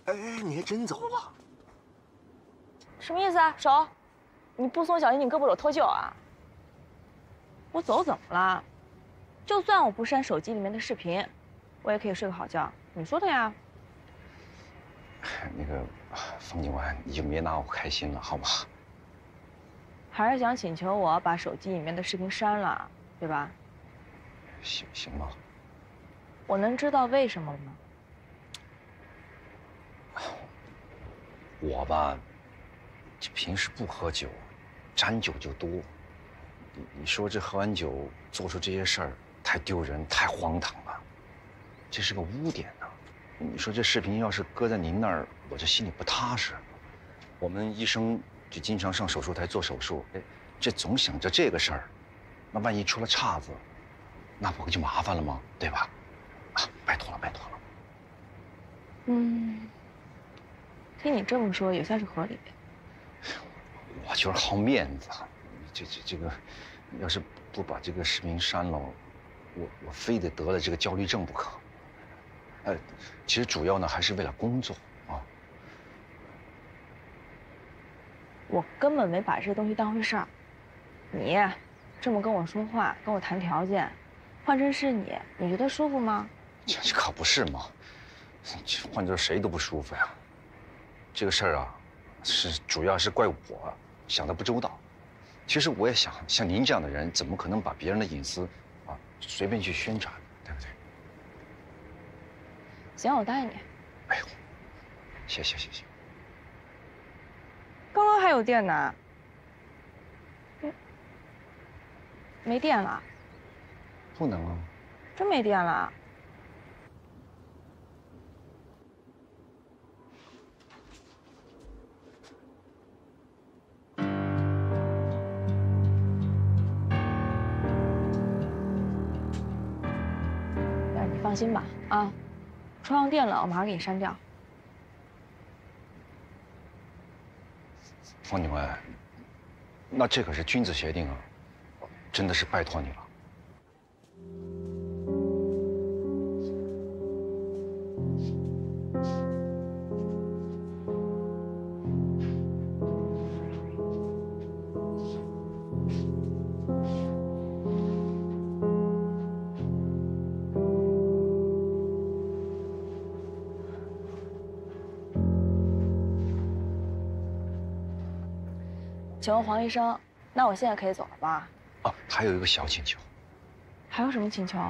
哎，你还真走啊？ 什么意思啊？手，你不松小心你胳膊肘脱臼啊？我走怎么了？就算我不删手机里面的视频，我也可以睡个好觉。你说的呀？ 那个，方警官，你就别拿我开心了，好吗？ 还是想请求我把手机里面的视频删了，对吧？ 行吗？ 我能知道为什么吗？ 我吧，这平时不喝酒，沾酒就多。你说这喝完酒做出这些事儿，太丢人，太荒唐了。这是个污点呢。你说这视频要是搁在您那儿，我这心里不踏实。我们医生就经常上手术台做手术，哎，这总想着这个事儿，那万一出了岔子，那不就麻烦了吗？对吧？啊，拜托了，拜托了。 听你这么说也算是合理。 我就是好面子，这个，要是不把这个视频删了，我非得得了这个焦虑症不可。其实主要呢还是为了工作啊。 我根本没把这东西当回事儿。你这么跟我说话，跟我谈条件，换成是你，你觉得舒服吗？ 这可不是嘛，这换做谁都不舒服呀。这个事儿啊，主要是怪我想的不周到。其实我也想，像您这样的人，怎么可能把别人的隐私啊随便去宣传，对不对？ 行，我答应你。 哎呦，谢谢。 刚刚还有电呢。没电了？ 不能啊。 真没电了？你放心吧，啊，充上电了，我马上给你删掉。 方警官，那这可是君子协定啊，真的是拜托你了。 请问黄医生，那我现在可以走了吧？ 啊，还有一个小请求。 还有什么请求？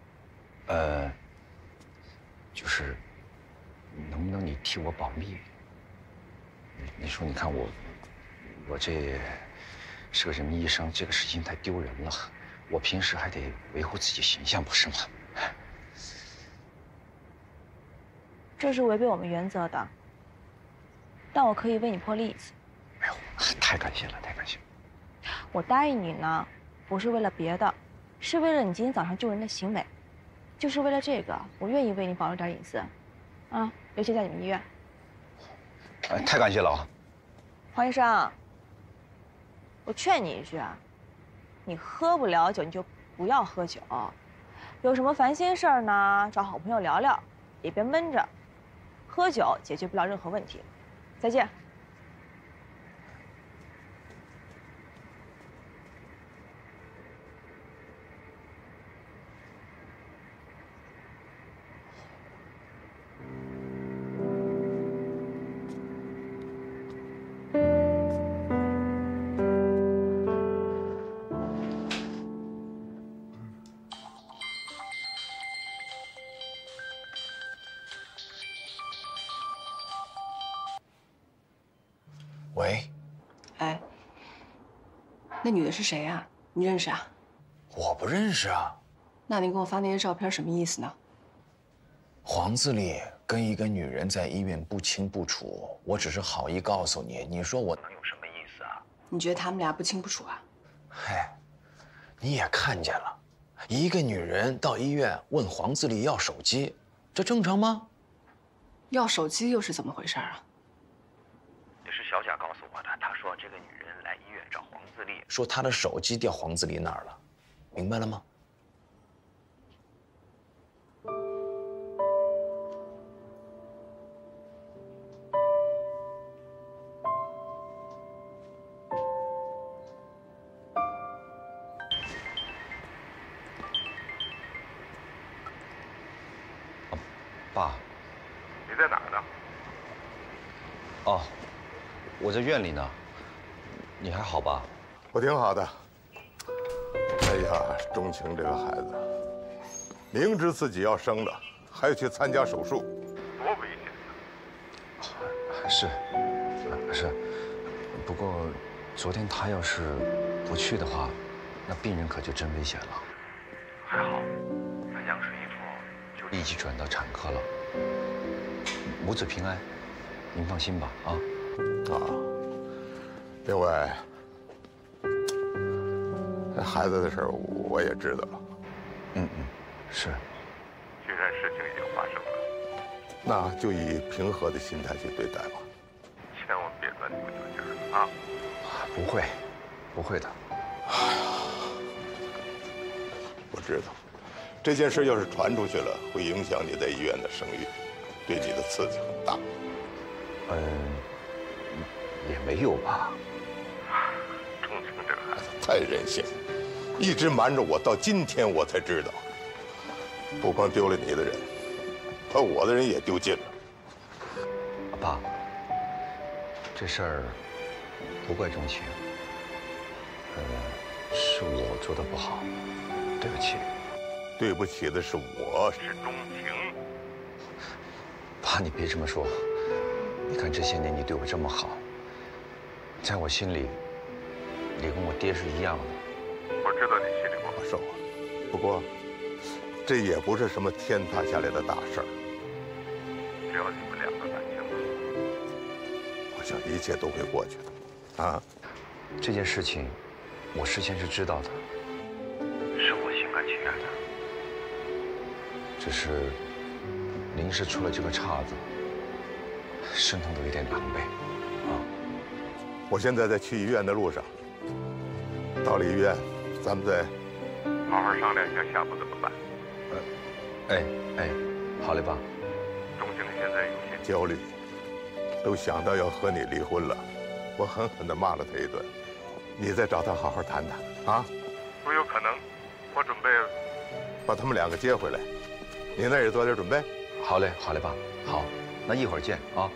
就是能不能你替我保密？你说，你看我这是个人民医生，这个事情太丢人了，我平时还得维护自己形象，不是吗？ 这是违背我们原则的，但我可以为你破例一次。 哎呦，太感谢了，太感谢了。 我答应你呢，不是为了别的，是为了你今天早上救人的行为，就是为了这个，我愿意为你保留点隐私，啊，尤其在你们医院。 太感谢了啊！ 黄医生，我劝你一句啊，你喝不了酒你就不要喝酒，有什么烦心事儿呢，找好朋友聊聊，也别闷着。喝酒解决不了任何问题。再见。 喂， 哎，那女的是谁呀？你认识啊？ 我不认识啊。 那你给我发那些照片什么意思呢？ 黄自立跟一个女人在医院不清不楚，我只是好意告诉你，你说我能有什么意思啊？ 你觉得他们俩不清不楚啊？ 嗨，你也看见了，一个女人到医院问黄自立要手机，这正常吗？ 要手机又是怎么回事啊？ 也是小贾告诉我的，她说这个女人来医院找黄自立，说她的手机掉黄自立那儿了，明白了吗？ 爸， 你在哪儿呢？ 哦，我在院里呢。你还好吧？ 我挺好的。哎呀，钟情这个孩子，明知自己要生了，还要去参加手术，多危险啊！ 是。不过，昨天他要是不去的话，那病人可就真危险了。 还好，他羊水一脱， 就立即转到产科了。母子平安，您放心吧啊。 另外，这孩子的事儿我也知道了。 是。 既然事情已经发生了，那就以平和的心态去对待吧，千万别乱扭扭劲儿啊！ 不会的。 我知道，这件事要是传出去了，会影响你在医院的声誉，对你的刺激很大。 也没有吧。 钟情这个孩子太任性，一直瞒着我，到今天我才知道，不光丢了你的人，把我的人也丢尽了。 爸，这事儿不怪钟情，是我做的不好，对不起。 对不起的是我，是钟情。 爸，你别这么说。你看这些年你对我这么好，在我心里，你跟我爹是一样的。 我知道你心里不好受，不过这也不是什么天塌下来的大事儿。只要你们两个感情好，我想一切都会过去的。啊， 这件事情，我事先是知道的，是我心甘情愿的。只是临时出了这个岔子，身上都有点狼狈啊。 我现在在去医院的路上，到了医院，咱们再好好商量一下下步怎么办。 好嘞，爸。 钟情现在有些焦虑，都想到要和你离婚了。我狠狠地骂了他一顿，你再找他好好谈谈啊。不有可能，我准备把他们两个接回来，你那也做点准备。 好嘞，爸。好，那一会儿见啊。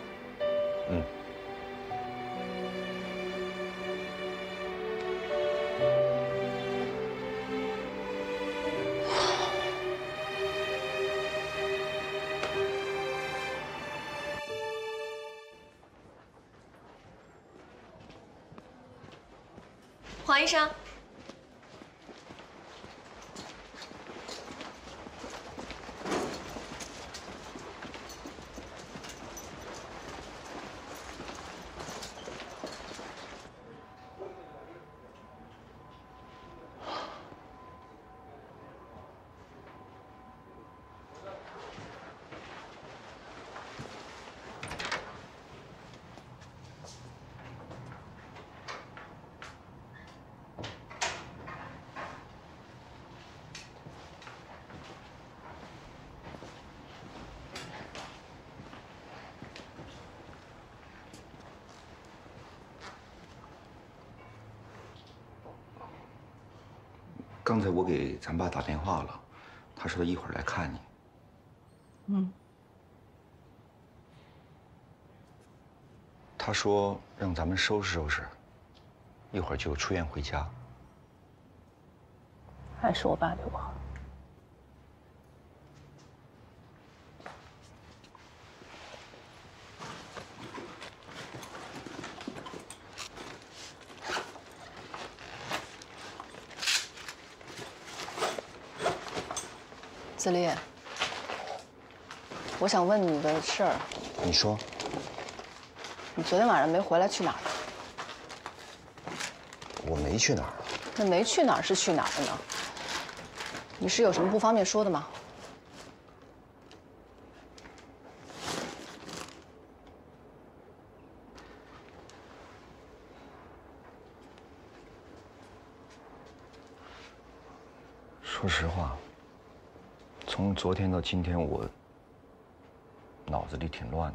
黄医生， 刚才我给咱爸打电话了，他说他一会儿来看你。他说让咱们收拾收拾，一会儿就出院回家。 还是我爸对我好。 子立，我想问你个事儿。 你说。 你昨天晚上没回来，去哪儿了？ 我没去哪儿。 那没去哪儿是去哪儿了呢？你是有什么不方便说的吗？ 说实话，从昨天到今天，我脑子里挺乱的。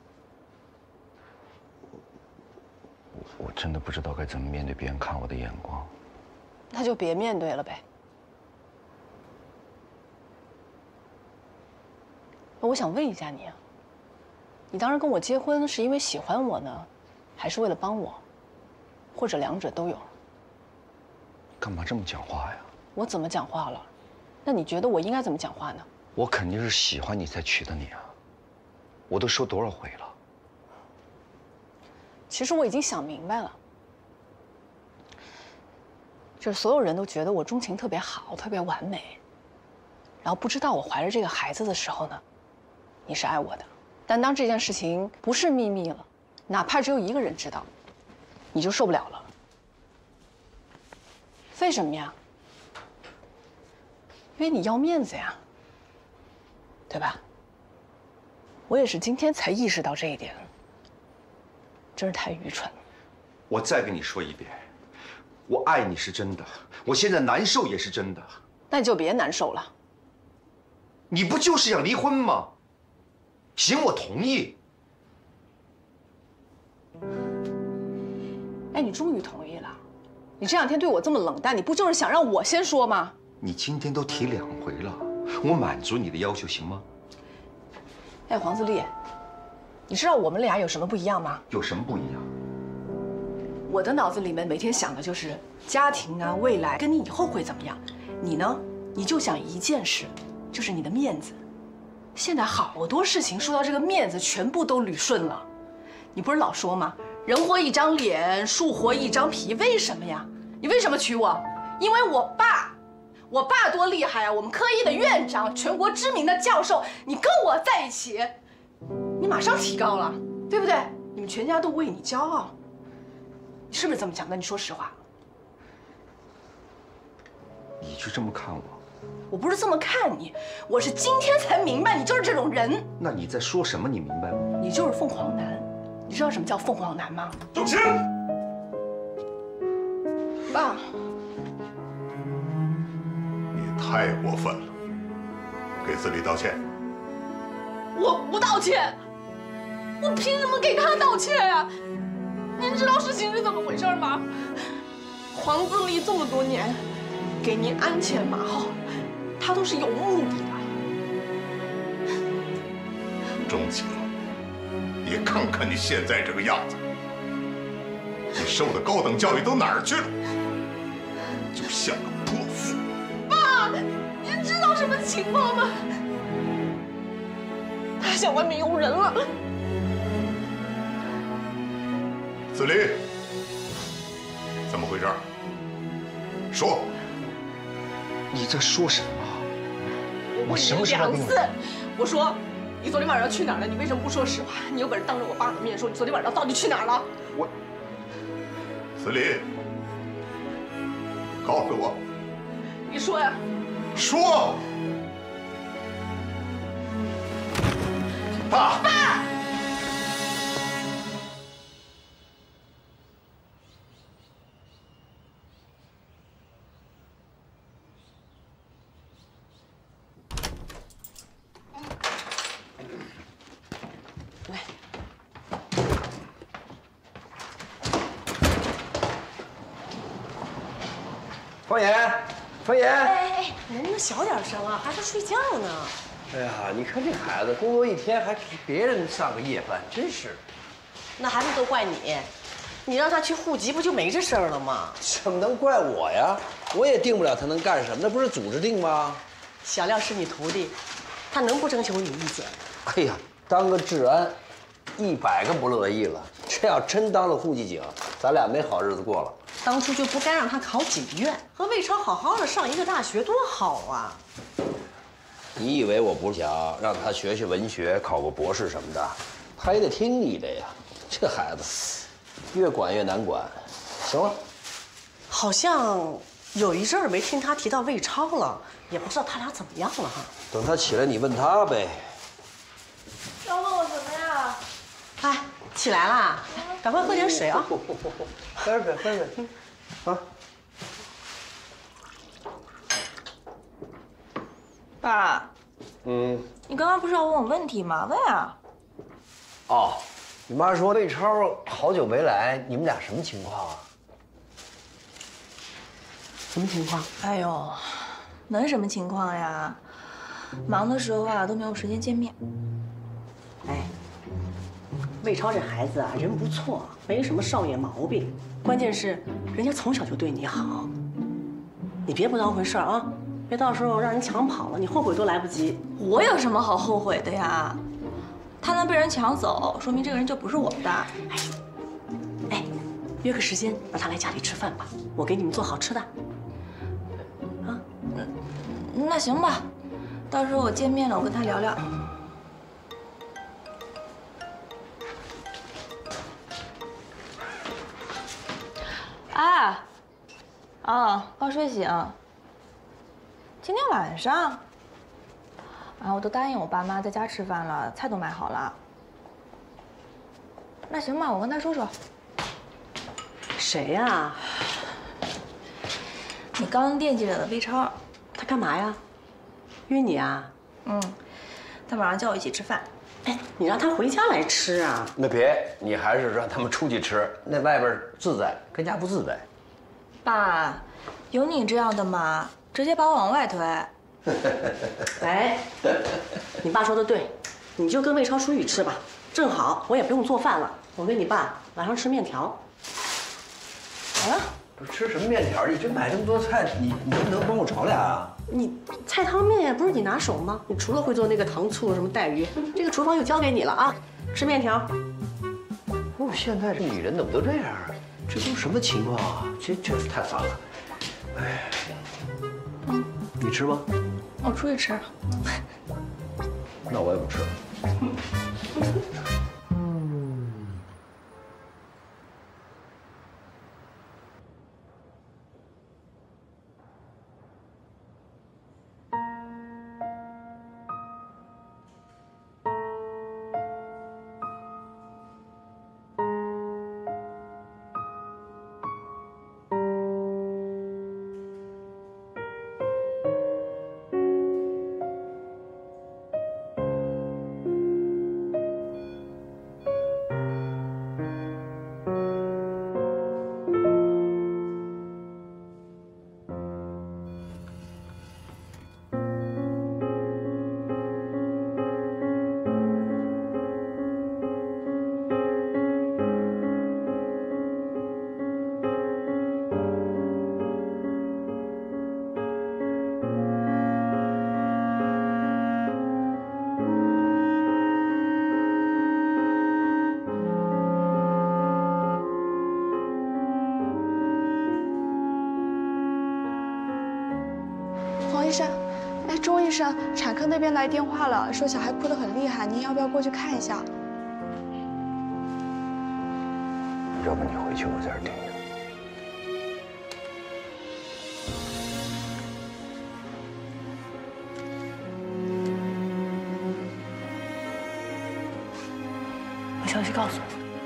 我真的不知道该怎么面对别人看我的眼光。 那就别面对了呗。 那我想问一下你啊，你当时跟我结婚是因为喜欢我呢，还是为了帮我，或者两者都有？ 干嘛这么讲话呀？ 我怎么讲话了？那你觉得我应该怎么讲话呢？ 我肯定是喜欢你才娶的你啊！我都说多少回了？ 其实我已经想明白了，就是所有人都觉得我钟情特别好，特别完美。然后不知道我怀着这个孩子的时候呢，你是爱我的。但当这件事情不是秘密了，哪怕只有一个人知道，你就受不了了。为什么呀？因为你要面子呀，对吧？我也是今天才意识到这一点，真是太愚蠢了。 我再跟你说一遍，我爱你是真的，我现在难受也是真的。 那你就别难受了。 你不就是想离婚吗？行，我同意。 哎，你终于同意了。你这两天对我这么冷淡，你不就是想让我先说吗？ 你今天都提2回了，我满足你的要求行吗？ 哎，黄自立，你知道我们俩有什么不一样吗？ 有什么不一样？ 我的脑子里面每天想的就是家庭啊，未来跟你以后会怎么样。你呢，你就想一件事，就是你的面子。现在好多事情说到这个面子，全部都捋顺了。你不是老说吗？人活一张脸，树活一张皮，为什么呀？你为什么娶我？因为我爸多厉害啊！我们科一的院长，全国知名的教授，你跟我在一起，你马上提高了，对不对？你们全家都为你骄傲，你是不是这么想的？你说实话。 你就这么看我？ 我不是这么看你，我是今天才明白你就是这种人。 那你在说什么？你明白吗？ 你就是凤凰男。你知道什么叫凤凰男吗？ 周青， 爸， 你太过分了，给自立道歉。 我不道歉，我凭什么给他道歉呀？您知道事情是怎么回事吗？黄自立这么多年给您鞍前马后，他都是有目的的。 钟情，你看看你现在这个样子，你受的高等教育都哪儿去了？就像个泼妇。 爸，您知道什么情况吗？他在外面有人了。 子立，怎么回事？说。 你在说什么？我什么时候跟你？ 我说，你昨天晚上去哪儿了？你为什么不说实话？你有本事当着我爸的面说，你昨天晚上到底去哪儿了？ 我， 子立，告诉我。 你说呀。 说。爸。 爸。 方言，方言！ 哎，能不能小点声啊？还在睡觉呢。 哎呀，你看这孩子，工作一天还给别人上个夜班，真是。 那还不都怪你？你让他去户籍，不就没这事儿了吗？ 怎么能怪我呀？我也定不了他能干什么，那不是组织定吗？ 小廖是你徒弟，他能不征求你意见？ 哎呀，当个治安，100个不乐意了。这要真当了户籍警，咱俩没好日子过了。 当初就不该让他考警院，和魏超好好的上一个大学多好啊！ 你以为我不想让他学学文学，考个博士什么的？他也得听你的呀。这孩子，越管越难管。行了， 好像有一阵儿没听他提到魏超了，也不知道他俩怎么样了哈。 等他起来，你问他呗。 要问我怎么样？ 哎，起来啦，赶快喝点水啊！ 喝点水，喝点水。啊， 爸，你刚刚不是要问我问题吗？问啊！ 哦，你妈说魏超好久没来，你们俩什么情况啊？ 什么情况？ 哎呦，能什么情况呀？ 忙的时候啊都没有时间见面。 哎，魏超这孩子啊，人不错，没什么少爷毛病。关键是人家从小就对你好，你别不当回事儿啊！别到时候让人抢跑了，你后悔都来不及。 我有什么好后悔的呀？他能被人抢走，说明这个人就不是我的。 哎，约个时间让他来家里吃饭吧，我给你们做好吃的。啊， 那行吧，到时候我见面了，我跟他聊聊。哎，刚睡醒。今天晚上，我都答应我爸妈在家吃饭了，菜都买好了。那行吧，我跟他说说。 谁呀？ 你刚惦记着的魏超， 他干嘛呀？约你啊？ 他晚上叫我一起吃饭。 哎，你让他回家来吃啊？ 那别，你还是让他们出去吃，那外边自在，跟家不自在。 爸，有你这样的吗？直接把我往外推。 哎，你爸说的对，你就跟魏超出去吃吧，正好我也不用做饭了。我跟你爸晚上吃面条。 啊？不是吃什么面条？你这买这么多菜，你能不能帮我炒俩啊？ 你菜汤面不是你拿手吗？你除了会做那个糖醋什么带鱼，这个厨房就交给你了啊！吃面条。 不是，现在这女人怎么都这样啊？这都什么情况啊？这真是太烦了。哎，你吃吗？ 我出去吃。 那我也不吃了。 医生，哎，钟医生，产科那边来电话了，说小孩哭得很厉害，您要不要过去看一下？ 要不你回去，我在这儿盯着。 有消息告诉我。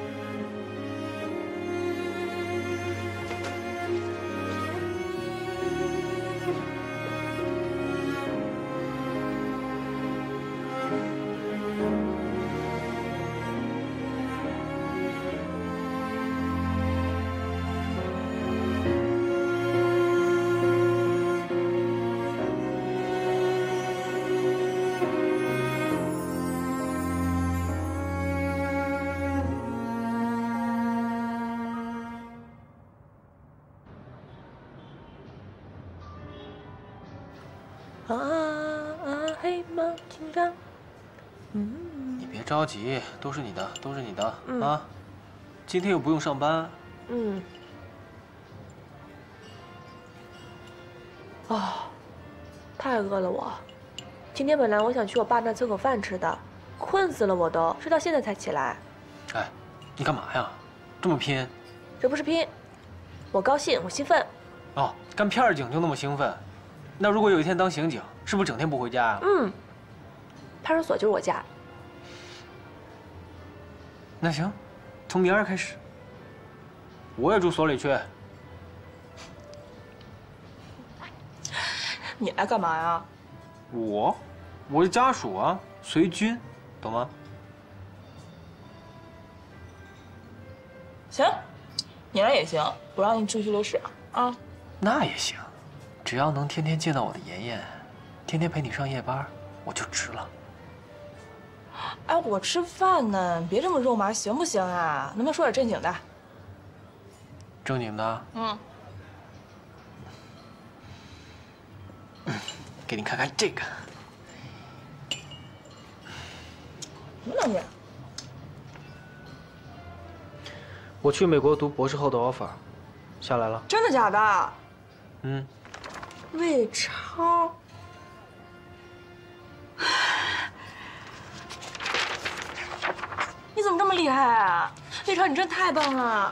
黑猫警长。 你别着急，都是你的，都是你的啊！今天又不用上班。 太饿了我。今天本来我想去我爸那蹭口饭吃的，困死了我都，睡到现在才起来。 哎，你干嘛呀？这么拼？ 这不是拼，我高兴，我兴奋。 哦，干片警就那么兴奋？那如果有一天当刑警，是不是整天不回家呀？ 派出所就是我家。 那行，从明儿开始，我也住所里去。 你来干嘛呀？ 我是家属啊，随军，懂吗？ 行，你来也行，不让你住拘留室啊。 那也行，只要能天天见到我的妍妍，天天陪你上夜班， 我就值了。 哎，我吃饭呢，别这么肉麻行不行啊？能不能说点正经的？ 正经的。给你看看这个。 什么东西？ 我去美国读博士后的 offer 下来了。 真的假的？ 嗯。 魏超。你怎么这么厉害啊？魏超，你真太棒了！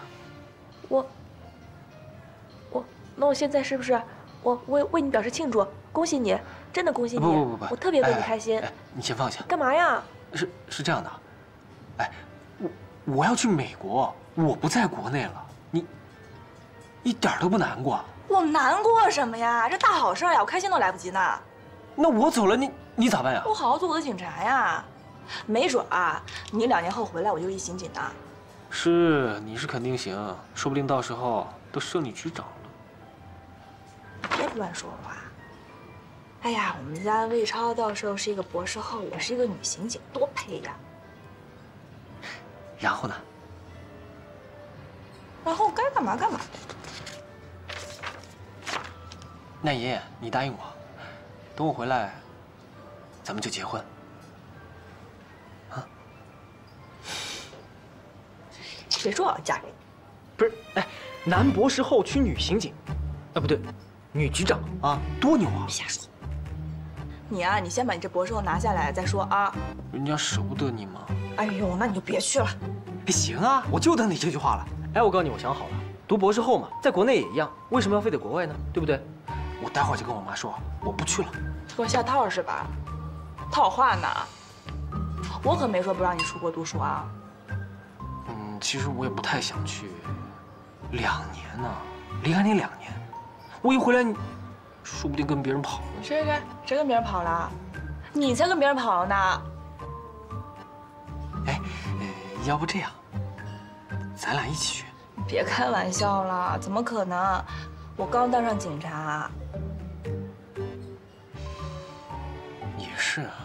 那我现在是不是我为你表示庆祝，恭喜你，真的恭喜你！ 不， 我特别为你开心。 你先放下。 干嘛呀？ 是这样的，哎，我要去美国，我不在国内了，你一点都不难过？ 我难过什么呀？这大好事呀，我开心都来不及呢。 那我走了，你咋办呀？ 我好好做我的警察呀，没准啊，你2年后回来我就一刑警呢。 是，你是肯定行，说不定到时候都升你局长了。 别乱说话。哎呀，我们家魏超到时候是一个博士后，我是一个女刑警，多配呀！ 然后呢？ 然后该干嘛干嘛。 那爷爷，你答应我，等我回来，咱们就结婚。啊？ 谁说我要嫁给你？ 不是，哎，男博士后娶女刑警，啊不对，女局长啊，多牛啊！ 别瞎说。你啊，你先把你这博士后拿下来再说啊。 人家舍不得你吗？ 哎呦，那你就别去了。 哎，行啊，我就等你这句话了。哎，我告诉你，我想好了，读博士后嘛，在国内也一样，为什么要飞得国外呢？对不对？我待会儿就跟我妈说，我不去了。 给我下套是吧？套话呢？我可没说不让你出国读书啊。 其实我也不太想去，2年呢，离开你2年，我一回来你，说不定跟别人跑了。 谁跟别人跑了？你才跟别人跑了呢。 哎，要不这样，咱俩一起去。 别开玩笑了，怎么可能？我刚当上警察。 也是啊。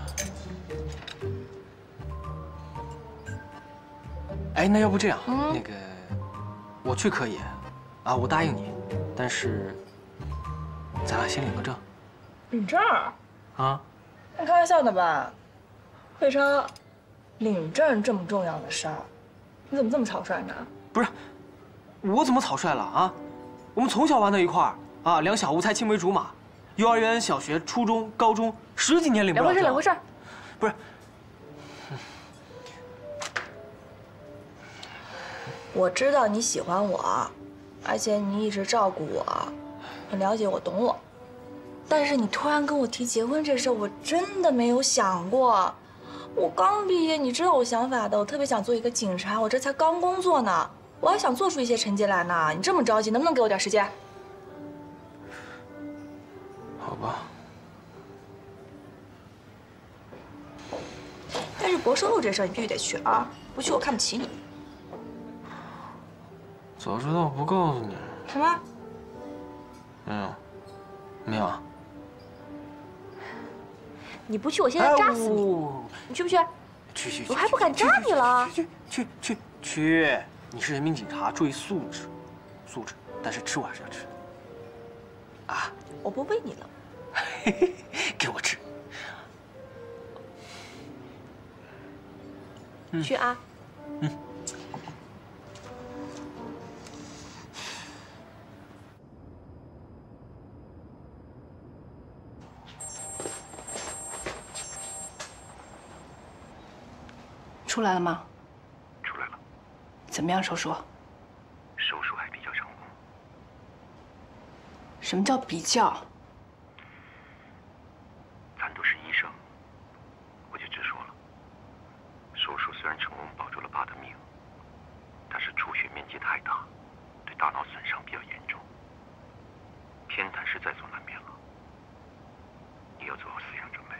哎，那要不这样，那个，我去可以，啊，我答应你，但是，咱俩先领个证。 领证？ 啊？ 你开玩笑呢吧？魏超，领证这么重要的事儿，你怎么这么草率呢？ 不是，我怎么草率了啊？我们从小玩到一块儿啊，两小无猜，青梅竹马，幼儿园、小学、初中、高中10几年领不了证。 两回事。 不是。 我知道你喜欢我，而且你一直照顾我，很了解我，懂我。但是你突然跟我提结婚这事，我真的没有想过。我刚毕业，你知道我想法的，我特别想做一个警察，我这才刚工作呢，我还想做出一些成绩来呢。你这么着急，能不能给我点时间？ 好吧。 但是博士后这事你必须得去啊，不去我看不起你。 早知道不告诉你。 什么？ 没有啊。 你不去，我现在扎死你！你去不去？ 去！ 我还不敢扎你了。 去！你是人民警察，注意素质，但是吃我还是要吃。啊！ 我不喂你了。 给我吃。 去啊。 出来了吗？ 出来了。 怎么样，手术？ 手术还比较成功。 什么叫比较？ 咱都是医生，我就直说了。手术虽然成功保住了爸的命，但是出血面积太大，对大脑损伤比较严重，偏瘫是在所难免了。你要做好思想准备。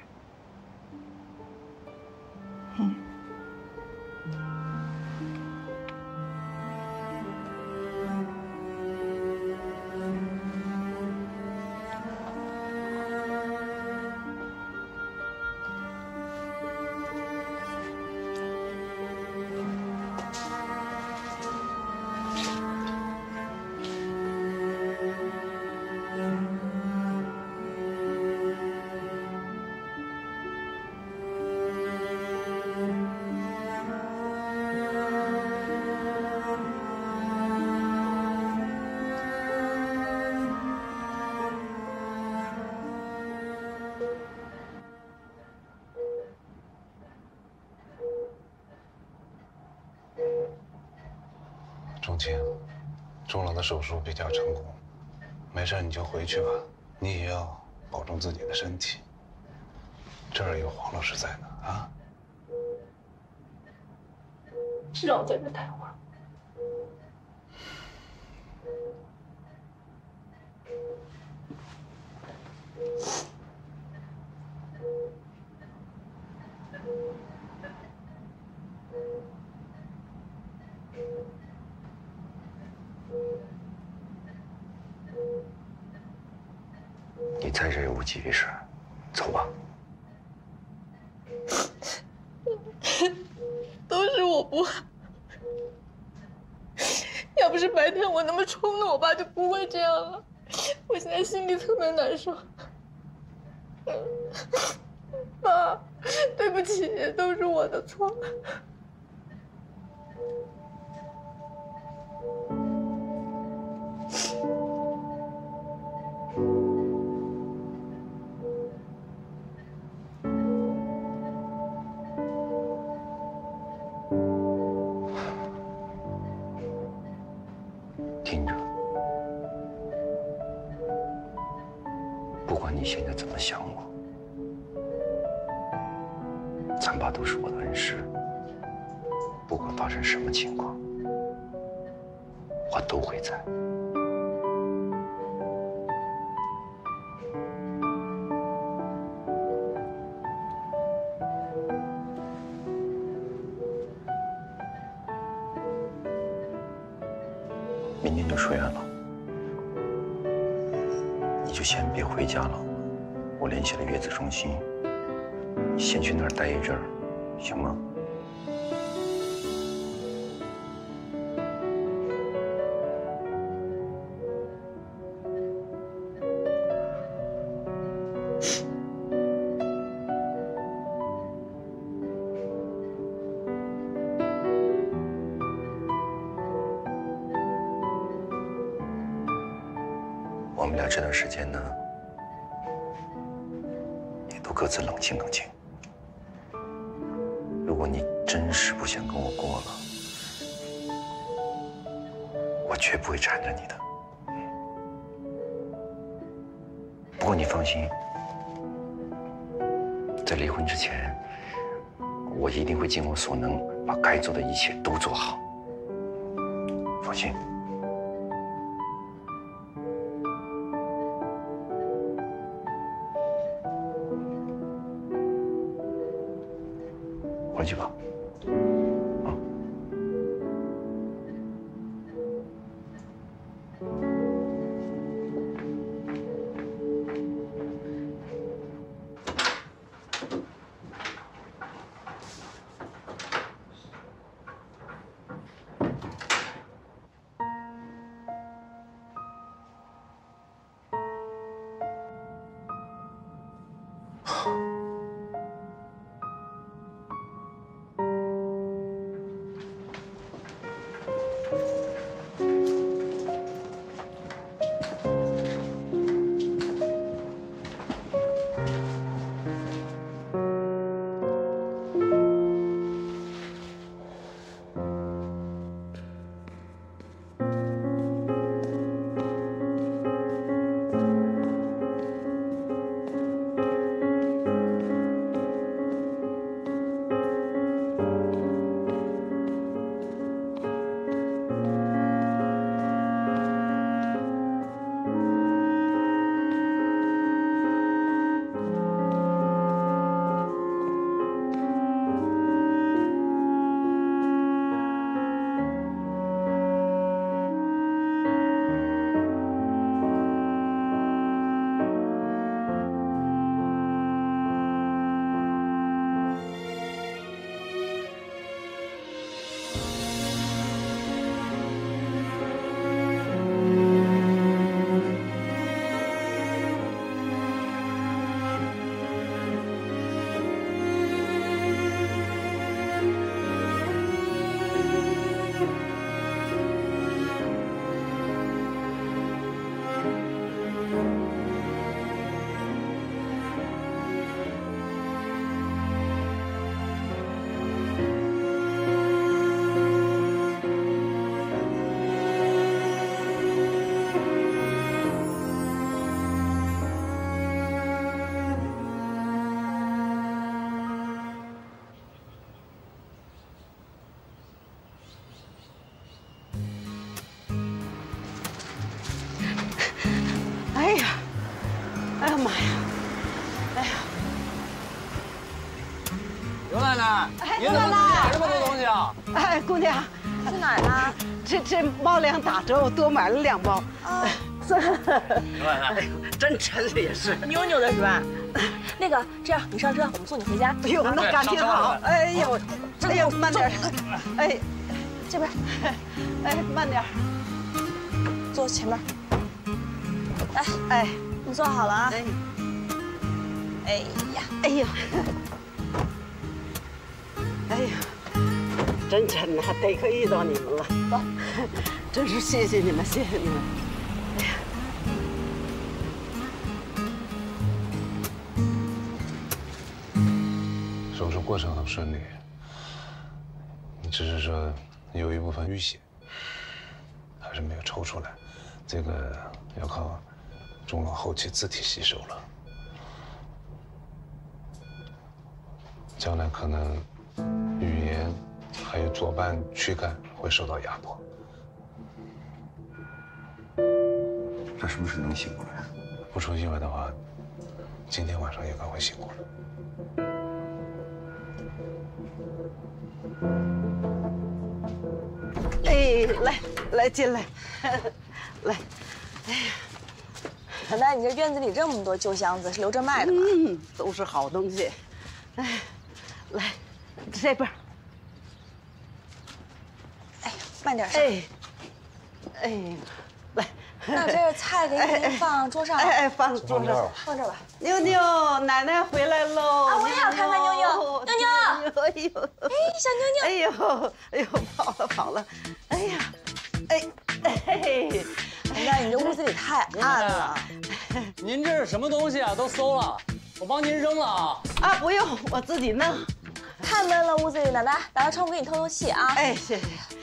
放心，钟老的手术比较成功，没事你就回去吧。你也要保重自己的身体。这儿有黄老师在呢啊。 让我在这待会儿。 你在这儿也无济于事，走吧。 都是我不好。要不是白天我那么冲动，我爸就不会这样了。我现在心里特别难受。爸，对不起，都是我的错。 听着，不管你现在怎么想我，咱爸都是我的恩师。不管发生什么情况，我都会在。明天就出院了，你就先别回家了。我联系了月子中心，你先去那儿待一阵儿，行吗？我们俩这段时间呢，也都各自冷静冷静。如果你真是不想跟我过了，我绝不会缠着你的。不过你放心，在离婚之前，我一定会尽我所能，把该做的一切都做好。放心。回去吧。 妈呀！哎呀！ 刘奶奶，您怎么买这么多东西啊？ 哎，姑娘， 去哪儿呢？ 这猫粮打折，我多买了2包。啊， 刘奶奶， 真沉实也是。 妞妞的是吧？那个，这样你上车，我们送你回家。 哎呦，那感情好。哎呦，哎呦，慢点。哎， 这边。 哎，慢点。 坐前面。哎，你坐好了啊。哎呀， 哎呀，哎呀，真沉呐，得亏遇到你们了。走，真是谢谢你们，谢谢你们。哎呀。 手术过程很顺利，只是说有一部分淤血还是没有抽出来，这个要靠钟老后期自体吸收了。将来可能语言还有左半躯干会受到压迫。 他什么时候能醒过来？ 不出意外的话，今天晚上应该会醒过来。 哎，来进来，来。哎呀， 奶奶，你这院子里这么多旧箱子，是留着卖的吗？ 都是好东西。哎，来，这边。 哎呀，慢点上。 哎，来。 那这菜给您放桌上。 放桌上， 放这儿吧。 妞妞，奶奶回来喽！ 啊，我也要看看妞妞。妞妞， 哎呦， 哎，小妞妞， 哎呦，跑了，哎呀， 奶奶，你这屋子里太暗了。 您这是什么东西啊？都馊了，我帮您扔了啊。 啊，不用，我自己弄。 太闷了，屋子里，奶奶打开窗户给你透透气啊。 哎，谢谢。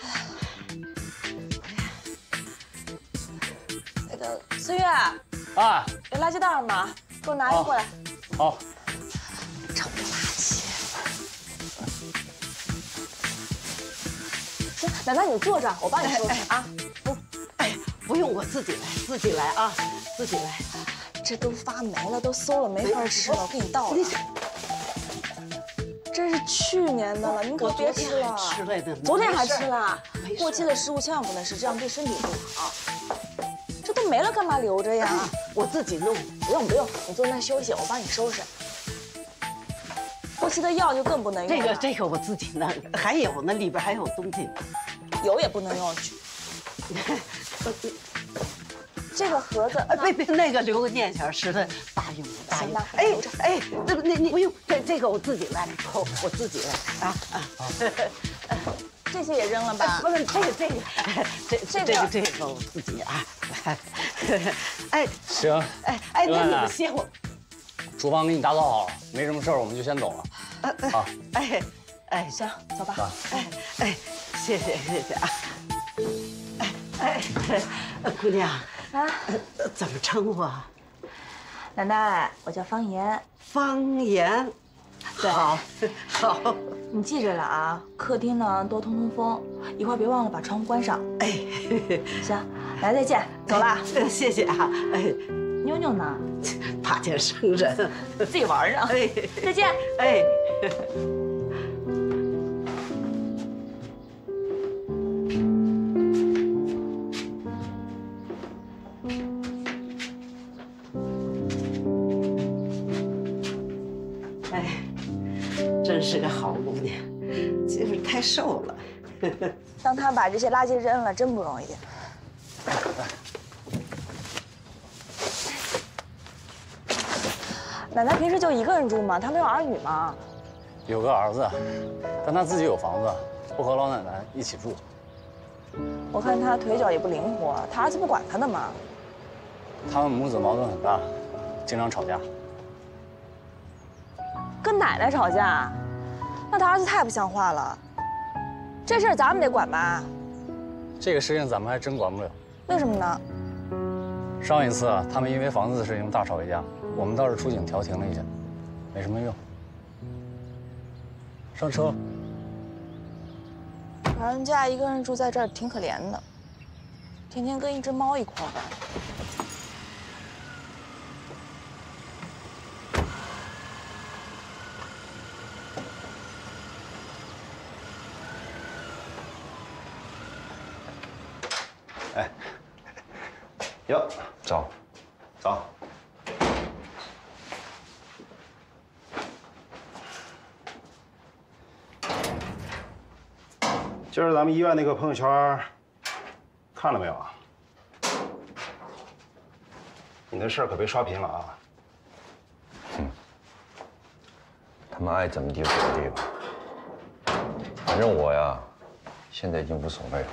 那个思月， 哎， 有垃圾袋吗？给我拿一个过来。 好。 臭垃圾。行，奶奶你坐这儿，我帮你收拾啊。 不用，我自己来啊，自己来。 这都发霉了，都馊了，没法吃了。我给你倒了。这是去年的了，您可别吃了。 吃来的， 昨天还吃了。过期的食物千万不能吃，这样对身体不好。这都没了，干嘛留着呀？ 我自己弄。 不用，你坐那休息，我帮你收拾。过期的药就更不能用了。 这个我自己弄，还有呢，里边还有东西。 油也不能用。这个盒子， 别，那个留个念想，实在大用。哎，你不用，这个我自己来，我自己来啊。 这些也扔了吧？ 不是，这个我自己啊。哎， 行。 哎，那你们歇会儿。 厨房给你打扫好了，没什么事儿，我们就先走了。好。 哎， 行，走吧。 哎，谢谢啊。哎，姑娘啊，怎么称呼啊？ 奶奶，我叫方言。 方言，好， 你记着了啊。客厅呢多通风，一会儿别忘了把窗户关上。 哎， 行，奶奶再见，走了。 谢谢啊。哎， 妞妞呢？ 怕见生人， 自己玩呢。 哎， 再见。 哎。真是个好姑娘，就是太瘦了。 让她把这些垃圾扔了，真不容易。奶奶平时就一个人住吗？她没有儿女吗？ 有个儿子，但他自己有房子，不和老奶奶一起住。 我看她腿脚也不灵活，她儿子不管她的吗？ 他们母子矛盾很大，经常吵架。 跟奶奶吵架，那他儿子太不像话了。这事儿咱们得管吧？ 这个事情咱们还真管不了。 为什么呢？ 上一次他们因为房子的事情大吵一架，我们倒是出警调停了一下，没什么用。上车。 老人家一个人住在这儿挺可怜的，天天跟一只猫一块玩。 哎，哟，早，早。今儿咱们医院那个朋友圈，看了没有啊？你那事儿可别刷屏了啊！他们爱怎么地就怎么地吧。反正我呀，现在已经无所谓了。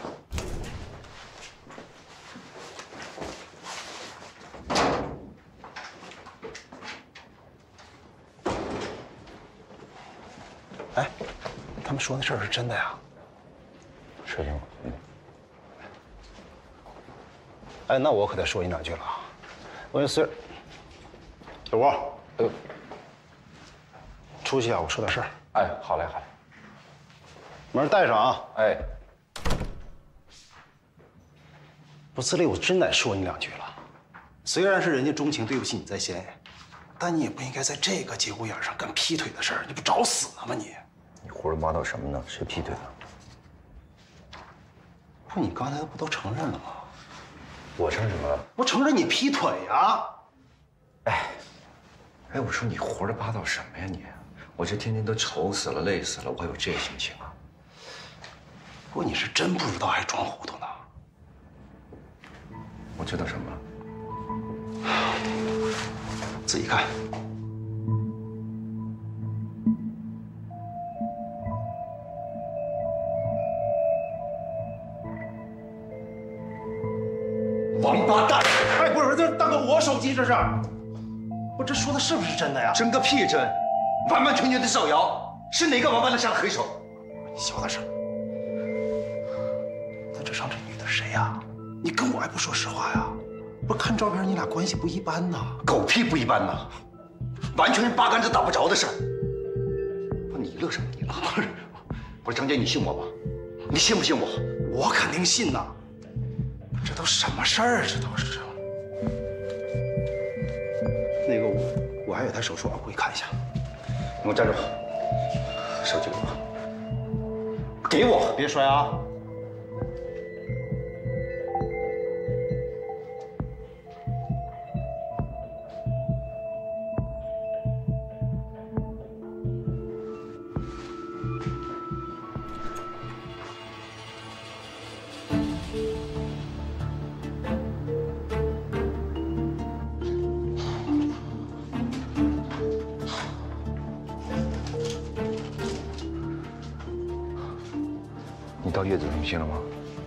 哎，他们说那事儿是真的呀？是的。哎，那我可得说你两句了啊。我跟小吴，出去啊，我说点事儿。 哎，好嘞，好嘞。 门带上啊。 哎。 不，自立，我真得说你两句了。虽然是人家钟情对不起你在先，但你也不应该在这个节骨眼上干劈腿的事儿，你不找死呢吗你？ 你胡说八道什么呢？谁劈腿的？ 不，你刚才不都承认了吗？ 我承认什么了？ 我承认你劈腿呀！ 哎，我说你胡说八道什么呀你？我这天天都愁死了、累死了，我还有这心情啊？ 不过你是真不知道还装糊涂呢。 我知道什么了？ 自己看。 王八蛋！ 哎，不是，这大哥，我手机这是。我这说的是不是真的呀？ 真个屁真，完完全全的造谣，是哪个王八蛋下的黑手？ 你小点声。那这上这女的谁呀？你跟我还不说实话呀？不是看照片，你俩关系不一般呐。 狗屁不一般呐，完全是八竿子打不着的事儿。不，你乐什么你了？不是张姐，你信我吗？你信不信我？ 我肯定信呐。这都什么事儿？这都是。那个我还有他手术，我过去看一下。 你给我站住！手机给我，给我！ 别摔啊！ 你到月子中心了吗？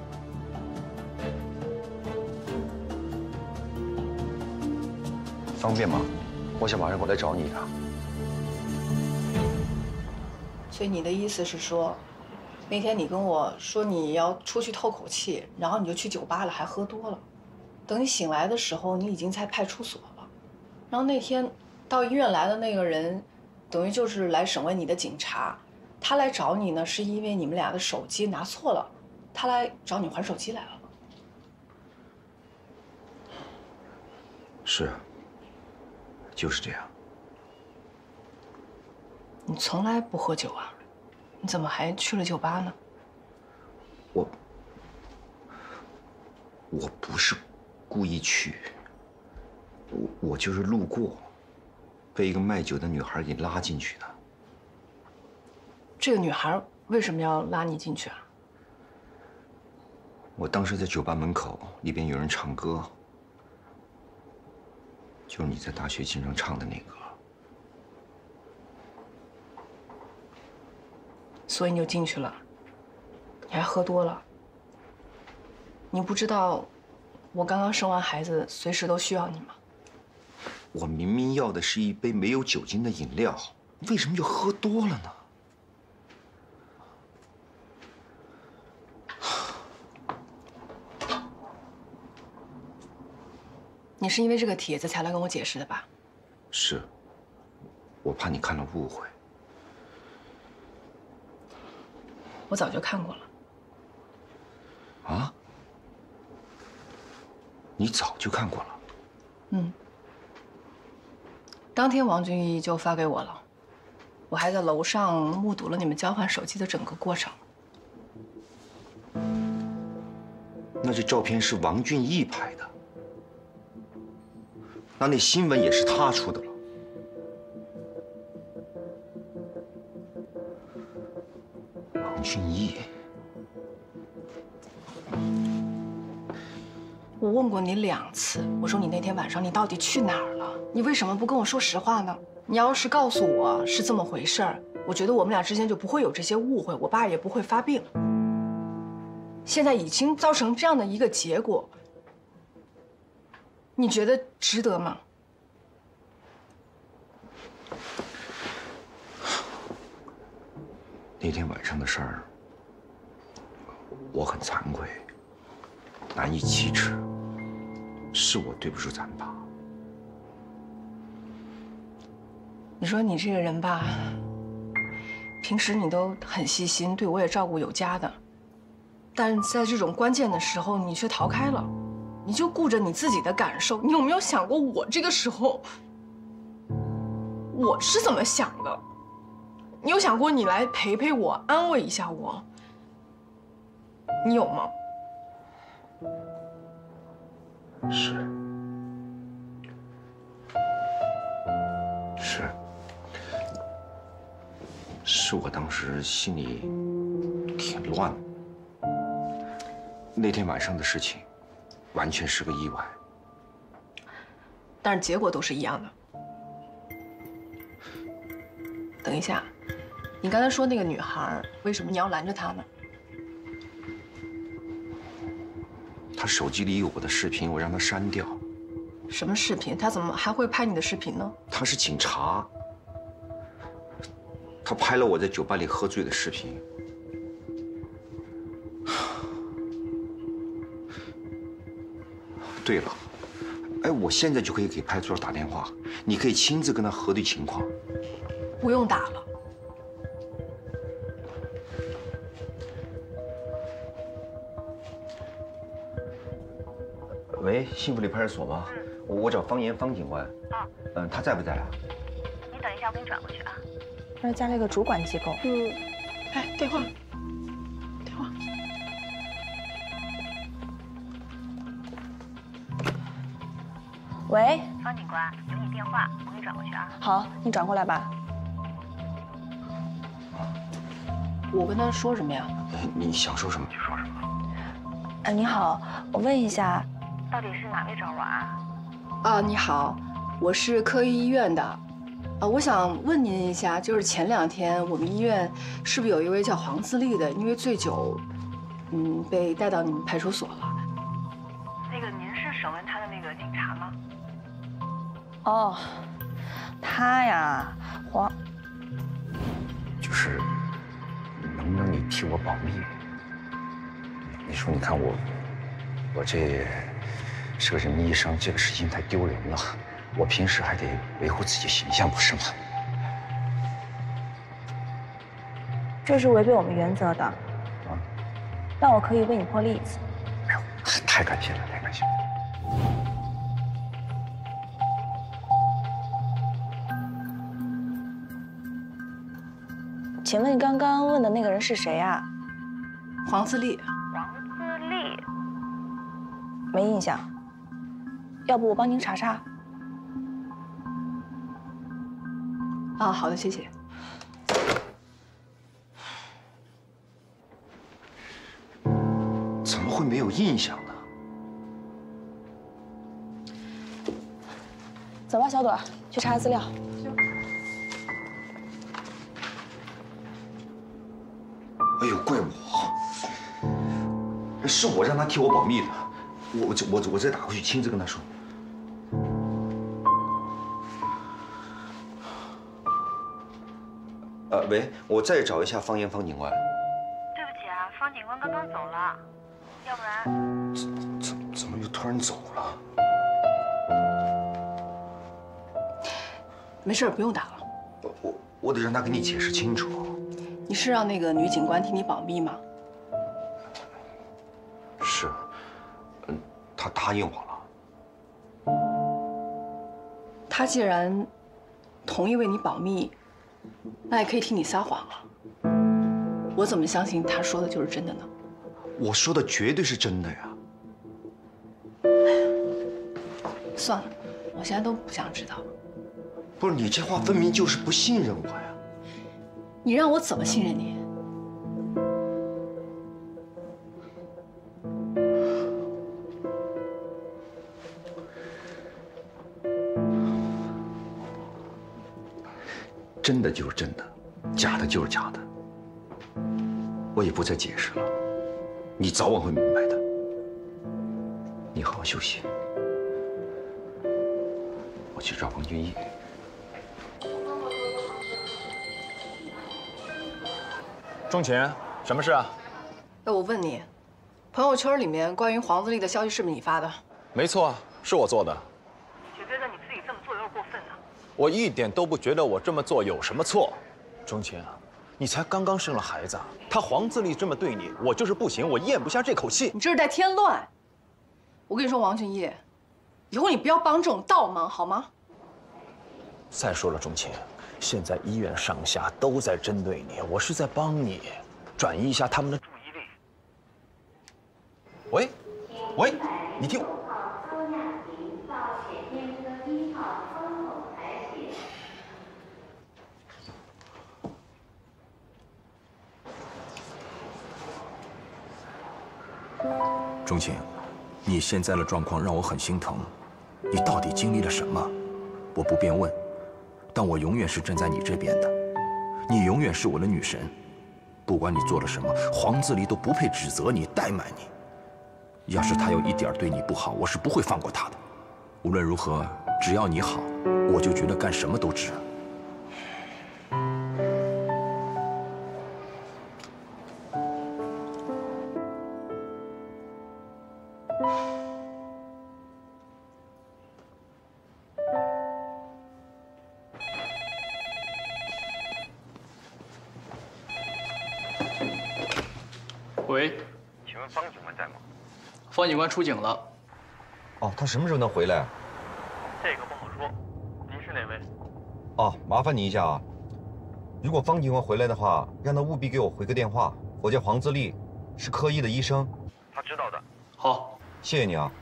方便吗？我想马上过来找你的。 所以你的意思是说，那天你跟我说你要出去透口气，然后你就去酒吧了，还喝多了。等你醒来的时候，你已经在派出所了。然后那天到医院来的那个人，等于就是来审问你的警察。他来找你呢，是因为你们俩的手机拿错了，他来找你还手机来了。 是，就是这样。 你从来不喝酒啊？你怎么还去了酒吧呢？ 我不是故意去，我就是路过，被一个卖酒的女孩给拉进去的。 这个女孩为什么要拉你进去啊？ 我当时在酒吧门口，里边有人唱歌，就是你在大学经常唱的那个。 所以你就进去了，你还喝多了。你不知道，我刚刚生完孩子，随时都需要你吗？ 我明明要的是一杯没有酒精的饮料，为什么就喝多了呢？ 你是因为这个帖子才来跟我解释的吧？ 是，我怕你看了误会。 我早就看过了。 啊？你早就看过了？ 嗯。当天王俊义就发给我了，我还在楼上目睹了你们交换手机的整个过程。 那这照片是王俊义拍的，那新闻也是他出的了。王俊义， 我问过你2次，我说你那天晚上你到底去哪儿了？你为什么不跟我说实话呢？你要是告诉我是这么回事儿，我觉得我们俩之间就不会有这些误会，我爸也不会发病。现在已经造成这样的一个结果，你觉得值得吗？ 那天晚上的事儿，我很惭愧，难以启齿，是我对不住咱爸。 你说你这个人吧，平时你都很细心，对我也照顾有加的，但是在这种关键的时候，你却逃开了，你就顾着你自己的感受。你有没有想过我这个时候我是怎么想的？你有想过你来陪陪我，安慰一下我？你有吗？ 是我当时心里挺乱的。那天晚上的事情，完全是个意外。 但是结果都是一样的。等一下，你刚才说那个女孩，为什么你要拦着她呢？ 她手机里有我的视频，我让她删掉。 什么视频？她怎么还会拍你的视频呢？ 她是警察，她拍了我在酒吧里喝醉的视频。对了，哎，我现在就可以给派出所打电话，你可以亲自跟他核对情况。 不用打了。 喂，幸福里派出所吗？我找方言方警官。他在不在啊？ 你等一下，我给你转过去啊。这是家里个主管机构。 哎，电话。 喂， 方警官，有你电话，我给你转过去啊。 好，你转过来吧。 我跟他说什么呀？ 你想说什么就说什么。 你好，我问一下， 到底是哪位找我啊？ 啊，你好，我是科医院的。我想问您一下，就是前2天我们医院是不是有一位叫黄自立的，因为醉酒，被带到你们派出所了？ 那个，您是审问他的那个警察吗？ 哦，他呀， 就是能不能你替我保密？你说，你看我这是个人民医生，这个事情太丢人了。我平时还得维护自己形象，不是吗？ 这是违背我们原则的。但我可以为你破例子。 哎呦，太感谢了，太感谢了。 请问你刚刚问的那个人是谁啊？ 黄自立。 黄自立？ 没印象。要不我帮您查查？ 啊，好的，谢谢。 怎么会没有印象呢？ 走吧，小朵，去查资料。 哎呦，怪我，是我让他替我保密的，我再打回去亲自跟他说。喂，我再找一下方言方警官。 对不起啊，方警官刚刚走了，要不然…… 怎么又突然走了？ 没事，不用打了。 我得让他跟你解释清楚。 你是让那个女警官替你保密吗？ 是，她答应我了。 她既然同意为你保密，那也可以替你撒谎啊。我怎么相信她说的就是真的呢？ 我说的绝对是真的呀。 算了，我现在都不想知道。 不是你这话分明就是不信任我呀！ 你让我怎么信任你？ 真的就是真的，假的就是假的。我也不再解释了，你早晚会明白的。你好好休息，我去找王俊义。 钟情，什么事啊？ 哎，我问你，朋友圈里面关于黄自立的消息是不是你发的？ 没错，是我做的。 觉不觉得你自己这么做有点过分了？ 我一点都不觉得我这么做有什么错。钟情啊，你才刚刚生了孩子，他黄自立这么对你，我就是不行，我咽不下这口气。 你这是在添乱。我跟你说，王俊义，以后你不要帮这种倒忙好吗？ 再说了，钟情，现在医院上下都在针对你，我是在帮你转移一下他们的注意力。喂，喂，你听我。钟情，你现在的状况让我很心疼，你到底经历了什么？我不便问，但我永远是站在你这边的，你永远是我的女神。不管你做了什么，黄自立都不配指责你、怠慢你。要是他有一点对你不好，我是不会放过他的。无论如何，只要你好，我就觉得干什么都值。 喂， 请问方警官在吗？ 方警官出警了。 哦，他什么时候能回来？ 这个不好说。您是哪位？ 哦，麻烦你一下啊。如果方警官回来的话，让他务必给我回个电话。我叫黄自立，是科医的医生。 他知道的。 好， 谢谢你啊。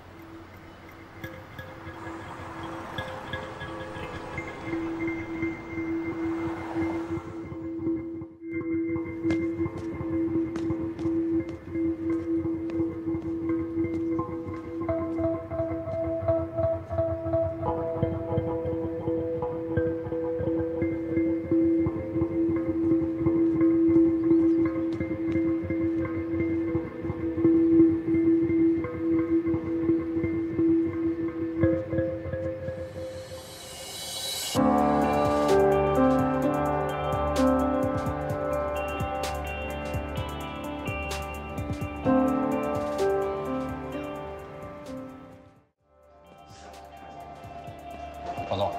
黄总，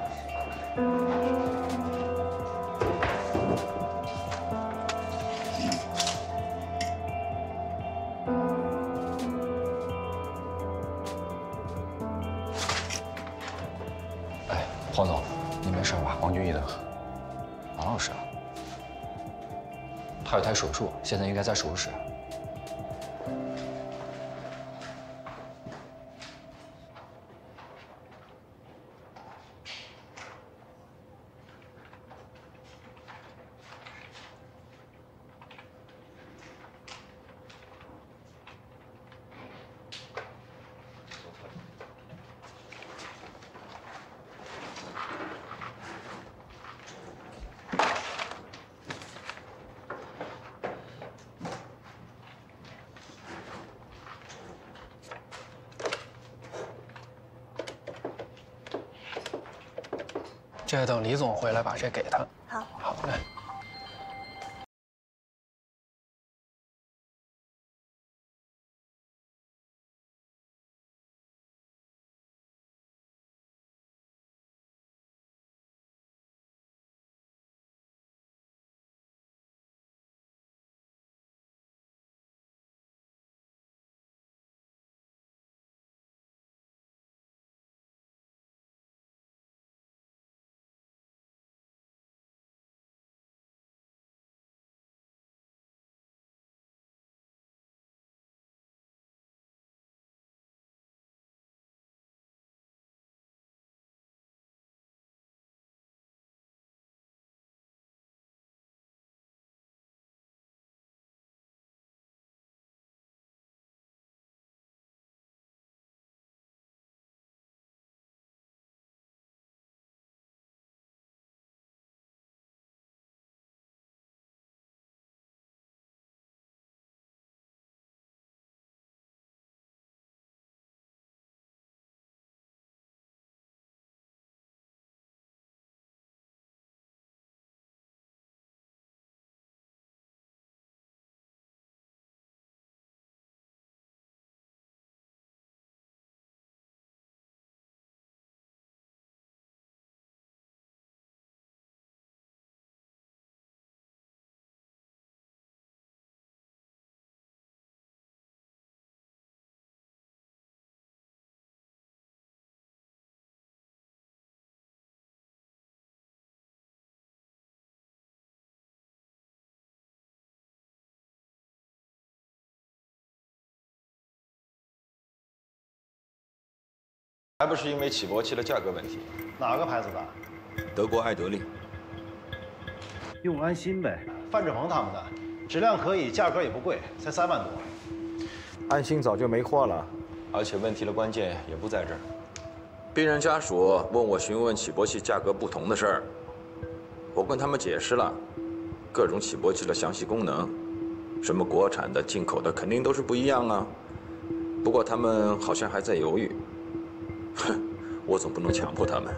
哎，黄总，你没事吧？王俊义的。 王老师，他有台手术，现在应该在手术室。 这等李总回来把这给他。 好， 好嘞。 还不是因为起搏器的价格问题。 哪个牌子的？ 德国艾德利。 用安心呗，范志鹏他们的，质量可以，价格也不贵，才3万多。 安心早就没货了，而且问题的关键也不在这儿。病人家属问我询问起搏器价格不同的事儿，我跟他们解释了各种起搏器的详细功能，什么国产的、进口的，肯定都是不一样啊。不过他们好像还在犹豫，哼，我总不能强迫他们。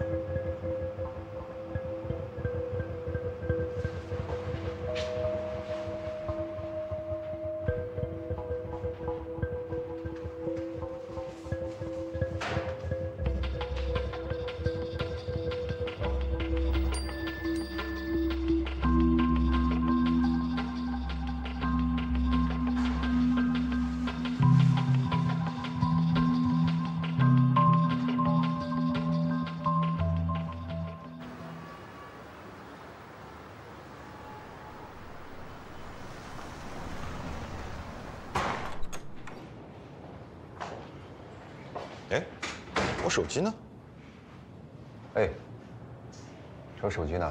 哎，我手机呢？ 哎，这手机呢？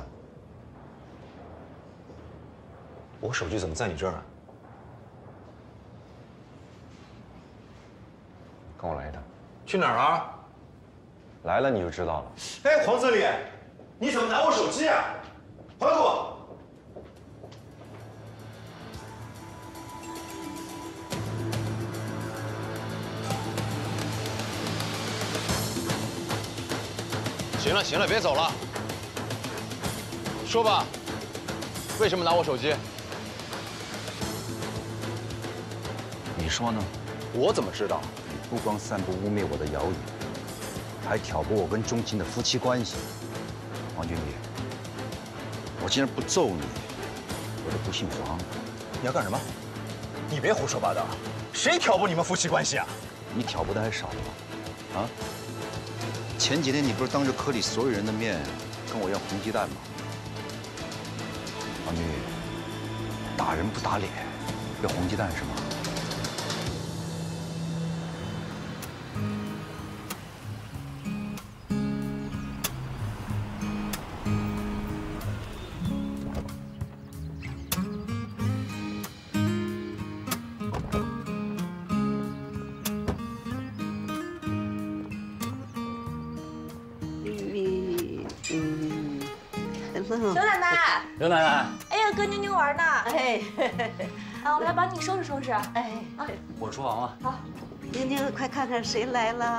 我手机怎么在你这儿啊？ 跟我来一趟。 去哪儿啊？ 来了你就知道了。 哎，黄经理，你怎么拿我手机啊？还给我！ 行了行了，别走了。说吧，为什么拿我手机？ 你说呢？我怎么知道？你不光散布污蔑我的谣言，还挑拨我跟钟情的夫妻关系。王经理，我今儿不揍你，我就不姓黄。 你要干什么？你别胡说八道！谁挑拨你们夫妻关系啊？ 你挑拨的还少吗？啊？ 前几天你不是当着科里所有人的面跟我要红鸡蛋吗？王明宇，打人不打脸，要红鸡蛋是吗？ 刘奶奶， 刘奶奶， 哎呀，跟妞妞玩呢。 哎， 啊，我来帮你收拾收拾。 哎， 啊， 我厨房了。 好， 妞妞，快看看谁来了。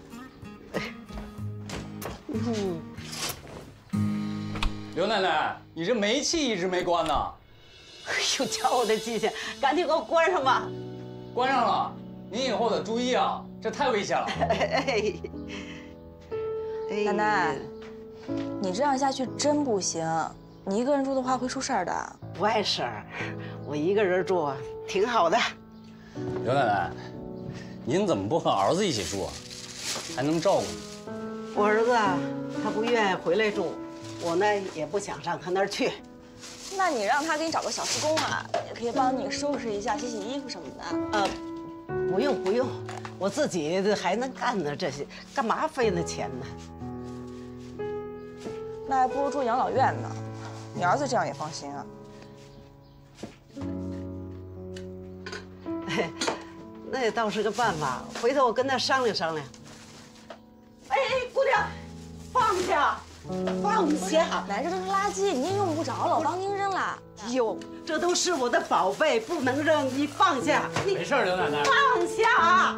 刘奶奶，你这煤气一直没关呢。 哎呦，瞧我的记性，赶紧给我关上吧。 关上了，您以后得注意啊，这太危险了。 奶奶。 你这样下去真不行，你一个人住的话会出事儿的。 不碍事儿，我一个人住挺好的。 刘奶奶，您怎么不和儿子一起住啊？还能照顾你。 我儿子他不愿意回来住，我呢也不想上他那儿去。 那你让他给你找个小时工啊，也可以帮你收拾一下、洗洗衣服什么的。 不用不用，我自己还能干呢，这些干嘛费那钱呢？ 那还不如住养老院呢，你儿子这样也放心啊。 那也倒是个办法，回头我跟他商量商量。哎，姑娘，放下，放下！ 奶，这都是垃圾，您用不着了，我帮您扔了。 哟，这都是我的宝贝，不能扔，你放下。 没事，刘奶奶。 放下！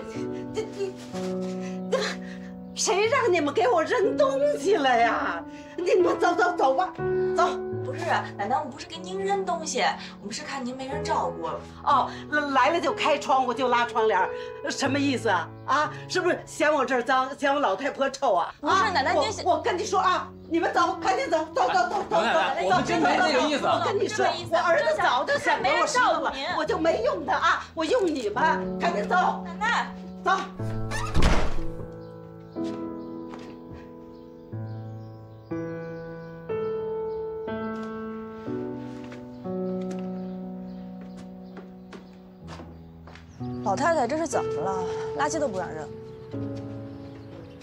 谁让你们给我扔东西了呀？你们走走走吧，走。 不是，奶奶，我们不是给您扔东西，我们是看您没人照顾。 哦，来了就开窗户就拉窗帘，什么意思啊？啊，是不是嫌我这儿脏，嫌我老太婆臭啊？ 不是，奶奶， 我跟你说啊，你们走，赶紧走，走走走走。 奶奶，我们真没这个意思。 我跟你说，我儿子早就想给我说了，我就没用他啊，我用你们，赶紧走。 奶奶， 走。 老太太这是怎么了？垃圾都不让扔。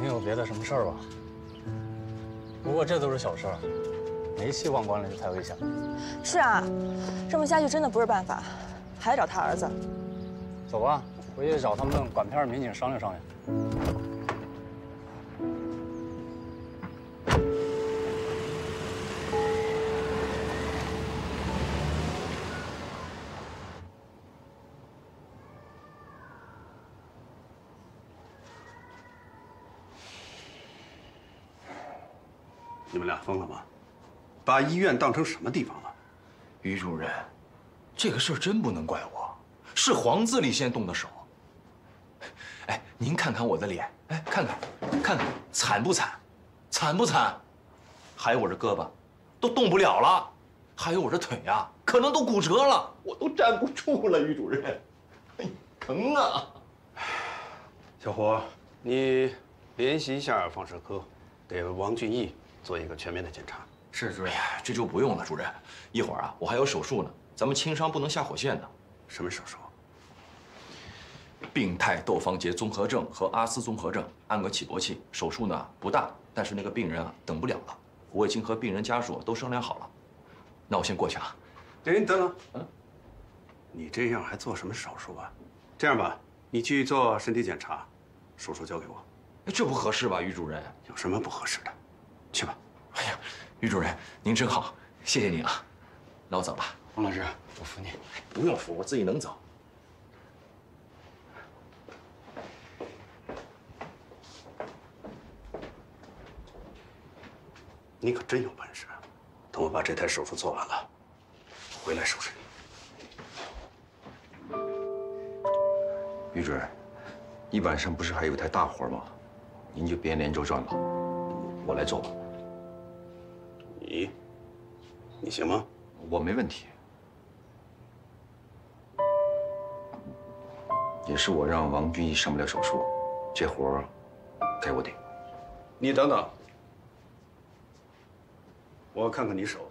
定有别的什么事儿吧？不过这都是小事儿，煤气往管里就太危险了。 是啊，这么下去真的不是办法，还得找他儿子。 走吧，回去找他们管片民警商量商量。 你们俩疯了吗？把医院当成什么地方了？ 于主任，这个事儿真不能怪我，是黄自立先动的手。哎，您看看我的脸，哎，看看，惨不惨？惨不惨？还有我这胳膊，都动不了了；还有我这腿呀，可能都骨折了，我都站不住了。于主任，哎，疼啊！ 小胡，你联系一下放射科，给王俊义做一个全面的检查。 是主任，这就不用了，主任。一会儿啊，我还有手术呢，咱们轻伤不能下火线的。 什么手术？ 病态窦房结综合症和阿斯综合症，安个起搏器。手术呢不大，但是那个病人啊等不了了。我已经和病人家属都商量好了。那我先过去啊。 哎，等等，你这样还做什么手术啊？这样吧，你去做身体检查，手术交给我。 哎，这不合适吧，于主任？ 有什么不合适的？去吧。 哎呀，于主任，您真好，谢谢您啊。那我走了。 王老师，我扶你。 不用扶，我自己能走。 你可真有本事！等我把这台手术做完了，回来收拾你。 于主任，你晚上不是还有台大活吗？您就别连轴转了，我来做吧。 你行吗？ 我没问题。也是我让王俊义上不了手术，这活儿该我顶。 你等等，我看看你手，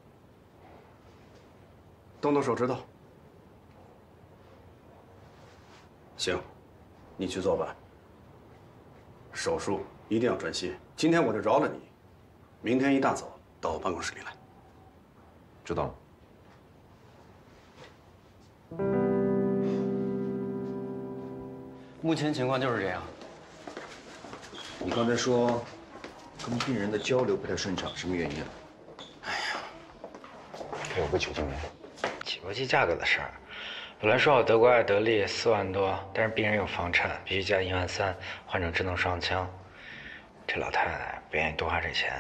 动动手指头。行，你去做吧。手术一定要专心。今天我就饶了你，明天一大早到我办公室里来。 知道了。 目前情况就是这样。 你刚才说跟病人的交流不太顺畅，什么原因啊？ 有个酒精棉。起搏器价格的事儿，本来说好德国艾德利4万多，但是病人有房产，必须加1万3，换成智能双枪。这老太太不愿意多花这钱。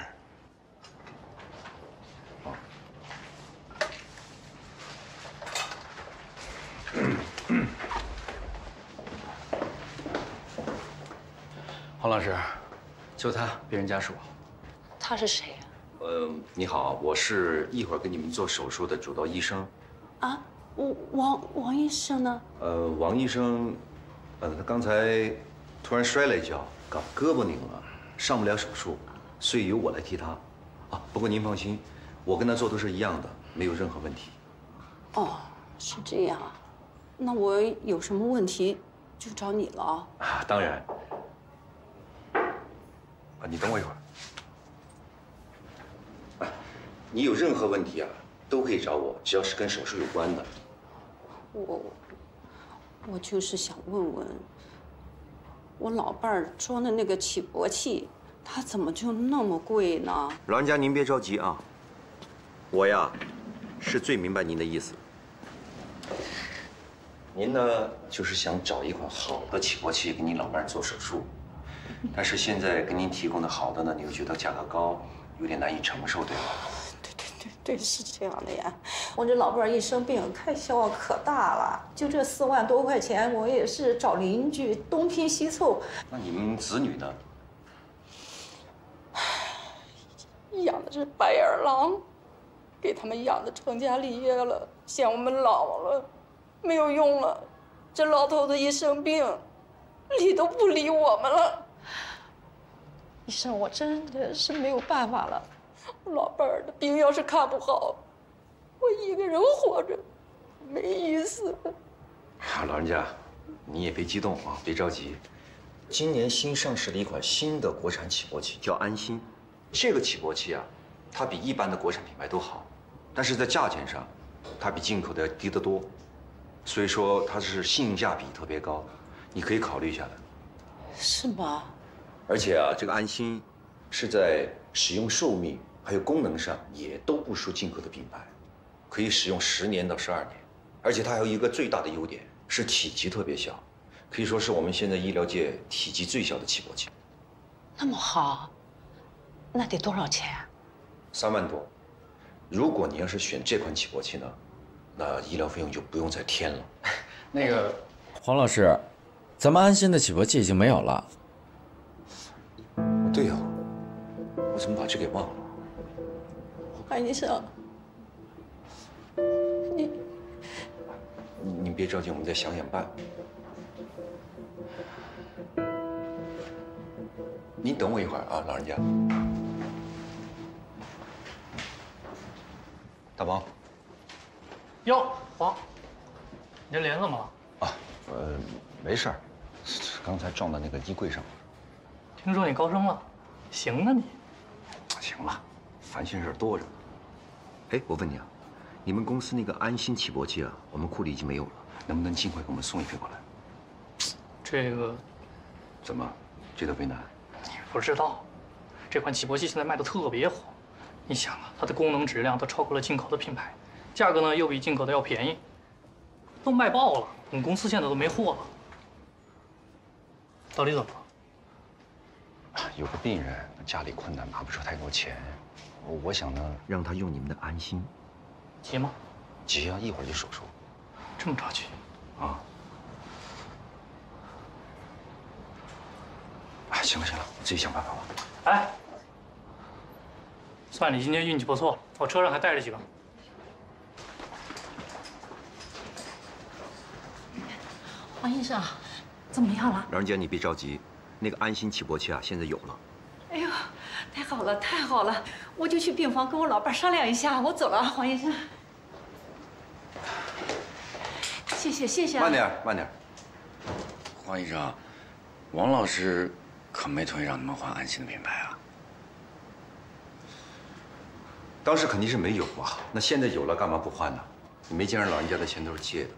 黄老师，就他，病人家属。 他是谁呀？ 你好，我是一会儿给你们做手术的主刀医生。 啊，王医生呢？ 王医生，他刚才突然摔了一跤，胳膊拧了，上不了手术，所以由我来替他。啊，不过您放心，我跟他做都是一样的，没有任何问题。 哦，是这样啊，那我有什么问题就找你了啊。 啊，当然。你等我一会儿。你有任何问题啊，都可以找我，只要是跟手术有关的。 我就是想问问，我老伴儿装的那个起搏器，它怎么就那么贵呢？ 老人家您别着急啊，我呀是最明白您的意思。您呢就是想找一款好的起搏器给您老伴儿做手术，但是现在给您提供的好的呢，你又觉得价格高，有点难以承受，对吧？ 对，是这样的呀。我这老伴儿一生病，开销可大了。就这4万多块钱，我也是找邻居东拼西凑。 那你们子女呢？ 养的是白眼狼，给他们养的成家立业了，嫌我们老了，没有用了。这老头子一生病，理都不理我们了。医生，我真的是没有办法了。我老伴儿的病要是看不好，我一个人活着没意思。 老人家，你也别激动啊，别着急。 今年新上市了一款新的国产起搏器，叫安心。这个起搏器啊，它比一般的国产品牌都好，但是在价钱上，它比进口的要低得多。所以说它是性价比特别高，你可以考虑一下的。 是吗？ 而且啊，这个安心是在使用寿命还有功能上也都不输进口的品牌，可以使用10年到12年。而且它还有一个最大的优点是体积特别小，可以说是我们现在医疗界体积最小的起搏器。 那么好，那得多少钱 ？3万多。如果你要是选这款起搏器呢，那医疗费用就不用再添了。 那个黄老师，咱们安心的起搏器已经没有了。 对呀，我怎么把这给忘了？ 黄医生， 你别着急，我们再想想办法。您等我一会儿啊，老人家。大王。 哟，黄，你这脸怎么了？ 啊，没事儿，刚才撞到那个衣柜上了。 听说你高升了，行啊你。 行了，烦心事多着呢。哎，我问你啊，你们公司那个安心起搏器啊，我们库里已经没有了，能不能尽快给我们送一批过来？ 这个， 怎么，觉得为难？ 你不知道，这款起搏器现在卖的特别火。你想啊，它的功能质量都超过了进口的品牌。价格呢又比进口的要便宜，都卖爆了。我们公司现在都没货了。到底怎么了？ 有个病人家里困难，拿不出太多钱，我想呢让他用你们的安心。 急吗？ 急啊，一会儿就手术。 这么着急？ 啊。哎，行了行了，我自己想办法吧。 哎，算你今天运气不错，我车上还带着几个。 黄医生，怎么样了？ 老人家，你别着急，那个安心起搏器啊，现在有了。 哎呦，太好了，太好了！我就去病房跟我老伴商量一下，我走了，黄医生。谢谢谢谢。 慢点慢点。 黄医生，王老师可没同意让你们换安心的品牌啊。 当时肯定是没有啊，那现在有了，干嘛不换呢？你没见着老人家的钱都是借的。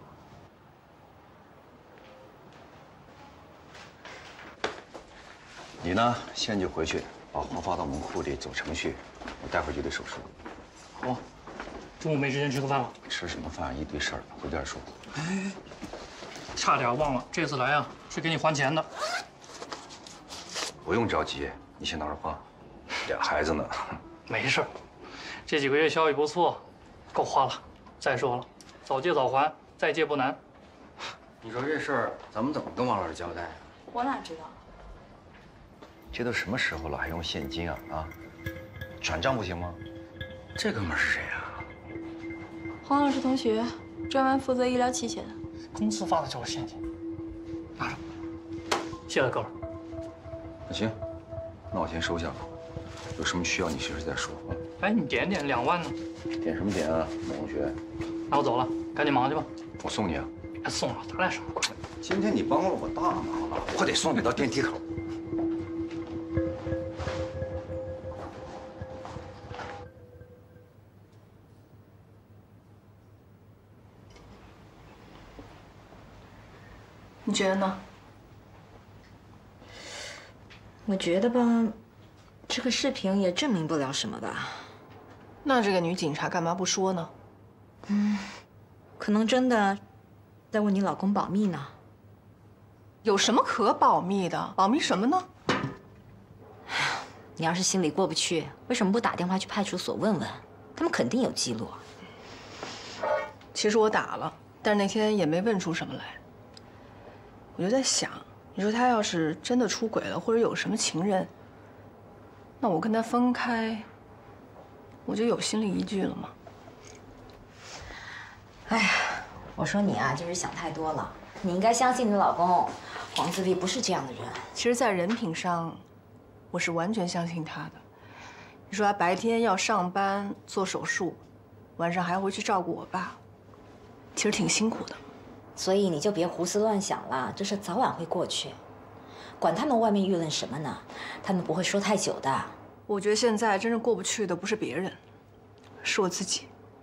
你呢，现在就回去，把货发到我们库里走程序，我待会儿就得手术。 好，中午没时间吃个饭了。 吃什么饭？一堆事儿，回点说。 哎，差点忘了，这次来啊是给你还钱的。 不用着急，你先拿着花，俩孩子呢。 没事，这几个月效益不错，够花了。再说了，早借早还，再借不难。 你说这事儿咱们怎么跟王老师交代啊？ 我哪知道？ 这都什么时候了，还用现金啊？啊，转账不行吗？ 这哥们儿是谁啊？ 黄老师同学，专门负责医疗器械的。 公司发的就是现金，拿着。谢了，哥们儿。 那行，那我先收下了。有什么需要你随时再说啊。 哎，你点2万呢？ 点什么点啊，孟同学？ 那我走了，赶紧忙去吧。 我送你啊。 别送了，咱俩什么关系？ 今天你帮了我大忙了，我得送你到电梯口。 你觉得呢？ 我觉得吧，这个视频也证明不了什么吧。 那这个女警察干嘛不说呢？ 可能真的在为你老公保密呢。 有什么可保密的？保密什么呢？ 你要是心里过不去，为什么不打电话去派出所问问？他们肯定有记录。 其实我打了，但是那天也没问出什么来。我就在想，你说他要是真的出轨了，或者有什么情人，那我跟他分开，我就有心理依据了吗？ 哎呀，我说你啊，就是想太多了。你应该相信你老公，黄自立不是这样的人。 其实，在人品上，我是完全相信他的。你说他白天要上班做手术，晚上还要回去照顾我爸，其实挺辛苦的。 所以你就别胡思乱想了，这事早晚会过去。 管他们外面议论什么呢？他们不会说太久的。 我觉得现在真正过不去的不是别人，是我自己。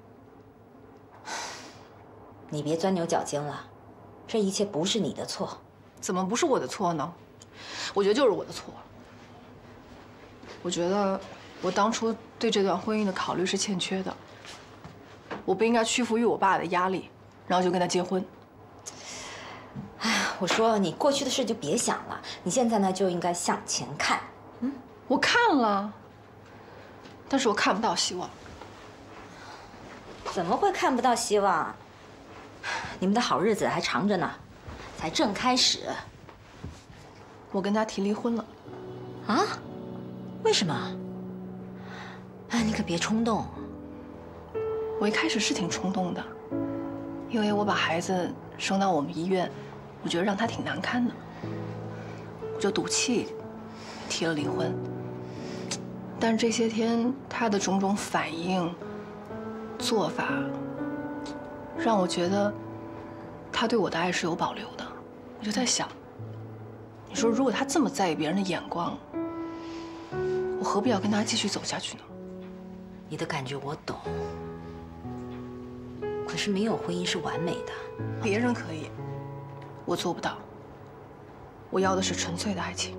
你别钻牛角尖了，这一切不是你的错。 怎么不是我的错呢？我觉得就是我的错。我觉得我当初对这段婚姻的考虑是欠缺的。我不应该屈服于我爸的压力，然后就跟他结婚。 哎，我说你过去的事就别想了，你现在呢就应该向前看。 我看了，但是我看不到希望。 怎么会看不到希望？你们的好日子还长着呢，才正开始。 我跟他提离婚了。 啊？为什么？哎，你可别冲动。 我一开始是挺冲动的，因为我把孩子生到我们医院，我觉得让他挺难堪的，我就赌气提了离婚。但是这些天他的种种反应、做法，让我觉得他对我的爱是有保留的。我就在想，你说如果他这么在意别人的眼光，我何必要跟他继续走下去呢？ 你的感觉我懂，可是没有婚姻是完美的。 别人可以，我做不到。我要的是纯粹的爱情。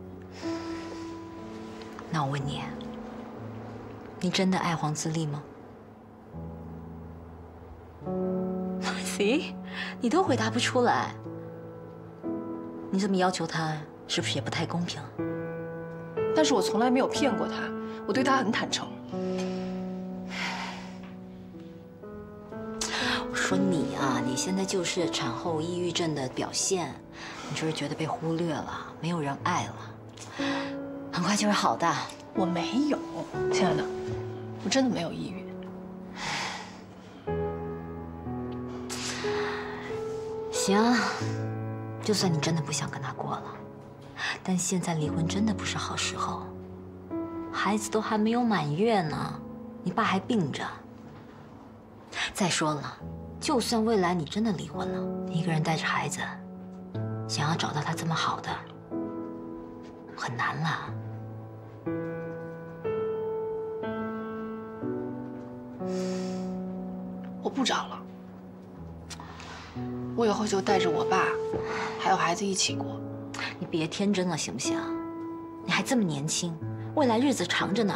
那我问你，你真的爱黄自立吗？行，你都回答不出来，你这么要求他，是不是也不太公平？ 但是我从来没有骗过他，我对他很坦诚。 我说你啊，你现在就是产后抑郁症的表现，你就是觉得被忽略了，没有人爱了，很快就会好的。 我没有，亲爱的，我真的没有抑郁。 行，就算你真的不想跟他过了，但现在离婚真的不是好时候，孩子都还没有满月呢，你爸还病着。再说了，就算未来你真的离婚了，你一个人带着孩子，想要找到他这么好的，很难了。 我不找了，我以后就带着我爸，还有孩子一起过。 你别天真了行不行？你还这么年轻，未来日子长着呢。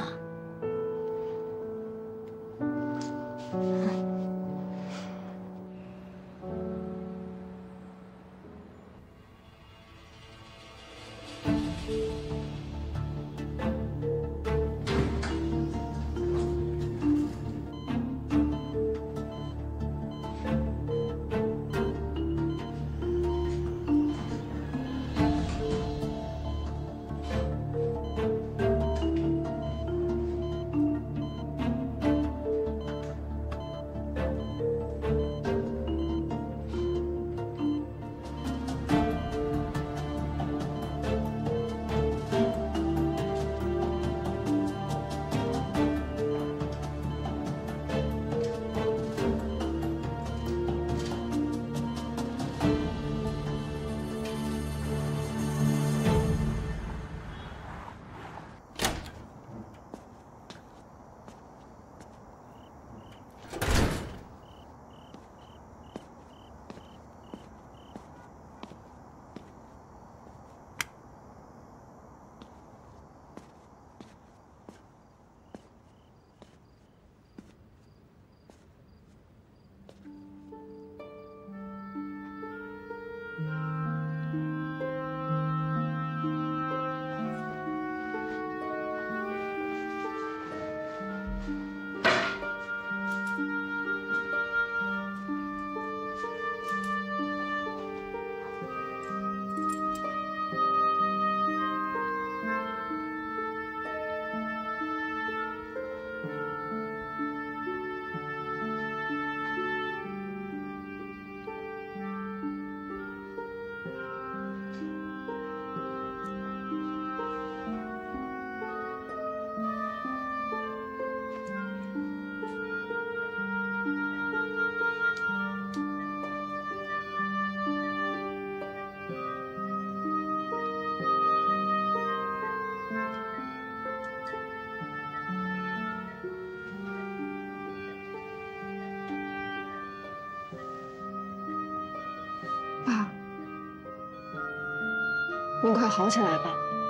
您快好起来吧，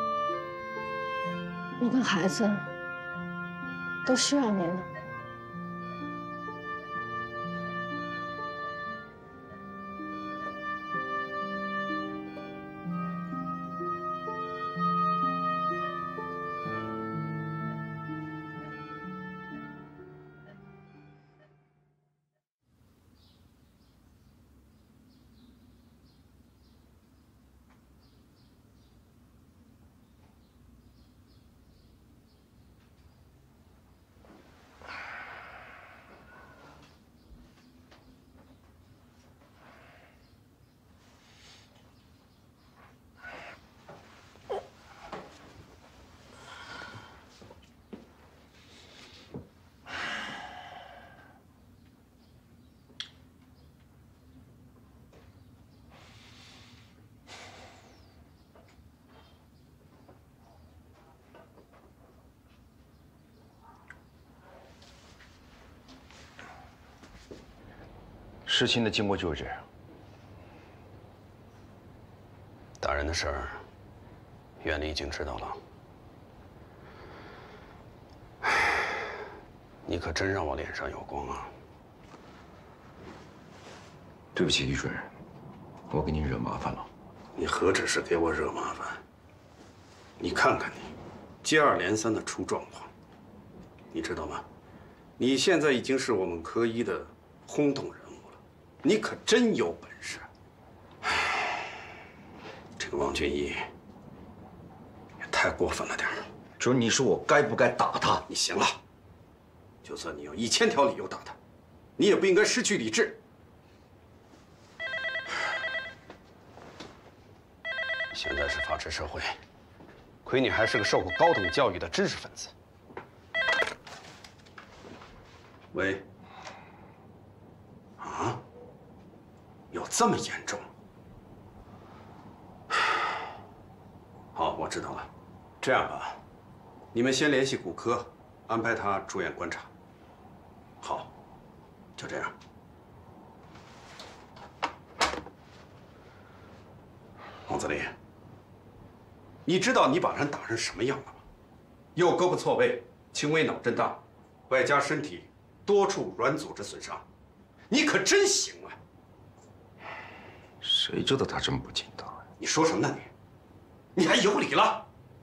我跟孩子都需要您呢。 事情的经过就是这样。 大人的事儿，院里已经知道了。唉，你可真让我脸上有光啊！ 对不起，李主任，我给您惹麻烦了。 你何止是给我惹麻烦？你看看你，接二连三的出状况，你知道吗？你现在已经是我们科一的轰动人物了，你可真有本事。唉，这个王俊义也太过分了点儿。 主任，你说我该不该打他？ 你行了，就算你有1000条理由打他，你也不应该失去理智。现在是法治社会，亏你还是个受过高等教育的知识分子。喂，啊，有这么严重？好，我知道了。这样吧，你们先联系骨科，安排他住院观察。好，就这样。王子立，你知道你把人打成什么样了吗？右胳膊错位，轻微脑震荡，外加身体多处软组织损伤，你可真行啊！ 谁知道他这么不经当呀？ 你说什么呢你？你还有理了？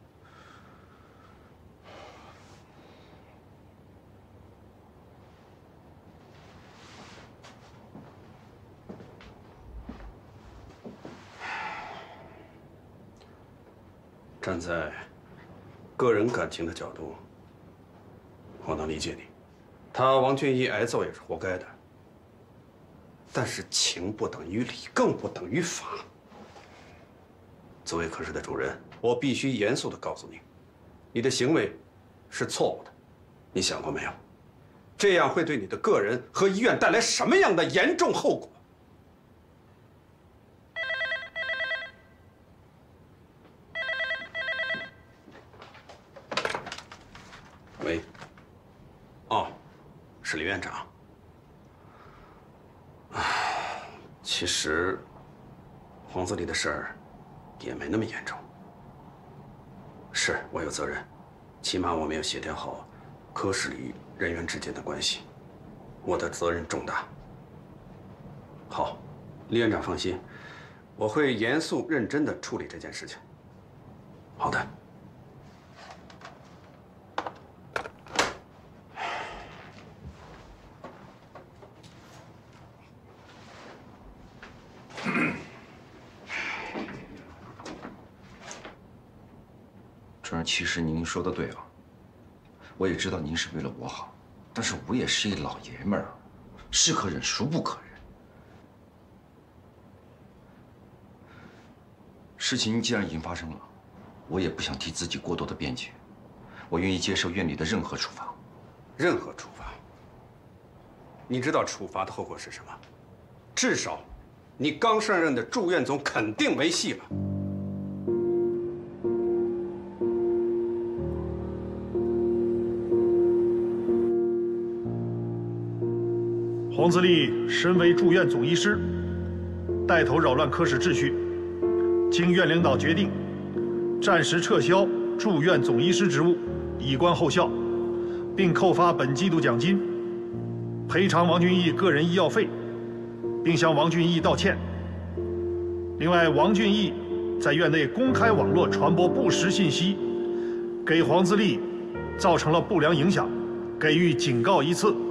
站在个人感情的角度，我能理解你。他王俊义挨揍也是活该的。但是情不等于理，更不等于法。作为科室的主任，我必须严肃地告诉你，你的行为是错误的。你想过没有？这样会对你的个人和医院带来什么样的严重后果？喂，哦，是李院长。其实，黄子里的事儿也没那么严重。是我有责任，起码我没有协调好科室里人员之间的关系，我的责任重大。好，李院长放心，我会严肃认真地处理这件事情。好的。 主任，其实您说的对啊，我也知道您是为了我好，但是我也是一老爷们儿，是可忍孰不可忍。事情既然已经发生了，我也不想替自己过多的辩解，我愿意接受院里的任何处罚。 任何处罚？你知道处罚的后果是什么？至少，你刚上任的祝院总肯定没戏了。 黄自立身为住院总医师，带头扰乱科室秩序，经院领导决定， 暂时撤销住院总医师职务，以观后效，并扣发本季度奖金，赔偿王俊义个人医药费，并向王俊义道歉。另外，王俊义在院内公开网络传播不实信息，给黄自立造成了不良影响，给予警告一次。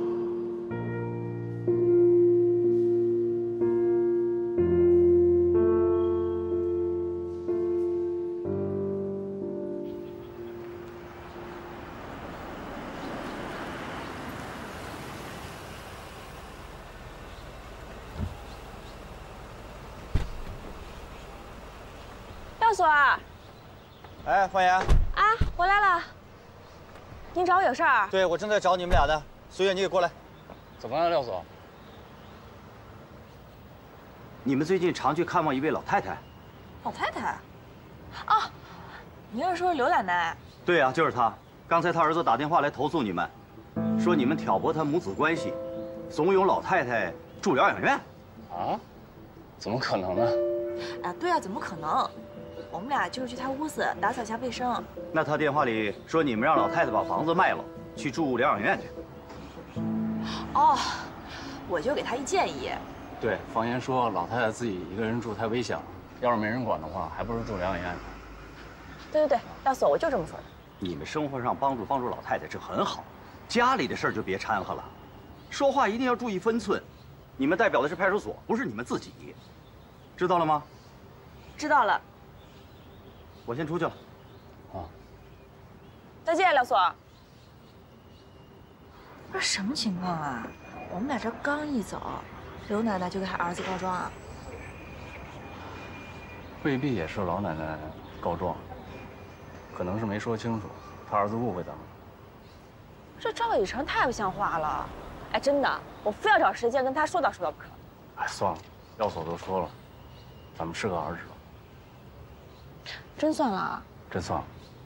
廖所， 哎，方言。 啊，回来了。您找我有事儿？ 对，我正在找你们俩呢。随月，你给过来。 怎么了，廖所？ 你们最近常去看望一位老太太。 老太太？哦，您是说刘奶奶？ 对呀，就是她。刚才她儿子打电话来投诉你们，说你们挑拨他母子关系，怂恿老太太住疗养院。 啊？怎么可能呢？ 啊，对啊，怎么可能？ 我们俩就是去他屋子打扫一下卫生。 那他电话里说你们让老太太把房子卖了，去住疗养院去。 哦，我就给他一建议。 对，方言说老太太自己一个人住太危险了，要是没人管的话，还不如住疗养院。 对，廖所，我就这么说的。 你们生活上帮助老太太这很好，家里的事儿就别掺和了，说话一定要注意分寸。你们代表的是派出所，不是你们自己，知道了吗？ 知道了。 我先出去了， 啊， 再见，廖所。这什么情况啊？我们俩这刚一走，刘奶奶就给她儿子告状啊？ 未必也是老奶奶告状，可能是没说清楚，他儿子误会咱们了。 这赵以成太不像话了！哎，真的，我非要找时间跟他说道不可。 哎，算了，廖所都说了，咱们适可而止吧。 真算了？ 真算了。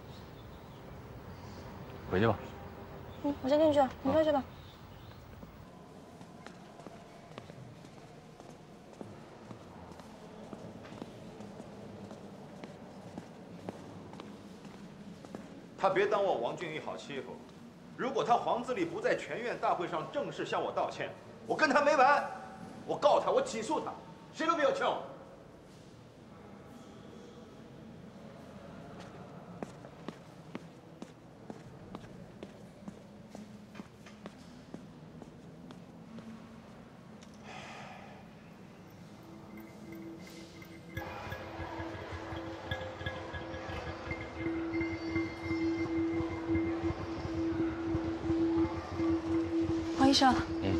回去吧。 我先进去，你快去吧。 他别当我王俊义好欺负。如果他黄自立不在全院大会上正式向我道歉，我跟他没完，我告他，我起诉他，谁都别有劝我。 王医生，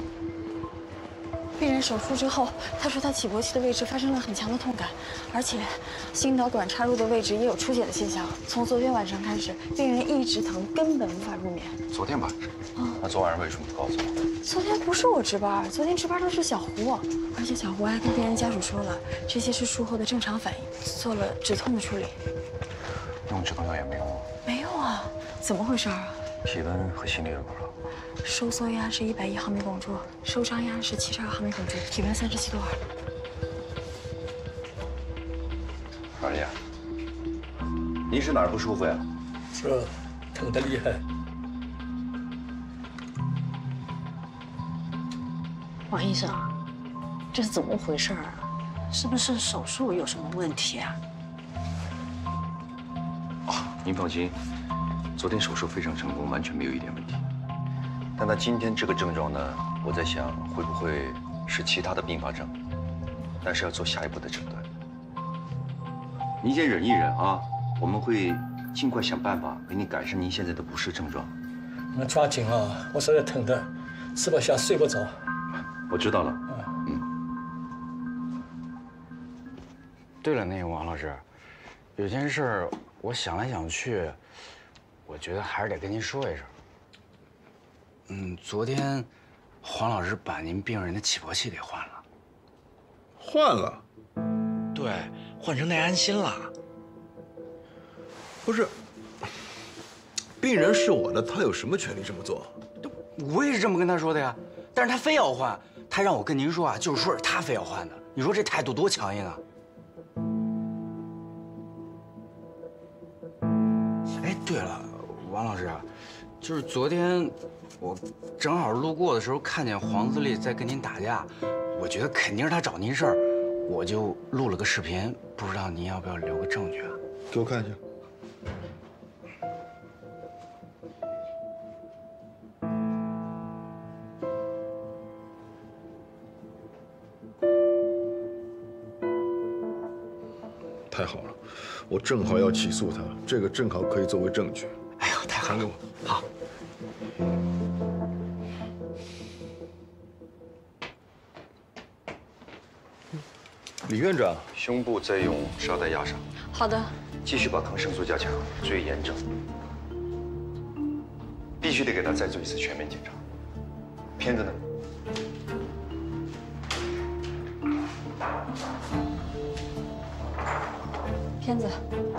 病人手术之后，他说他起搏器的位置发生了很强的痛感，而且心导管插入的位置也有出血的现象。从昨天晚上开始，病人一直疼，根本无法入眠。 昨天晚上？那昨晚上为什么不告诉我？ 昨天不是我值班，昨天值班的是小胡，而且小胡还跟病人家属说了，这些是术后的正常反应，做了止痛的处理。 用止痛药也没用吗？ 没有啊，怎么回事啊？ 体温和心率是多少？ 收缩压是110毫米汞柱，收张压是72毫米汞柱，体温37度2。 二爷，您是哪儿不舒服呀？ 这疼得厉害。 王医生，这是怎么回事啊？是不是手术有什么问题啊？ 您放心，昨天手术非常成功，完全没有一点问题。 但他今天这个症状呢，我在想会不会是其他的并发症，但是要做下一步的诊断。您先忍一忍啊，我们会尽快想办法给你改善您现在的不适症状。 那抓紧啊，我实在疼得吃不下睡不着。 我知道了。 对了，那个王老师，有件事我想来想去，我觉得还是得跟您说一声。 昨天黄老师把您病人的起搏器给换了。 换了？ 对，换成内安心了。 不是，病人是我的，他有什么权利这么做？ 我也是这么跟他说的呀，但是他非要换，他让我跟您说啊，就是说是他非要换的。你说这态度多强硬啊！ 对了，王老师，就是昨天我正好路过的时候，看见黄自立在跟您打架，我觉得肯定是他找您事儿，我就录了个视频，不知道您要不要留个证据啊？ 给我看一下。太好了，我正好要起诉他，这个正好可以作为证据。 哎呦，太好了！ 传给我。 好。 李院长， 胸部再用沙袋压上。 好的。 继续把抗生素加强，注意炎症。必须得给他再做一次全面检查。片子呢？ 片子。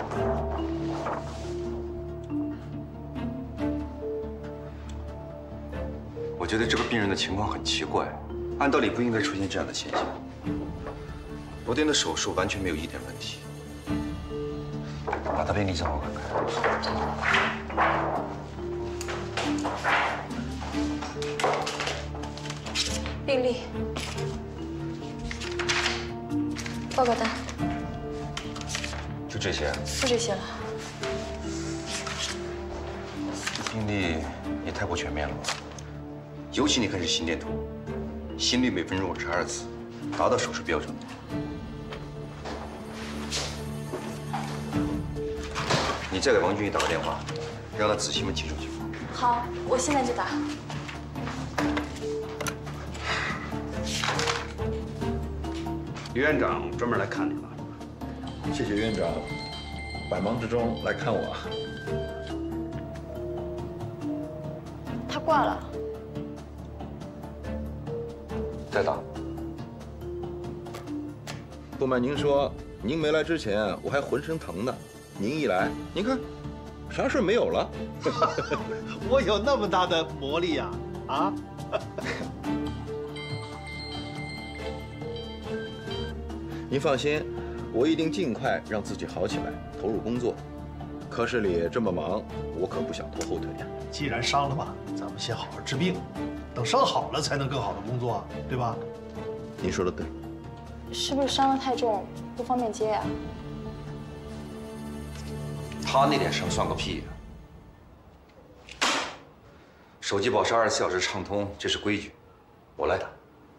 我觉得这个病人的情况很奇怪，按道理不应该出现这样的现象。昨天的手术完全没有一点问题。把他病历找我看看。 病历、报告单， 就这些？ 就这些了。 病历也太不全面了吧？尤其你看这心电图，心率每分钟52次，达到手术标准。你再给王俊义打个电话，让他仔细问清楚情况。 好，我现在就打。 于院长专门来看你了。 谢谢院长，百忙之中来看我。 他挂了。 再打。 不瞒您说，您没来之前我还浑身疼呢。您一来，您看，啥事没有了。 我有那么大的魔力呀！啊！ 您放心，我一定尽快让自己好起来，投入工作。科室里这么忙，我可不想拖后腿呀。 既然伤了嘛，咱们先好好治病，等伤好了才能更好的工作，对吧？ 您说的对。 是不是伤得太重，不方便接呀？ 他那点伤算个屁呀！手机保持24小时畅通，这是规矩。我来打。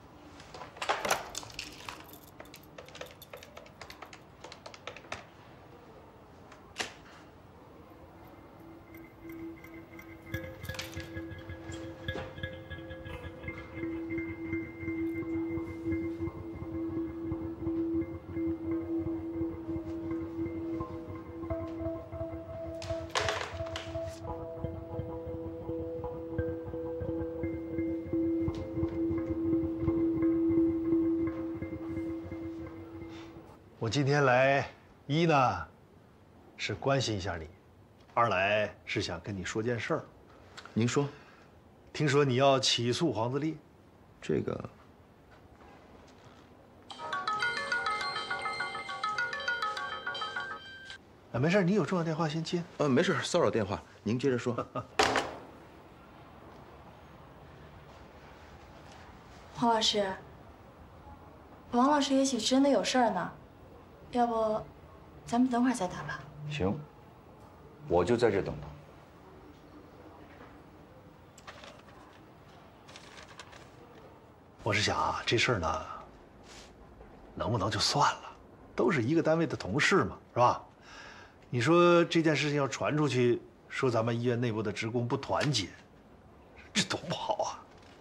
我今天来，一呢是关心一下你，二来是想跟你说件事儿。 您说。 听说你要起诉黄自立， 这个。 啊，没事，你有重要电话先接。 没事，骚扰电话，您接着说。 黄老师，王老师也许真的有事儿呢，要不咱们等会儿再打吧。 行，我就在这等他。 我是想啊，这事儿呢，能不能就算了？都是一个单位的同事嘛，是吧？你说这件事情要传出去，说咱们医院内部的职工不团结，这多不好啊！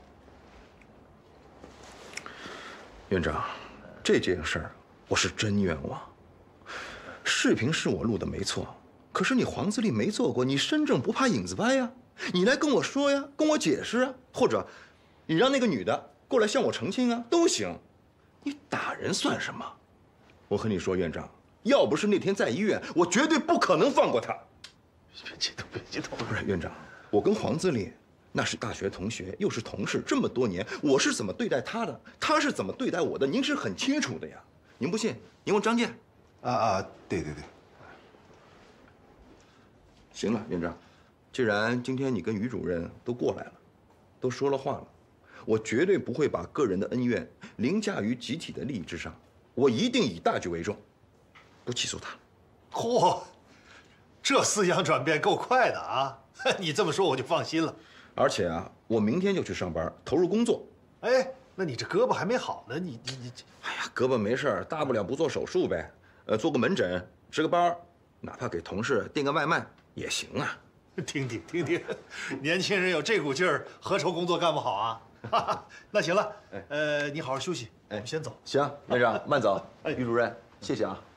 院长，这件事儿我是真冤枉。视频是我录的没错，可是你黄自立没做过，你身正不怕影子歪呀！你来跟我说呀，跟我解释啊，或者你让那个女的过来向我澄清啊，都行。你打人算什么？我和你说，院长，要不是那天在医院，我绝对不可能放过他。 别激动，别激动。 不是院长，我跟黄自立那是大学同学，又是同事，这么多年，我是怎么对待他的，他是怎么对待我的，您是很清楚的呀。您不信，您问张健。 对对对。 行了，院长，既然今天你跟于主任都过来了，都说了话了，我绝对不会把个人的恩怨凌驾于集体的利益之上，我一定以大局为重，不起诉他。 嚯，这思想转变够快的啊！你这么说我就放心了。 而且啊，我明天就去上班，投入工作。 哎，那你这胳膊还没好呢，你…… 哎呀，胳膊没事儿，大不了不做手术呗，做个门诊，值个班，哪怕给同事订个外卖也行啊。 听听，年轻人有这股劲儿，何愁工作干不好啊？那行了，你好好休息，我们先走。 行，院长慢走。于主任，谢谢啊。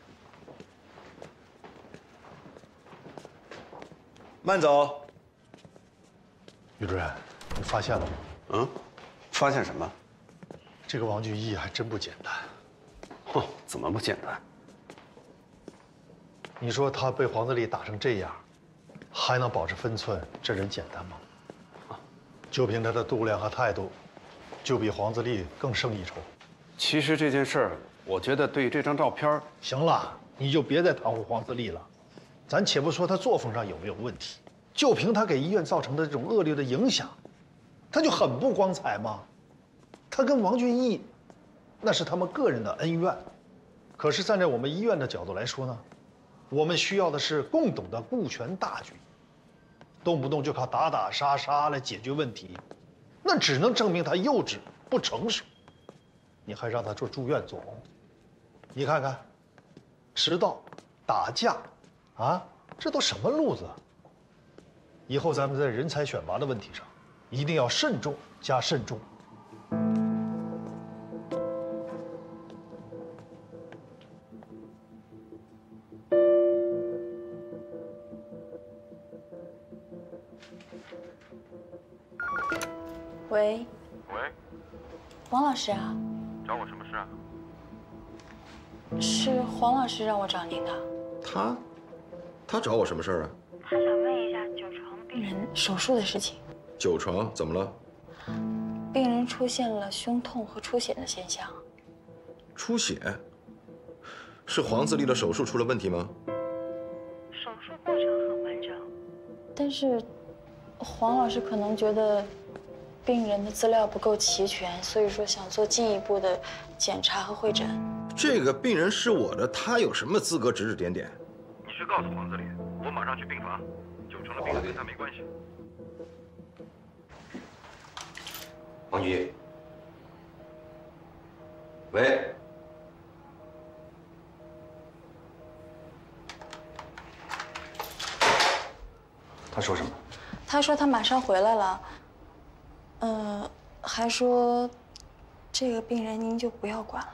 慢走。 于主任，你发现了吗？ 嗯，发现什么？ 这个王俊义还真不简单。 哼，怎么不简单？ 你说他被黄自立打成这样，还能保持分寸，这人简单吗？就凭他的度量和态度，就比黄自立更胜一筹。 其实这件事儿，我觉得对这张照片…… 行了，你就别再袒护黄自立了。咱且不说他作风上有没有问题，就凭他给医院造成的这种恶劣的影响，他就很不光彩嘛。他跟王俊义，那是他们个人的恩怨。可是站在我们医院的角度来说呢，我们需要的是共懂的顾全大局。动不动就靠打打杀杀来解决问题，那只能证明他幼稚不成熟。你还让他做住院总，你看看，迟到、打架，啊，这都什么路子？以后咱们在人才选拔的问题上，一定要慎重加慎重。 喂， 喂， 王老师啊， 找我什么事啊？ 是黄老师让我找您的。 他找我什么事儿啊？ 他想问一下9床病人手术的事情。 9床怎么了？ 病人出现了胸痛和出血的现象。 出血？是黄自立的手术出了问题吗？ 手术过程很完整，但是黄老师可能觉得病人的资料不够齐全，所以说想做进一步的检查和会诊。 这个病人是我的，他有什么资格指指点点？ 你去告诉黄自立，我马上去病房。9床的病人跟他没关系。 王俊义，喂，他说什么？ 他说他马上回来了，还说这个病人您就不要管了。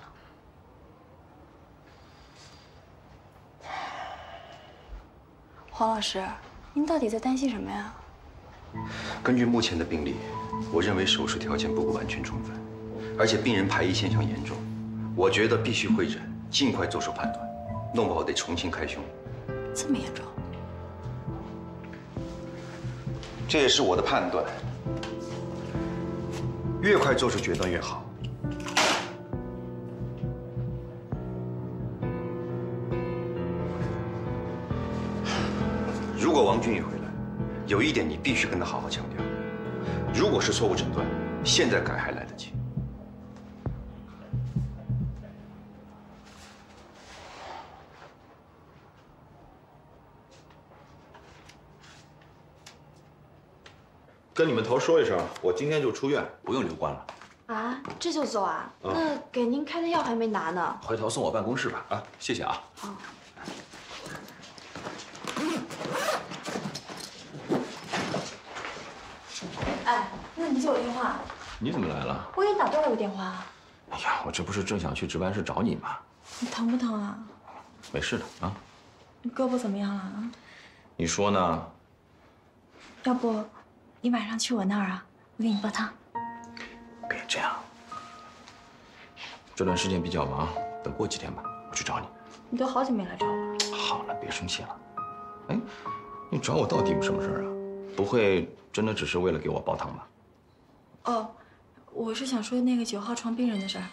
黄老师，您到底在担心什么呀？ 根据目前的病例，我认为手术条件不够完全充分，而且病人排异现象严重，我觉得必须会诊，尽快做出判断，弄不好得重新开胸。 这么严重？ 这也是我的判断，越快做出决断越好。如果王俊义回来，有一点你必须跟他好好强调：如果是错误诊断，现在改还来得及。 跟你们头说一声，我今天就出院，不用留观了。 啊，这就走啊？那给您开的药还没拿呢。 回头送我办公室吧。啊，谢谢啊。 好。哎，那你接我电话。 你怎么来了？ 我给你打多少个电话？ 哎呀，我这不是正想去值班室找你吗？ 你疼不疼啊？ 没事的啊。 你胳膊怎么样了啊？ 你说呢？ 要不，你晚上去我那儿啊，我给你煲汤。 别这样，这段时间比较忙，等过几天吧，我去找你。 你都好久没来找我了。 好了，别生气了。哎，你找我到底有什么事儿啊？不会真的只是为了给我煲汤吧？ 哦，我是想说那个9号床病人的事儿。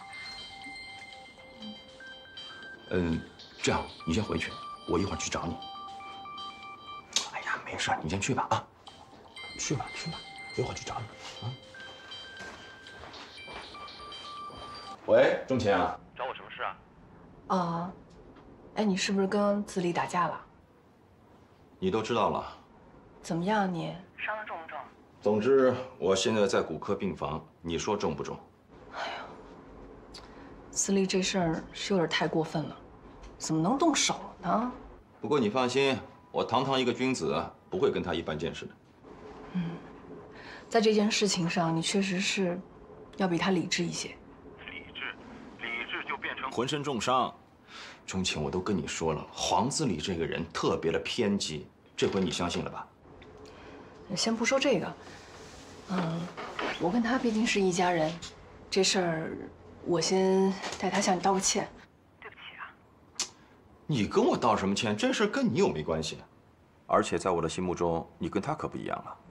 这样你先回去，我一会儿去找你。哎呀， 没事，你先去吧啊，去吧去吧，一会儿去找你啊。喂，钟情啊， 找我什么事啊？ 哎，你是不是跟子立打架了？ 你都知道了。 怎么样你？ 伤得重不重？ 总之，我现在在骨科病房，你说重不重？ 子立这事儿是有点太过分了，怎么能动手呢？ 不过你放心，我堂堂一个君子，不会跟他一般见识的。 在这件事情上，你确实是要比他理智一些。 理智就变成浑身重伤。钟情，我都跟你说了，黄子理这个人特别的偏激，这回你相信了吧？ 先不说这个，我跟他毕竟是一家人，这事儿我先代他向你道个歉。 对不起啊。 你跟我道什么歉？这事儿跟你又没关系。而且在我的心目中，你跟他可不一样了。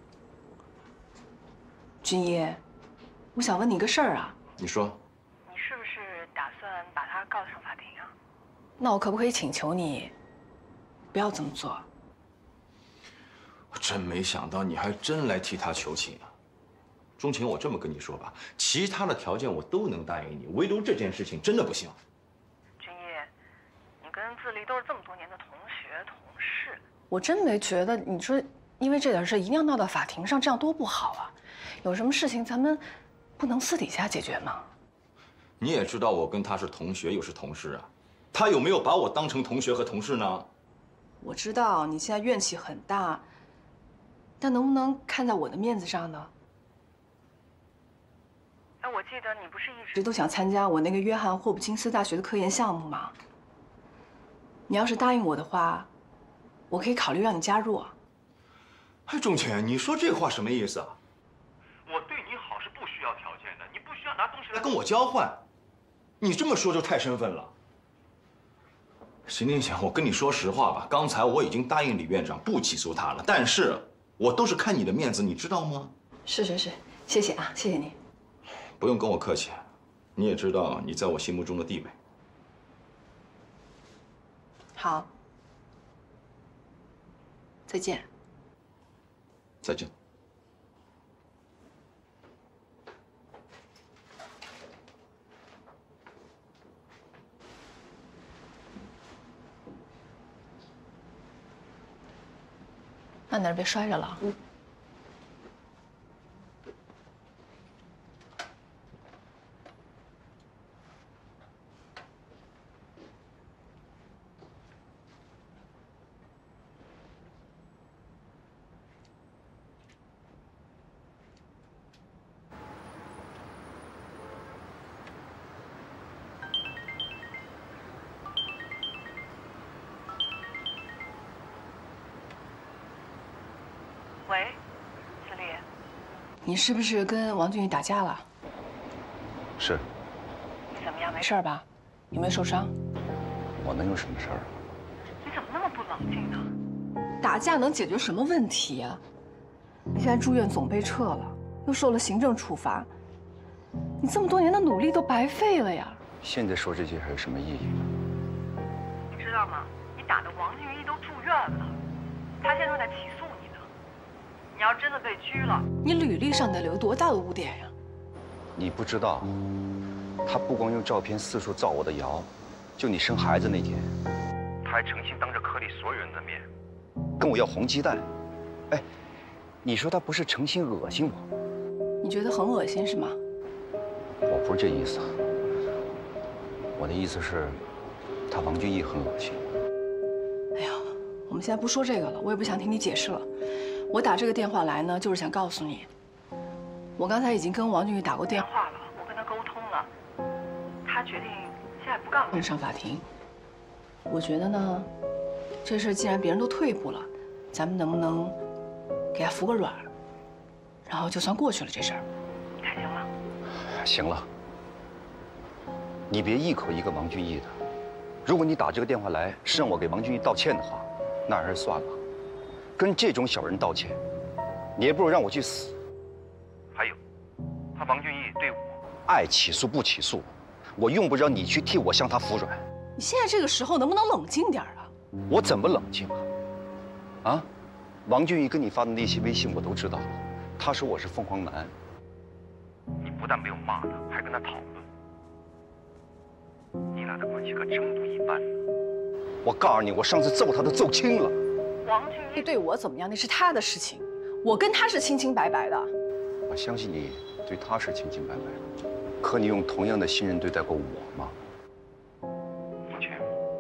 君一，我想问你个事儿啊。 你说。 你是不是打算把他告上法庭啊？ 那我可不可以请求你，不要这么做？ 我真没想到你还真来替他求情啊！钟情，我这么跟你说吧，其他的条件我都能答应你，唯独这件事情真的不行。 君一，你跟自立都是这么多年的同学同事， 我真没觉得你说因为这点事一定要闹到法庭上，这样多不好啊！有什么事情咱们不能私底下解决吗？ 你也知道我跟他是同学又是同事啊，他有没有把我当成同学和同事呢？ 我知道你现在怨气很大，但能不能看在我的面子上呢？ 哎，我记得你不是一直都想参加我那个约翰霍普金斯大学的科研项目吗？你要是答应我的话，我可以考虑让你加入啊。 哎，钟情，你说这话什么意思啊？ 我对你好是不需要条件的，你不需要拿东西来跟我交换，你这么说就太生分了。行，我跟你说实话吧，刚才我已经答应李院长不起诉他了，但是我都是看你的面子，你知道吗？ 是，谢谢啊，谢谢你。 不用跟我客气，你也知道你在我心目中的地位。 好，再见。 再见。 慢点，别摔着了。 喂，子立， 你是不是跟王俊宇打架了？ 是。 怎么样？ 没事吧？有没有受伤？ 我能有什么事儿？ 你怎么那么不冷静呢？ 打架能解决什么问题呀？你现在住院总被撤了，又受了行政处罚，你这么多年的努力都白费了呀！ 现在说这些还有什么意义呢？ 你知道吗？你打的王俊义都住院了，他现在在起诉你呢。你要真的被拘了， 你履历上得留多大的污点呀？ 你不知道，他不光用照片四处造我的谣，就你生孩子那天， 他还诚心当着科里所有人的面跟我要红鸡蛋。哎，你说他不是诚心恶心我？ 你觉得很恶心是吗？ 我不是这意思，我的意思是，他王俊义很恶心。 哎呀，我们现在不说这个了，我也不想听你解释了。我打这个电话来呢，就是想告诉你，我刚才已经跟王俊宇打过电话了， 我跟他沟通了，他决定现在不告你上法庭。我觉得呢，这事既然别人都退步了，咱们能不能给他服个软，然后就算过去了这事儿？ 你看行吗？ 行了，你别一口一个王俊义的。如果你打这个电话来是让我给王俊义道歉的话，那还是算了。跟这种小人道歉，你也不如让我去死。 还有，他王俊义对我爱起诉不起诉，我用不着你去替我向他服软。 你现在这个时候能不能冷静点啊？ 我怎么冷静啊？啊， 王俊义跟你发的那些微信我都知道了，他说我是凤凰男。 你不但没有骂他，还跟他讨论，你俩的关系可真不一般。 我告诉你，我上次揍他都揍轻了。 王俊义对我怎么样，那是他的事情，我跟他是清清白白的。 我相信你对他是清清白白的，可你用同样的信任对待过我吗？ 母亲，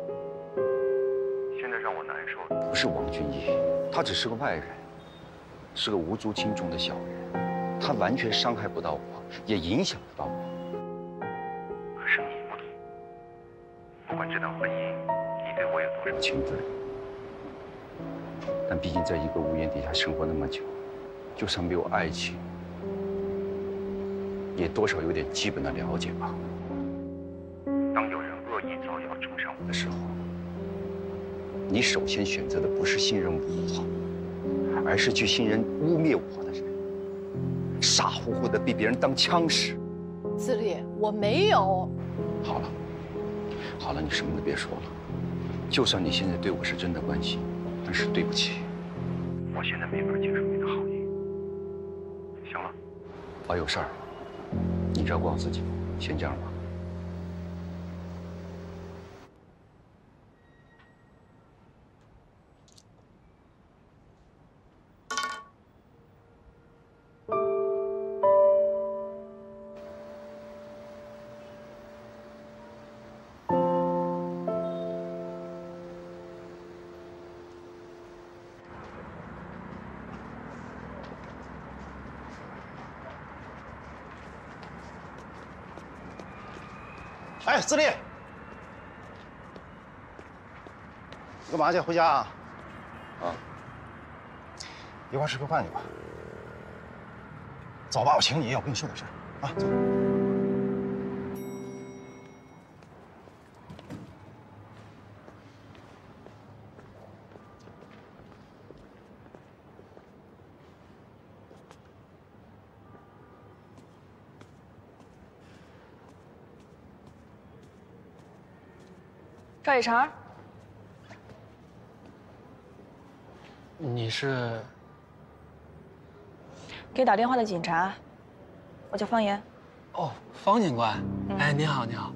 现在让我难受的不是王俊义，他只是个外人，是个无足轻重的小人，他完全伤害不到我，也影响不到我。 可是你不懂，不管这段婚姻你对我有多少情分，但毕竟在一个屋檐底下生活那么久，就算没有爱情，也多少有点基本的了解吧。 当有人恶意造谣中伤我的时候，你首先选择的不是信任我，而是去信任污蔑我的人，傻乎乎的被别人当枪使。 自立，我没有。 好了，好了，你什么都别说了。就算你现在对我是真的关心，但是对不起， 我现在没法接受你的好意。行了， 我有事儿，你照顾好自己，先这样吧。 哎，自立，你干嘛去？回家啊？ 啊， 一块吃个饭去吧。走吧，我请你，我跟你说点事儿啊，走。 赵以成， 你是？ 给你打电话的警察，我叫方言。 哦，方警官。哎，你好，你好。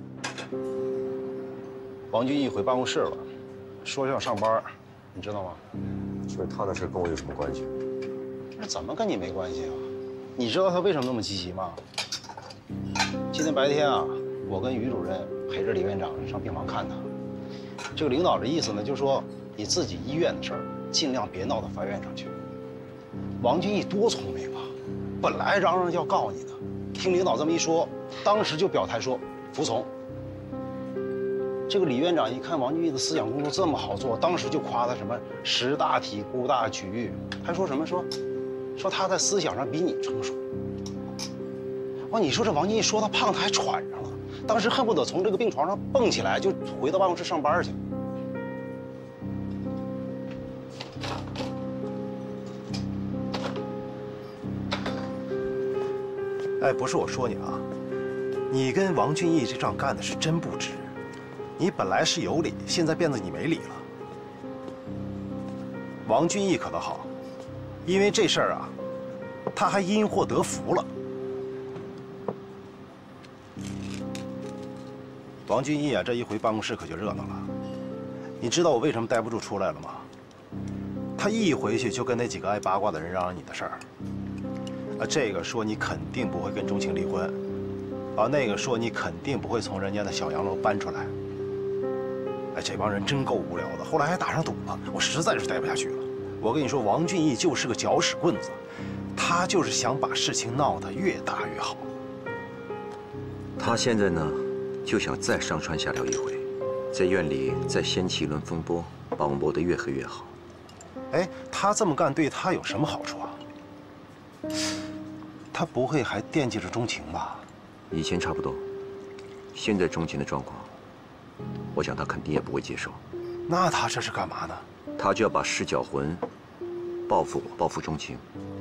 王俊义回办公室了，说要上班，你知道吗？ 所以他的事跟我有什么关系？ 那怎么跟你没关系啊？你知道他为什么那么积极吗？今天白天啊，我跟于主任陪着李院长上病房看他。这个领导的意思呢，就是说你自己医院的事儿，尽量别闹到法院上去。王俊义多聪明啊，本来嚷嚷要告你的，听领导这么一说，当时就表态说服从。这个李院长一看王俊义的思想工作这么好做，当时就夸他什么识大体、顾大局，还说什么说他在思想上比你成熟。哇，你说这王俊义说他胖，他还喘上了，当时恨不得从这个病床上蹦起来就回到办公室上班去。哎，不是我说你啊，你跟王俊义这仗干的是真不值。你本来是有理，现在变得你没理了。王俊义可倒好，因为这事儿啊，他还因祸得福了。王俊义啊，这一回办公室可就热闹了。你知道我为什么待不住出来了吗？他一回去就跟那几个爱八卦的人嚷嚷你的事儿。啊，这个说你肯定不会跟钟情离婚，啊，那个说你肯定不会从人家的小洋楼搬出来。哎，这帮人真够无聊的，后来还打上赌了，我实在是待不下去了。我跟你说，王俊义就是个搅屎棍子，他就是想把事情闹得越大越好。 他现在呢，就想再上船下疗一回，在院里再掀起一轮风波，把我们磨得越黑越好。 哎，他这么干对他有什么好处啊？他不会还惦记着钟情吧？ 以前差不多，现在钟情的状况，我想他肯定也不会接受。 那他这是干嘛呢？ 他就要把尸搅浑，报复我，报复钟情。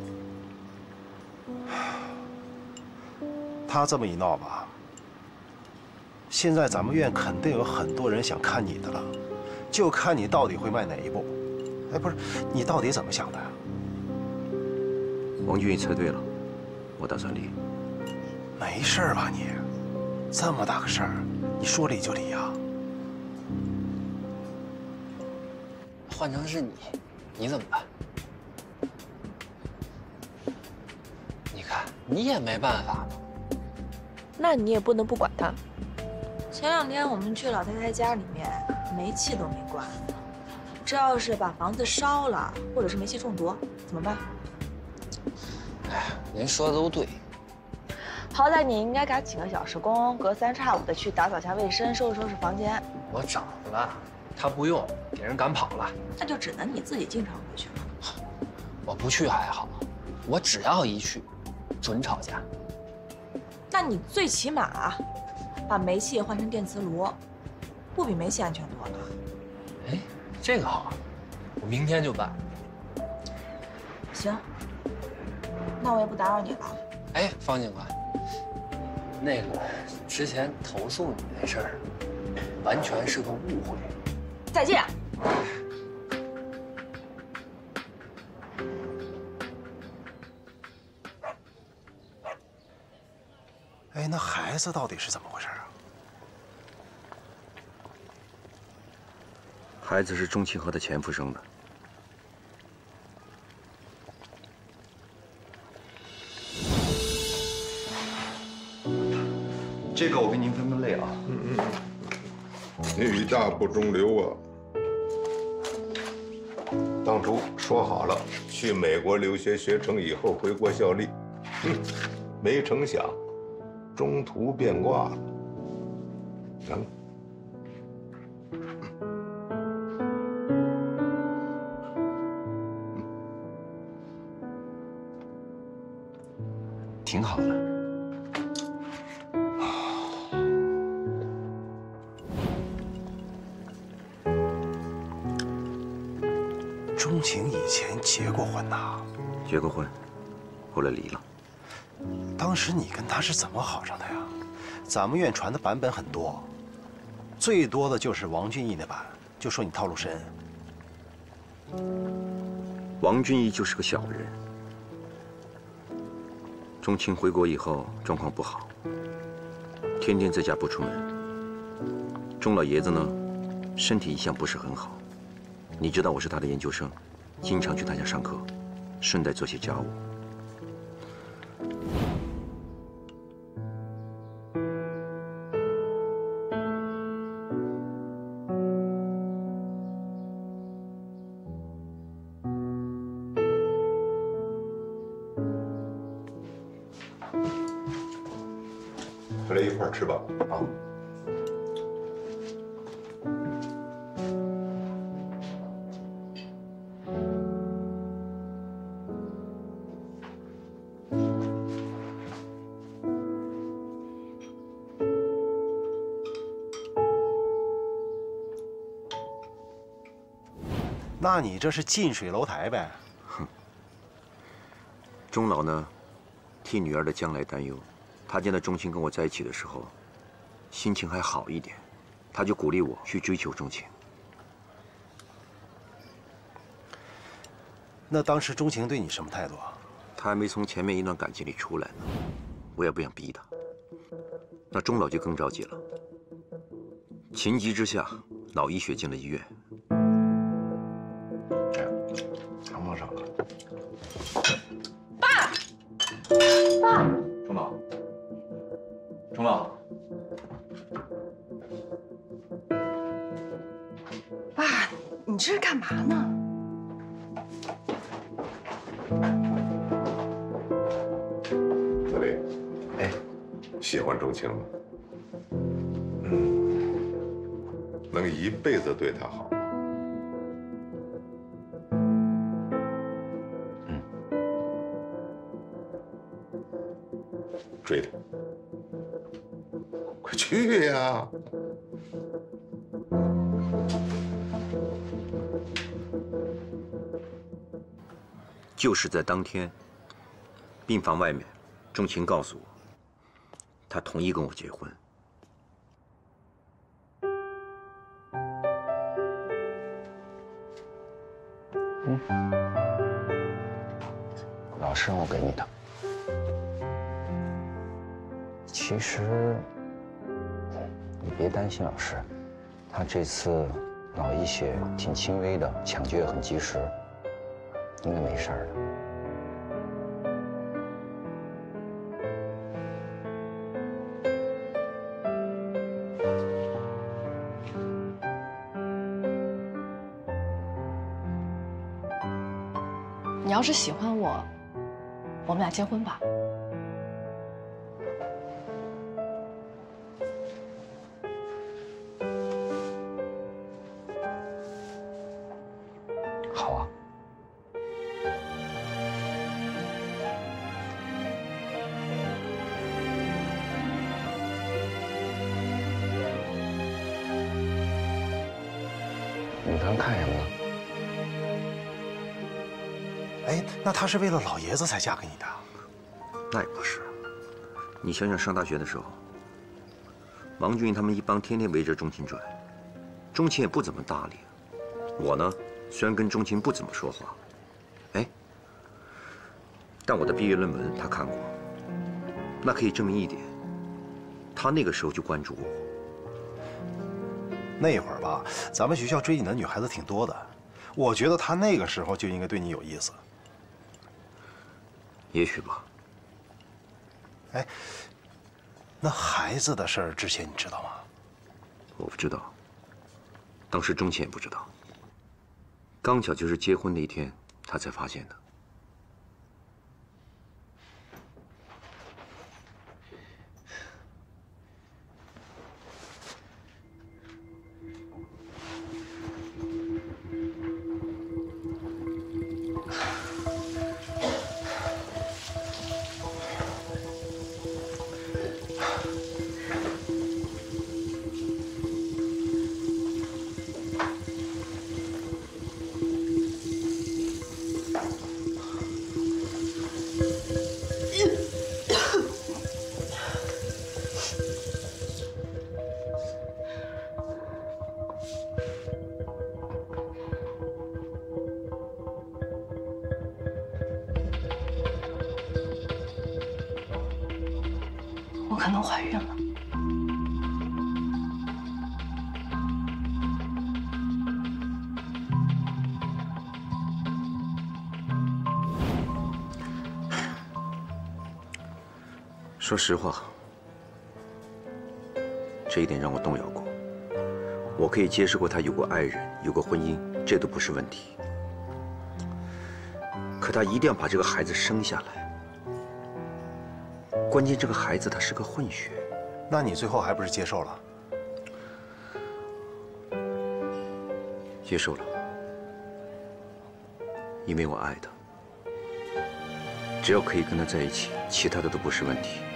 他这么一闹吧，现在咱们院肯定有很多人想看你的了，就看你到底会迈哪一步。哎，不是，你到底怎么想的呀？ 王俊义猜对了，我打算离。 没事吧你？这么大个事儿，你说离就离啊？ 换成是你，你怎么办？你看，你也没办法。 那你也不能不管他。 前2天我们去老太太家里面，煤气都没关。这要是把房子烧了，或者是煤气中毒，怎么办？ 哎，您说的都对。 好歹你应该给他请个小时工，隔3差5的去打扫下卫生，收拾收拾房间。 我找了，他不用，给人赶跑了。 那就只能你自己经常回去了。 我不去还好，我只要一去，准吵架。 那你最起码把煤气换成电磁炉，不比煤气安全多了？ 哎，这个好，我明天就办。 行，那我也不打扰你了。 哎，方警官，那个之前投诉你那事儿，完全是个误会。 再见。 哎，那孩子到底是怎么回事啊？ 孩子是钟清河的前夫生的。这个我给您分分类啊。 女大不中留啊！当初说好了去美国留学学成以后回国效力，没成想中途变卦了。行。 挺好的。 钟情以前结过婚呐？ 结过婚，后来离了。 当时你跟他是怎么好上的呀？咱们院传的版本很多，最多的就是王俊义那版，就说你套路深。 王俊义就是个小人。钟情回国以后状况不好，天天在家不出门。钟老爷子呢，身体一向不是很好。你知道我是他的研究生，经常去他家上课，顺带做些家务。 回来一块儿吃吧，啊。 那你这是近水楼台呗？ 哼。钟老呢，替女儿的将来担忧。他见到钟情跟我在一起的时候，心情还好一点，他就鼓励我去追求钟情。 那当时钟情对你什么态度啊？ 他还没从前面一段感情里出来呢，我也不想逼他。那钟老就更着急了，情急之下，脑溢血进了医院。 常帮上了。 爸， 爸，钟老，钟老， 爸，你这是干嘛呢？ 子立，哎，喜欢钟情吗？能一辈子对她好。追他，快去呀！ 就是在当天，病房外面，钟情告诉我，他同意跟我结婚。 老师让我给你的。其实你别担心老师，他这次脑溢血挺轻微的，抢救也很及时，应该没事儿的。 你要是喜欢我，我们俩结婚吧。 好啊。你刚看什么呢？ 哎，那她是为了老爷子才嫁给你的？ 那也不是。你想想上大学的时候，王俊他们一帮天天围着钟情转，钟情也不怎么搭理。我呢，虽然跟钟情不怎么说话，哎，但我的毕业论文他看过，那可以证明一点，他那个时候就关注过我。 那会儿吧，咱们学校追你的女孩子挺多的，我觉得他那个时候就应该对你有意思。 也许吧。 哎，那孩子的事儿之前你知道吗？ 我不知道，当时钟情也不知道。刚巧就是结婚那一天，他才发现的。 我可能怀孕了。 说实话，这一点让我动摇过。我可以接受过他有过爱人，有过婚姻，这都不是问题。可他一定要把这个孩子生下来。关键这个孩子他是个混血， 那你最后还不是接受了？ 接受了，因为我爱他。只要可以跟他在一起，其他的都不是问题。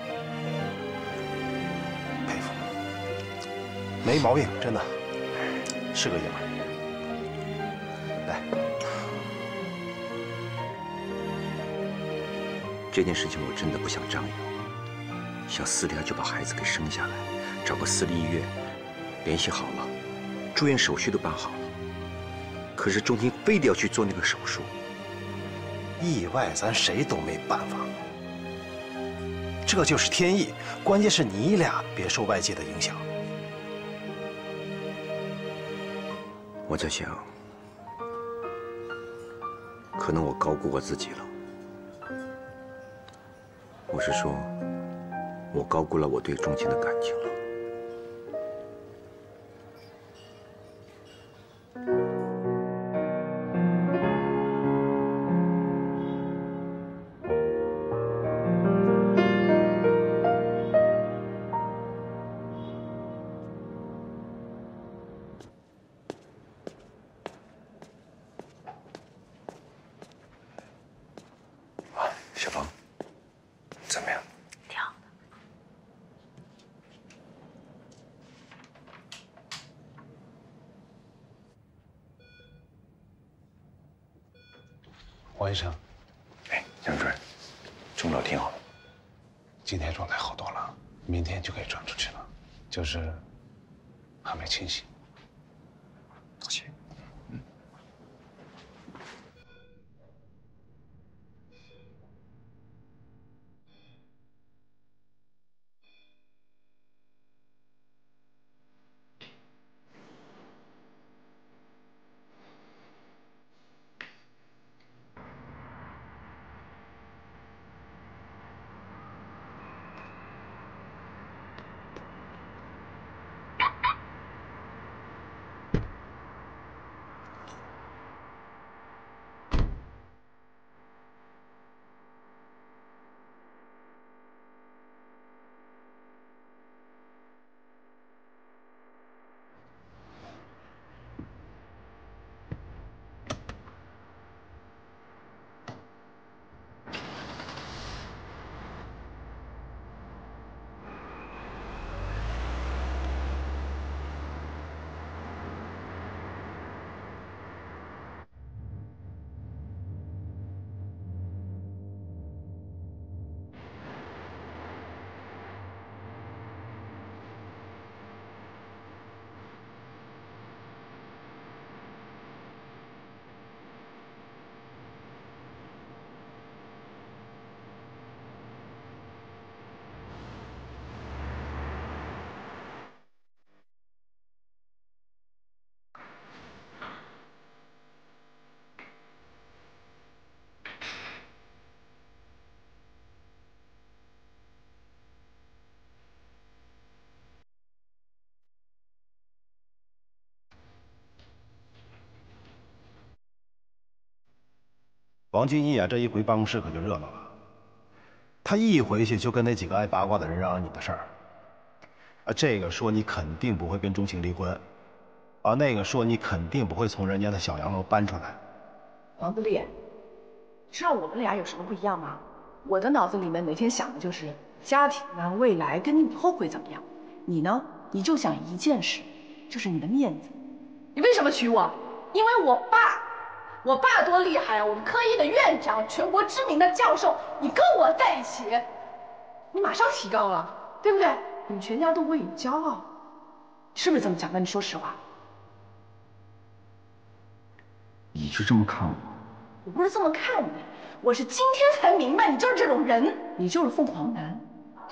佩服，没毛病，真的，是个爷们儿。来， 这件事情我真的不想张扬。想私底下就把孩子给生下来，找个私立医院，联系好了，住院手续都办好了。可是钟情非得要去做那个手术， 意外咱谁都没办法，这就是天意。关键是你俩别受外界的影响。 我在想，可能我高估我自己了。我是说，我高估了我对钟情的感情了。小芳，怎么样？ 挺好的。 王医生， 哎，杨主任，钟老挺好的， 今天状态好多了，明天就可以转出去了，就是还没清醒。 抱歉。 王俊义啊，这一回办公室可就热闹了。他一回去就跟那几个爱八卦的人嚷嚷你的事儿。啊，这个说你肯定不会跟钟情离婚，啊，那个说你肯定不会从人家的小洋楼搬出来。 王自立，你知道我们俩有什么不一样吗？我的脑子里面每天想的就是家庭啊、未来跟你以后会怎么样。你呢，你就想一件事，就是你的面子。你为什么娶我？因为我爸多厉害啊！我们科一的院长，全国知名的教授，你跟我在一起，你马上提高了，对不对？你们全家都为你骄傲，是不是这么讲的？你说实话。 你是这么看我？ 我不是这么看你，我是今天才明白，你就是这种人，你就是凤凰男。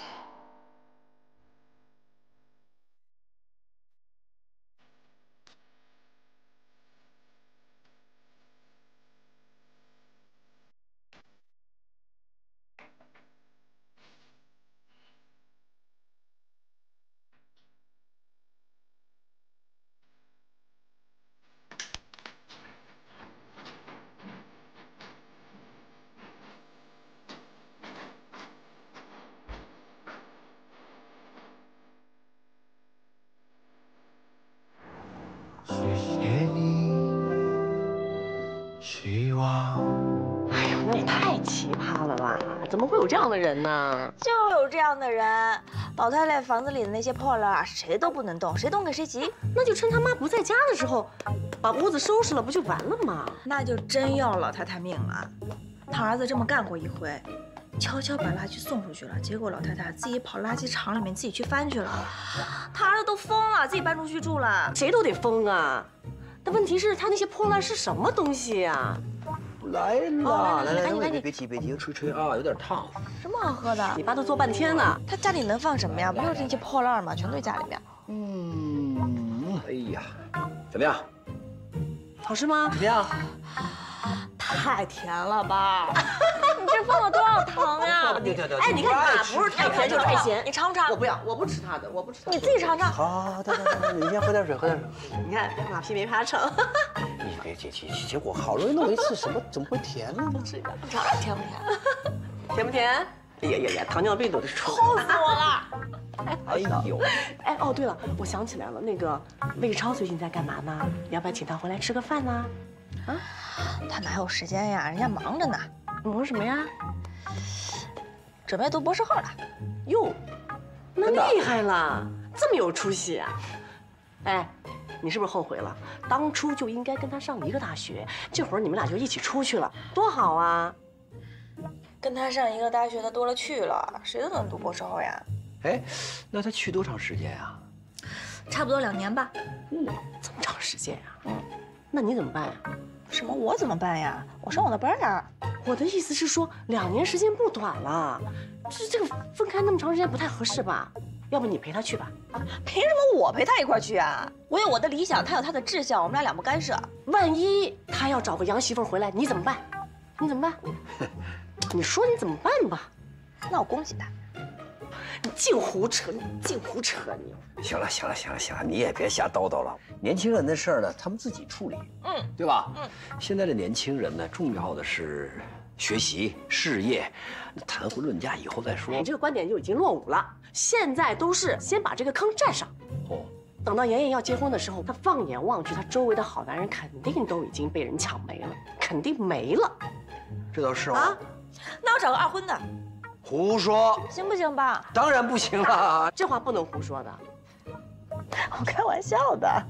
希望。哎呀，你太奇葩了吧？怎么会有这样的人呢？ 就有这样的人。老太太房子里的那些破烂啊，谁都不能动，谁动给谁急。 那就趁他妈不在家的时候，把屋子收拾了，不就完了吗？ 那就真要老太太命了。他儿子这么干过一回，悄悄把垃圾送出去了，结果老太太自己跑垃圾场里面自己去翻去了。他儿子都疯了，自己搬出去住了。 谁都得疯啊！但问题是，他那些破烂是什么东西呀？ 来了，来， 赶紧， 别急，吹啊，有点烫。 什么好喝的？ 你爸都做半天了。 他家里能放什么呀？不就是那些破烂吗？全堆家里面。 哎呀，怎么样？ 好吃吗？ 怎么样？ 太甜了吧！你这放了多少糖呀？ 哎，你看你爸不是太甜就是太咸。 你尝不尝？ 我不要，我不吃他的，我不吃。 你自己尝尝。 好，对，你先喝点水， 你看马屁没爬成。 你别急，结果好容易弄一次，怎么会甜呢？ 吃一个， 你尝尝甜不甜？ 甜不甜？呀，糖尿病都是出。 齁死我了！ 哎呦， 哎哦，对了，我想起来了，那个魏超最近在干嘛呢？你要不要请他回来吃个饭呢？啊？ 他哪有时间呀？人家忙着呢。 忙什么呀？ 准备读博士后了。 哟，那厉害了，这么有出息啊！哎，你是不是后悔了？当初就应该跟他上一个大学，这会儿你们俩就一起出去了，多好啊！ 跟他上一个大学的多了去了，谁都能读博士后呀。 哎，那他去多长时间呀？ 差不多2年吧。 这么长时间呀？那你怎么办呀？ 什么？我怎么办呀？我上我的班呀。 我的意思是说，2年时间不短了，这个分开那么长时间不太合适吧？要不你陪他去吧？ 凭什么我陪他一块去啊？我有我的理想，他有他的志向，我们俩两不干涉。 万一他要找个洋媳妇回来，你怎么办？你怎么办？你说你怎么办吧？ 那我恭喜他。 你净胡扯，你净胡扯你！ 行了，你也别瞎叨叨了。年轻人的事儿呢，他们自己处理，对吧？现在的年轻人呢，重要的是学习、事业，谈婚论嫁以后再说。 你这个观点就已经落伍了。现在都是先把这个坑占上。等到妍妍要结婚的时候，她放眼望去，她周围的好男人肯定都已经被人抢没了，肯定没了。 这倒是啊。那我找个2婚的。 胡说， 行不行吧？ 当然不行了， 这话不能胡说的。 我开玩笑的。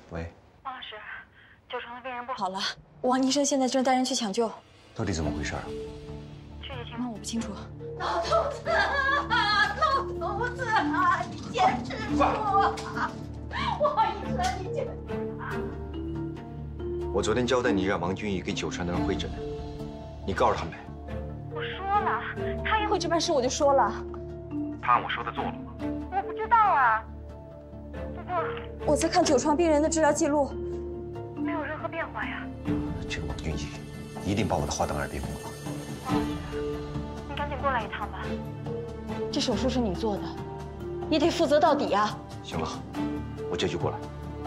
喂， 王老师，9成的病人不好了，王医生现在正带人去抢救。 到底怎么回事啊？ 具体情况我不清楚。 老头子，老头子，你坚持住啊！王医生，你坚持。 我昨天交代你让王俊义跟九川的人会诊，你告诉他没？ 我说了，他一会这办事我就说了。 他按我说的做了吗？ 我不知道啊。不过我在看9床病人的治疗记录，没有任何变化呀。 这个王俊义一定把我的话当耳边风了。 王老师，你赶紧过来一趟吧。这手术是你做的，你得负责到底啊。 行了，我这就过来。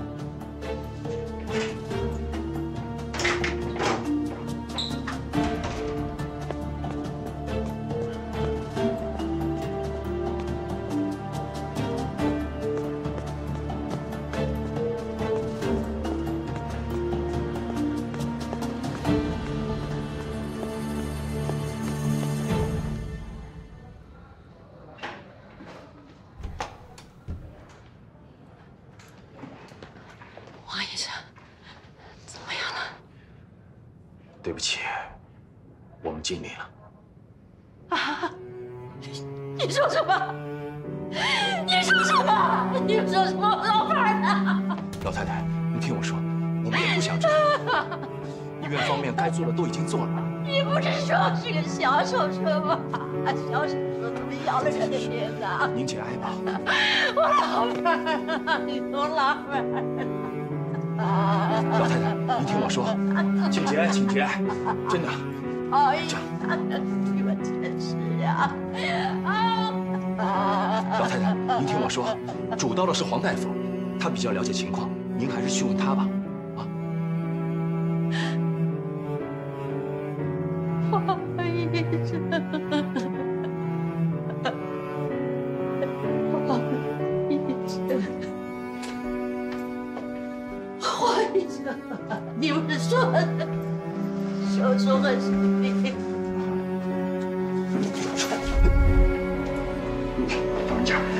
王医生，怎么样了？ 对不起，我们尽力了。 啊！你说什么？你说什么？你说什么？老板呢？ 老太太，你听我说，我们也不想这样。医院方面该做的都已经做了。 你不是说是个小手术吗？小手术怎么要了人的命啊？ 您节哀吧。 我老板啊，你说老板。 老太太，您听我说，请节哀，请节哀，真的。 哎呀，你们真是呀！ 老太太，您听我说，主刀的是黄大夫，他比较了解情况，您还是去问他吧。啊。 王医生，王医生。王医生，你不是说手术很顺利？ 老人家。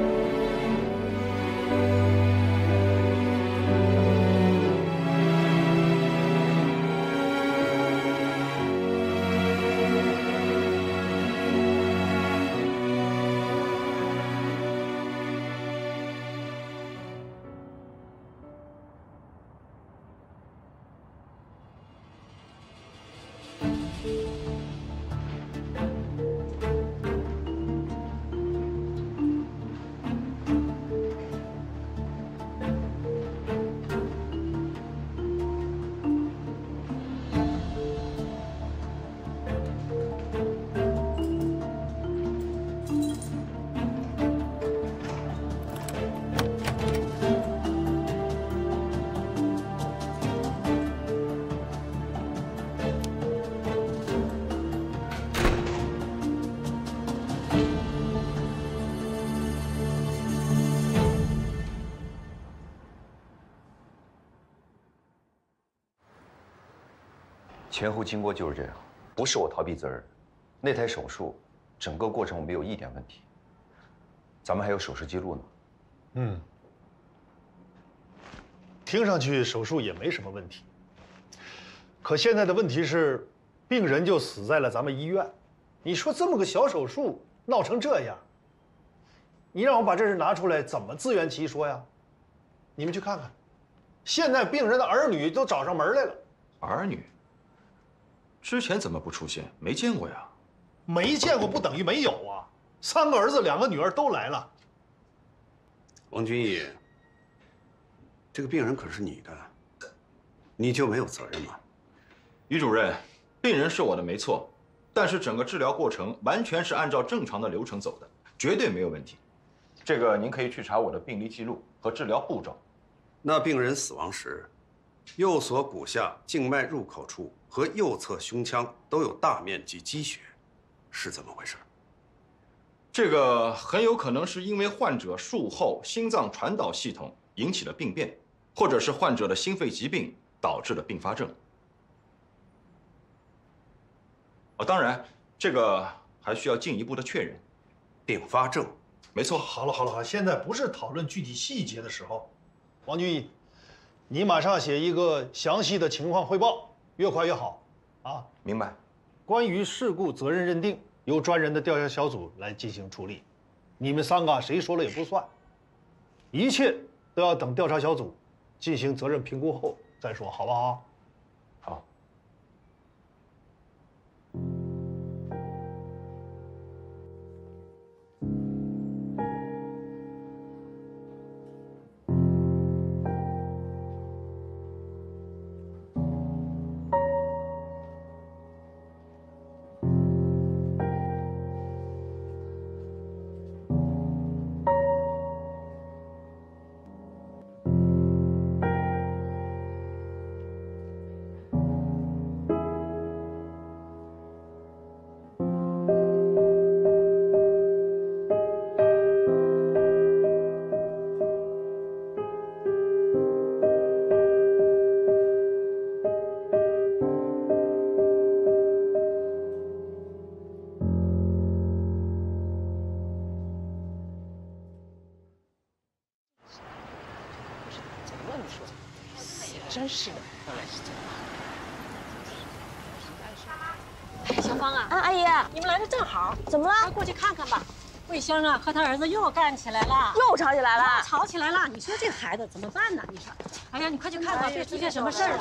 前后经过就是这样，不是我逃避责任。那台手术，整个过程没有一点问题。咱们还有手术记录呢。 嗯，听上去手术也没什么问题。可现在的问题是，病人就死在了咱们医院。你说这么个小手术闹成这样，你让我把这事拿出来，怎么自圆其说呀？你们去看看，现在病人的儿女都找上门来了。 儿女？之前怎么不出现？没见过呀。 没见过不等于没有啊！3个儿子2个女儿都来了。 王俊义，这个病人可是你的，你就没有责任吗？ 于主任，病人是我的没错，但是整个治疗过程完全是按照正常的流程走的，绝对没有问题。这个您可以去查我的病历记录和治疗步骤。 那病人死亡时，右锁骨下静脉入口处和右侧胸腔都有大面积积血，是怎么回事？ 这个很有可能是因为患者术后心脏传导系统引起了病变，或者是患者的心肺疾病导致的并发症。当然，这个还需要进一步的确认。 并发症， 没错。 好了，现在不是讨论具体细节的时候。王俊义， 你马上写一个详细的情况汇报，越快越好，啊。 明白。 关于事故责任认定，由专人的调查小组来进行处理，你们3个谁说了也不算，一切都要等调查小组进行责任评估后再说，好不好？ 好。 真是的。 小芳啊， 阿姨， 你们来的正好， 怎么了？ 快过去看看吧。卫生啊和他儿子又干起来了， 又吵起来了， 又吵起来了。你说这孩子怎么办呢？你说，哎呀，你快去看吧，别出现什么事儿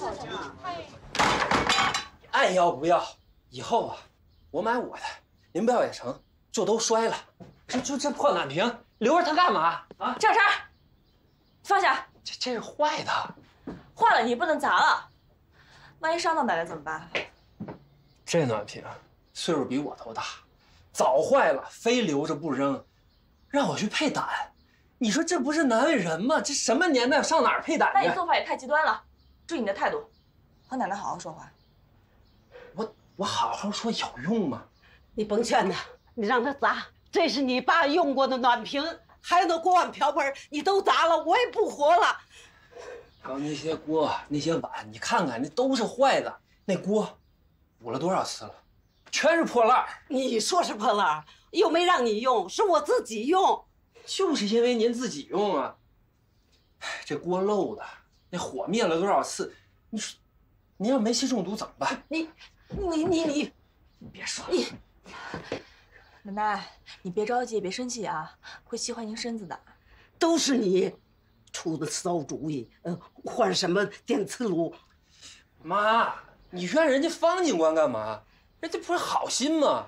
了。 爱要不要？以后啊，我买我的，您不要也成，就都摔了。这破暖瓶，留着它干嘛啊？ 赵成，放下。 这是坏的， 坏了你不能砸了，万一伤到奶奶怎么办？ 这暖瓶岁数比我都大，早坏了，非留着不扔，让我去配胆。你说这不是难为人吗？这什么年代上哪儿配胆去？ 那你做法也太极端了，注意你的态度，和奶奶好好说话。 我好好说有用吗？ 你甭劝他，你让他砸，这是你爸用过的暖瓶。还有那锅碗瓢盆，你都砸了，我也不活了。 还有那些锅、那些碗，你看看，那都是坏的。那锅补了多少次了，全是破烂。 你说是破烂，又没让你用，是我自己用。 就是因为您自己用啊。这锅漏的，那火灭了多少次？你说，您要煤气中毒怎么办？ 你别说了。 奶奶，你别着急，也别生气啊，会气坏您身子的。 都是你出的馊主意，换什么电磁炉？ 妈，你怨人家方警官干嘛？人家不是好心吗？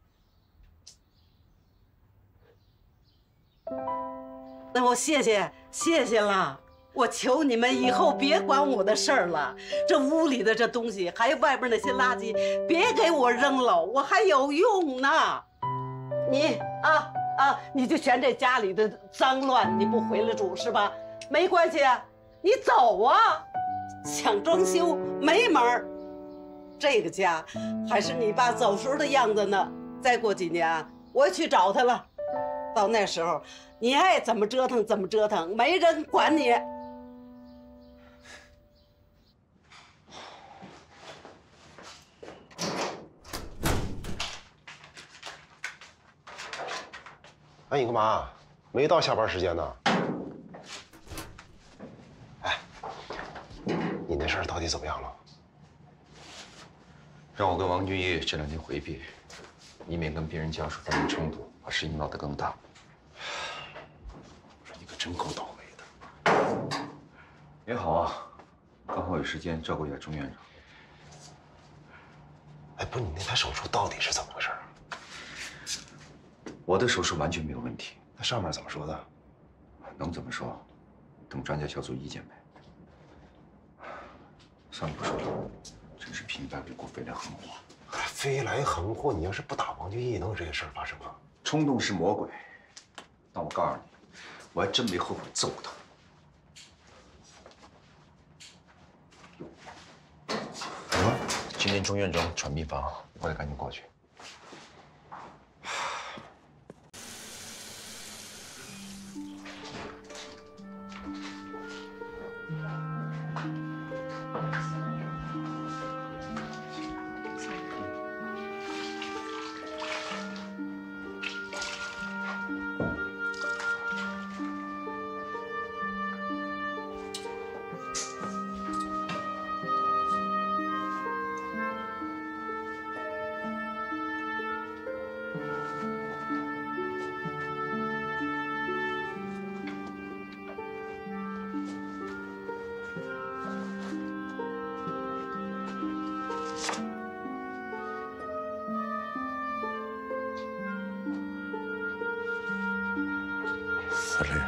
那我谢谢了。我求你们以后别管我的事儿了，这屋里的这东西，还有外边那些垃圾，别给我扔了，我还有用呢。你你就嫌这家里的脏乱，你不回来住是吧？没关系啊，你走啊，想装修没门儿。这个家还是你爸走时候的样子呢。再过几年我去找他了，到那时候你爱怎么折腾怎么折腾，没人管你。 哎，你干嘛？没到下班时间呢。哎，你那事儿到底怎么样了？ 让我跟王俊义这2天回避，以免跟病人家属发生冲突，把事情闹得更大。 我说你可真够倒霉的。 也好啊，刚好有时间照顾一下钟院长。 哎，不，你那台手术到底是怎么回事？ 我的手术完全没有问题。 那上面怎么说的？ 能怎么说？等专家小组意见呗。算了，不说了。真是平白无故飞来横祸。 飞来横祸！你要是不打王俊义，能有这些事儿发生吗？ 冲动是魔鬼。但我告诉你，我还真没后悔揍他。今天钟院长传秘方，我得赶紧过去。 司令，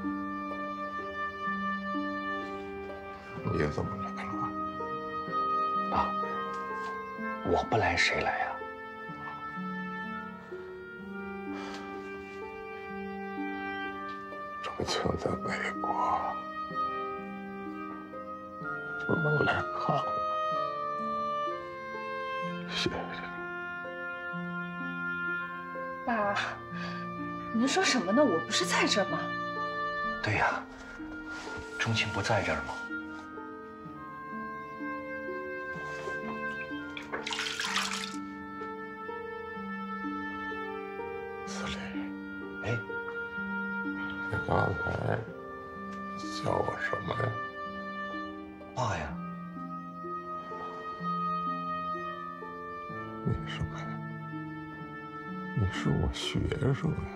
你怎么来了？ 爸，我不来谁来呀？ 钟情在美国，不能来看我，谢谢。 爸，您说什么呢？我不是在这儿吗？ 对呀，钟情不在这儿吗？ 司令， 哎， 你刚才叫我什么呀？ 爸呀。 你什么呀？你是我学生呀。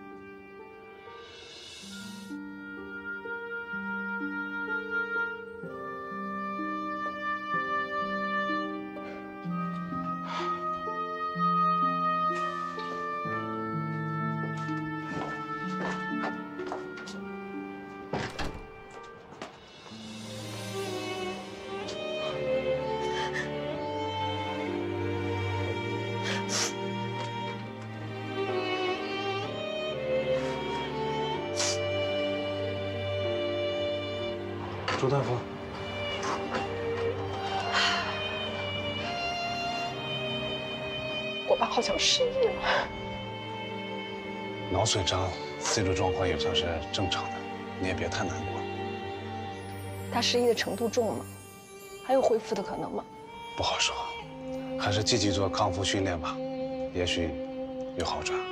朱大夫， 我爸好像失忆了。 脑损伤，C 组状况也算是正常的，你也别太难过。 他失忆的程度重吗？还有恢复的可能吗？ 不好说，还是积极做康复训练吧，也许有好转。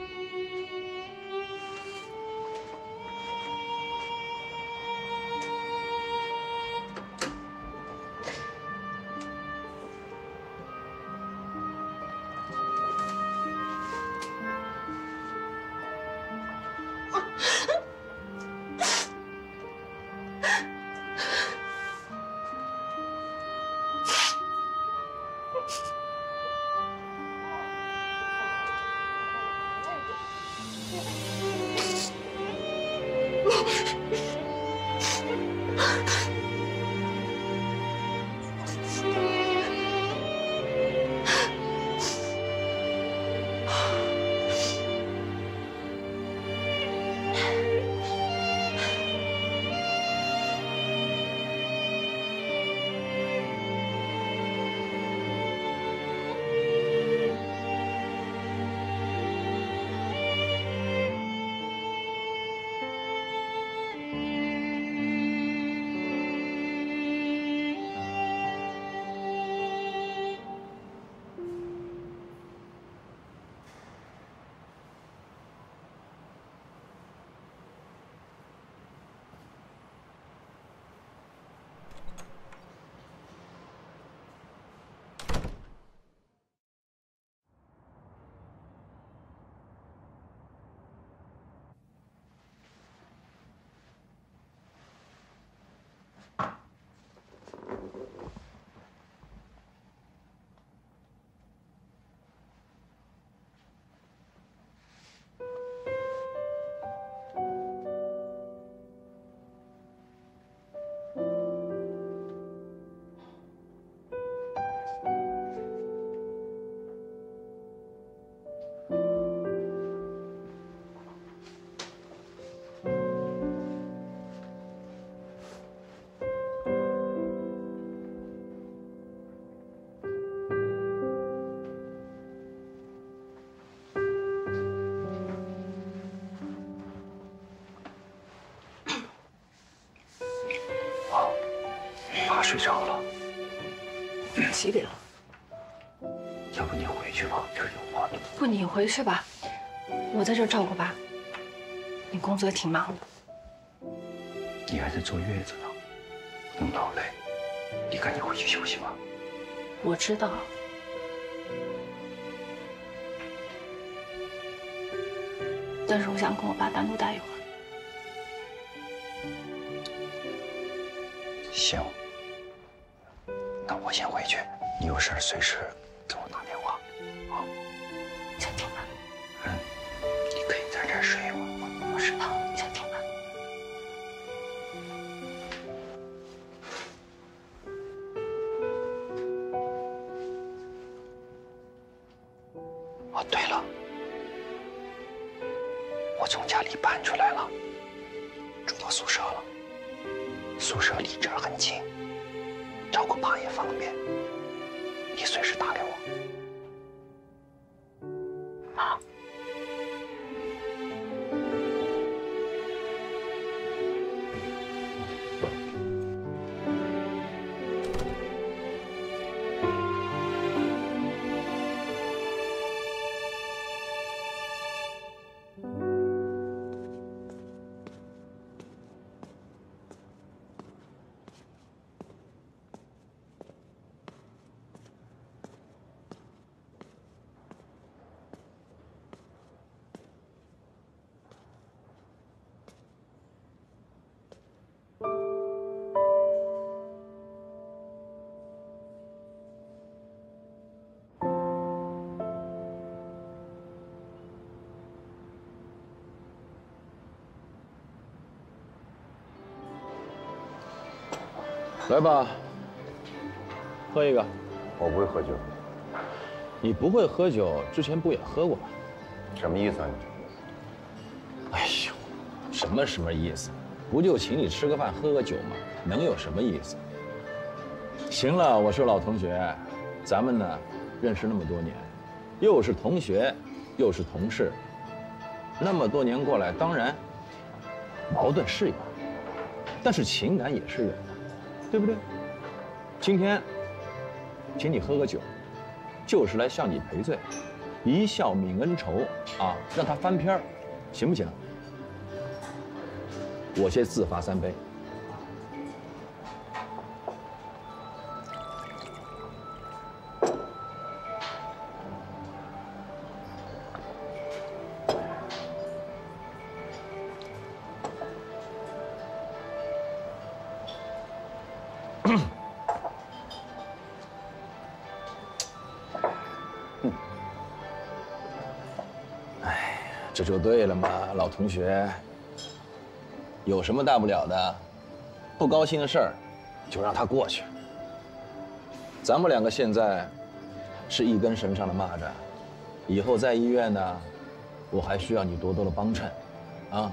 爸睡着了， 几点了？ 要不你回去吧，这儿有话。 不，你回去吧，我在这儿照顾爸。你工作也挺忙的。 你还在坐月子呢，那么劳累，你赶紧回去休息吧。 我知道。但是我想跟我爸单独待一会儿。 行，那我先回去，你有事随时给我打电话，啊。 先走吧。 你可以在这儿睡一会儿。 我知道，先走吧。 对了，我从家里搬出来了，住到宿舍了。宿舍离这儿很近，找个爸也方便。你随时打给我。啊。 来吧，喝一个。 我不会喝酒。 你不会喝酒，之前不也喝过吗？ 什么意思啊你？ 哎呦，什么意思？不就请你吃个饭喝个酒吗？能有什么意思？行了，我是老同学，咱们呢认识那么多年，又是同学，又是同事，那么多年过来，当然矛盾是有，但是情感也是有的。对不对？今天请你喝个酒，就是来向你赔罪，一笑泯恩仇啊，让他翻篇儿，行不行？我先自罚3杯。这就对了嘛，老同学。有什么大不了的？不高兴的事儿，就让它过去。咱们两个现在是一根绳上的蚂蚱，以后在医院呢，我还需要你多多的帮衬，啊。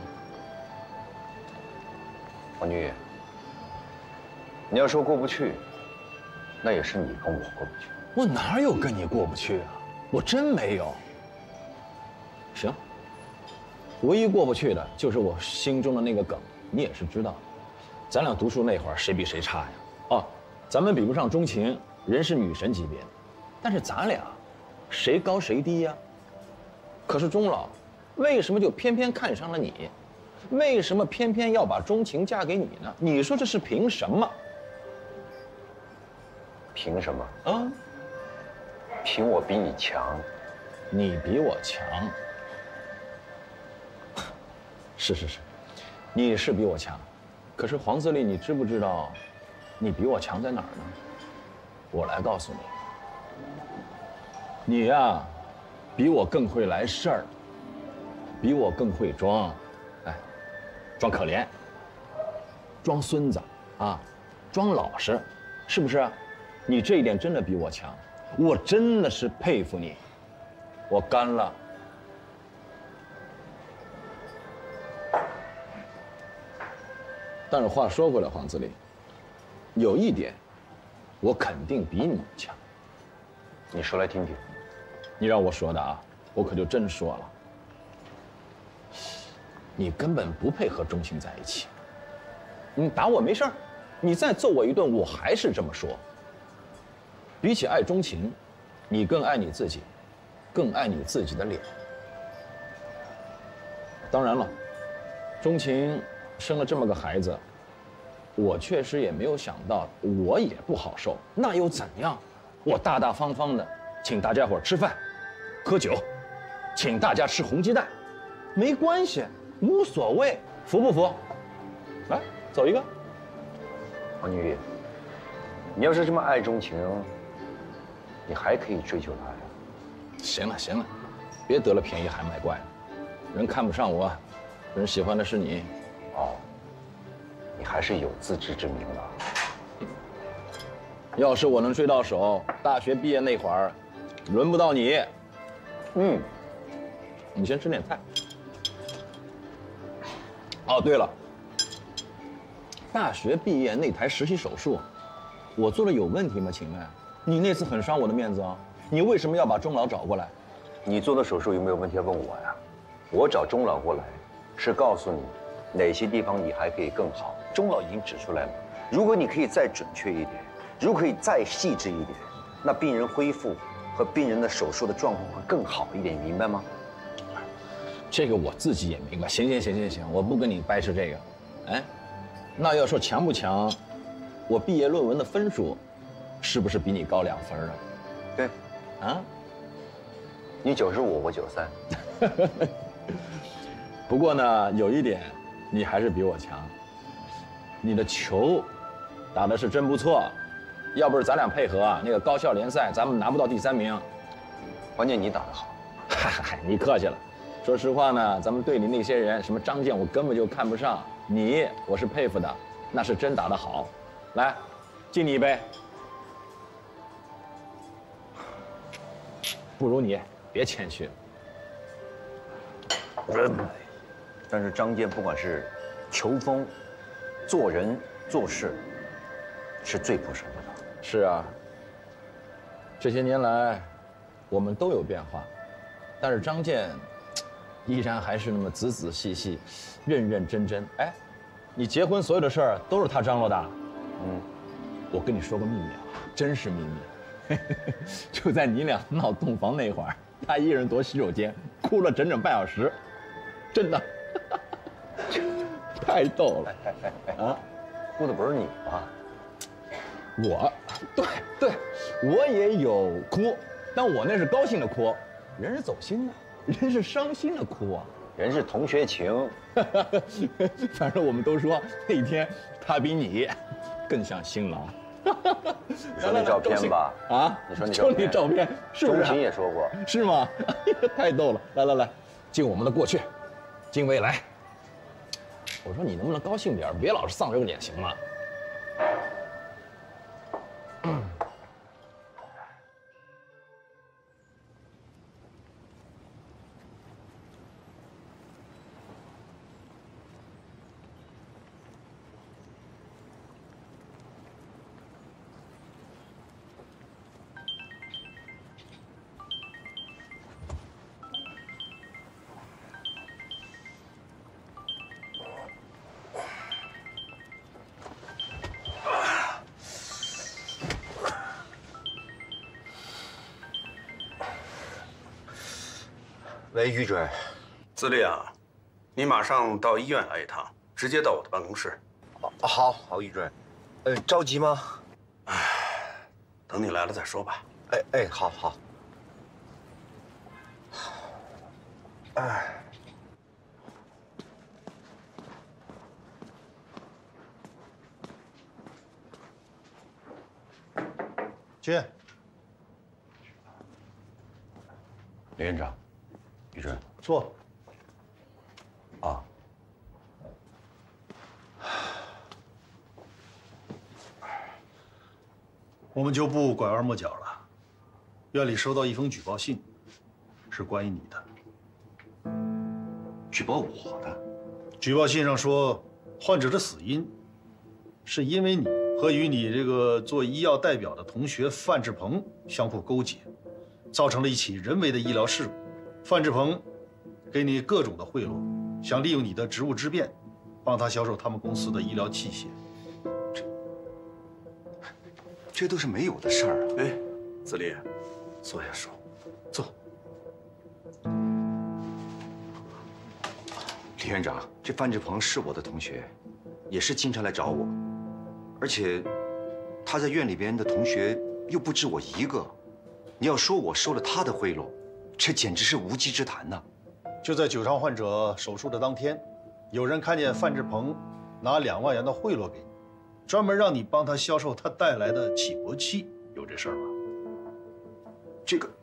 王俊义，你要说过不去，那也是你跟我过不去。 我哪有跟你过不去啊？我真没有。行。唯一过不去的就是我心中的那个梗，你也是知道的。咱俩读书那会儿，谁比谁差呀？哦，咱们比不上钟情，人是女神级别的，但是咱俩，谁高谁低呀？可是钟老，为什么就偏偏看上了你？为什么偏偏要把钟情嫁给你呢？你说这是凭什么？ 凭什么？ 啊？ 凭我比你强。 你比我强。是，你是比我强，可是黄自立，你知不知道，你比我强在哪儿呢？我来告诉你，你呀，比我更会来事儿，比我更会装，哎，装可怜，装孙子啊，装老实，是不是？你这一点真的比我强，我真的是佩服你，我干了。但是话说回来，黄自立，有一点，我肯定比你强。 你说来听听。 你让我说的啊，我可就真说了。你根本不配和钟情在一起。你打我没事儿，你再揍我一顿，我还是这么说。比起爱钟情，你更爱你自己，更爱你自己的脸。当然了，钟情生了这么个孩子，我确实也没有想到，我也不好受。那又怎样？我大大方方的请大家伙吃饭、喝酒，请大家吃红鸡蛋，没关系，无所谓，服不服？来，走一个。 王俊义，你要是这么爱钟情，你还可以追求她呀。 行了，别得了便宜还卖乖了。人看不上我，人喜欢的是你。 哦，你还是有自知之明的。 要是我能追到手，大学毕业那会儿，轮不到你。 你先吃点菜。哦，对了，大学毕业那台实习手术，我做的有问题吗？请问，你那次很伤我的面子啊，你为什么要把钟老找过来？ 你做的手术有没有问题要问我呀？我找钟老过来，是告诉你哪些地方你还可以更好。钟老已经指出来了，如果你可以再准确一点，如果可以再细致一点，那病人恢复和病人的手术的状况会更好一点，你明白吗？ 这个我自己也明白。行，我不跟你掰扯这个。哎，那要说强不强，我毕业论文的分数，是不是比你高2分啊？ 对， 啊， 你95，我93。 不过呢，有一点，你还是比我强。你的球打的是真不错，要不是咱俩配合啊，那个高校联赛咱们拿不到第3名。 关键你打得好。 嗨，你客气了。说实话呢，咱们队里那些人，什么张健，我根本就看不上。你，我是佩服的，那是真打得好。来，敬你一杯。不如你，别谦虚。 但是张健不管是球风、做人做事，是最不什么的。 是啊，这些年来，我们都有变化，但是张健依然还是那么仔仔细细、认认真真。哎，你结婚所有的事儿都是他张罗的。我跟你说个秘密啊，真是秘密。就在你俩闹洞房那会儿，他一人躲洗手间，哭了整整半小时，真的，太逗了。 啊，哭的不是你吧？ 对，我也有哭，但我那是高兴的哭，人是走心的。人是伤心的哭啊， 人是同学情。 反正我们都说那天他比你更像新郎。 你说那照片吧？ 啊？ 你说那照片是不是？ 钟情也说过， 是吗？太逗了！来，敬我们的过去，敬未来。我说你能不能高兴点，别老是丧着个脸行吗？ 喂，于主任， 自立啊，你马上到医院来一趟，直接到我的办公室。 好，于主任。着急吗？ 等你来了再说吧。 好。 去。 李院长，于主任， 坐。 啊。 我们就不拐弯抹角了。院里收到一封举报信，是关于你的。 举报我的？ 举报信上说，患者的死因是因为你和与你这个做医药代表的同学范志鹏相互勾结，造成了一起人为的医疗事故。范志鹏给你各种的贿赂，想利用你的职务之便，帮他销售他们公司的医疗器械。 这都是没有的事儿啊！ 哎，子立，坐下说，坐。 李院长，这范志鹏是我的同学，也是经常来找我，而且他在院里边的同学又不止我一个。你要说我收了他的贿赂，这简直是无稽之谈呐！ 就在9伤患者手术的当天，有人看见范志鹏拿2万元的贿赂给你，专门让你帮他销售他带来的起搏器，有这事儿吗？ 这个，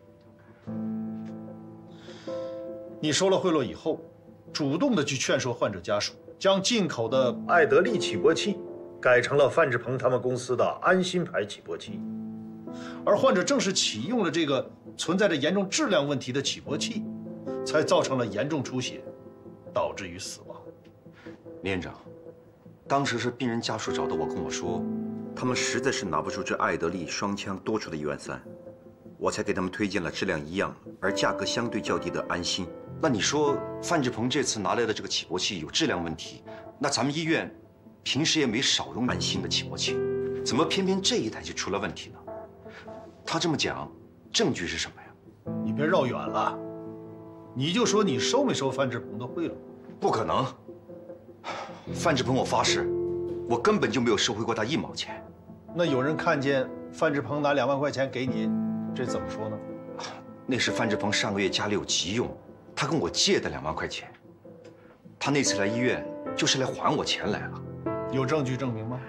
你收了贿赂以后，主动的去劝说患者家属，将进口的艾德利起搏器改成了范志鹏他们公司的安心牌起搏器。 而患者正是启用了这个存在着严重质量问题的起搏器，才造成了严重出血，导致于死亡。 李院长，当时是病人家属找到我跟我说，他们实在是拿不出这艾德利双枪多出的1.3万，我才给他们推荐了质量一样而价格相对较低的安心。那你说范志鹏这次拿来的这个起搏器有质量问题，那咱们医院平时也没少用安心的起搏器，怎么偏偏这一台就出了问题呢？他这么讲，证据是什么呀？ 你别绕远了，你就说你收没收范志鹏的贿赂？ 不可能，范志鹏，我发誓，我根本就没有收回过他1毛钱。 那有人看见范志鹏拿2万块钱给你，这怎么说呢？ 那是范志鹏上个月家里有急用，他跟我借的2万块钱。他那次来医院就是来还我钱来了。 有证据证明吗？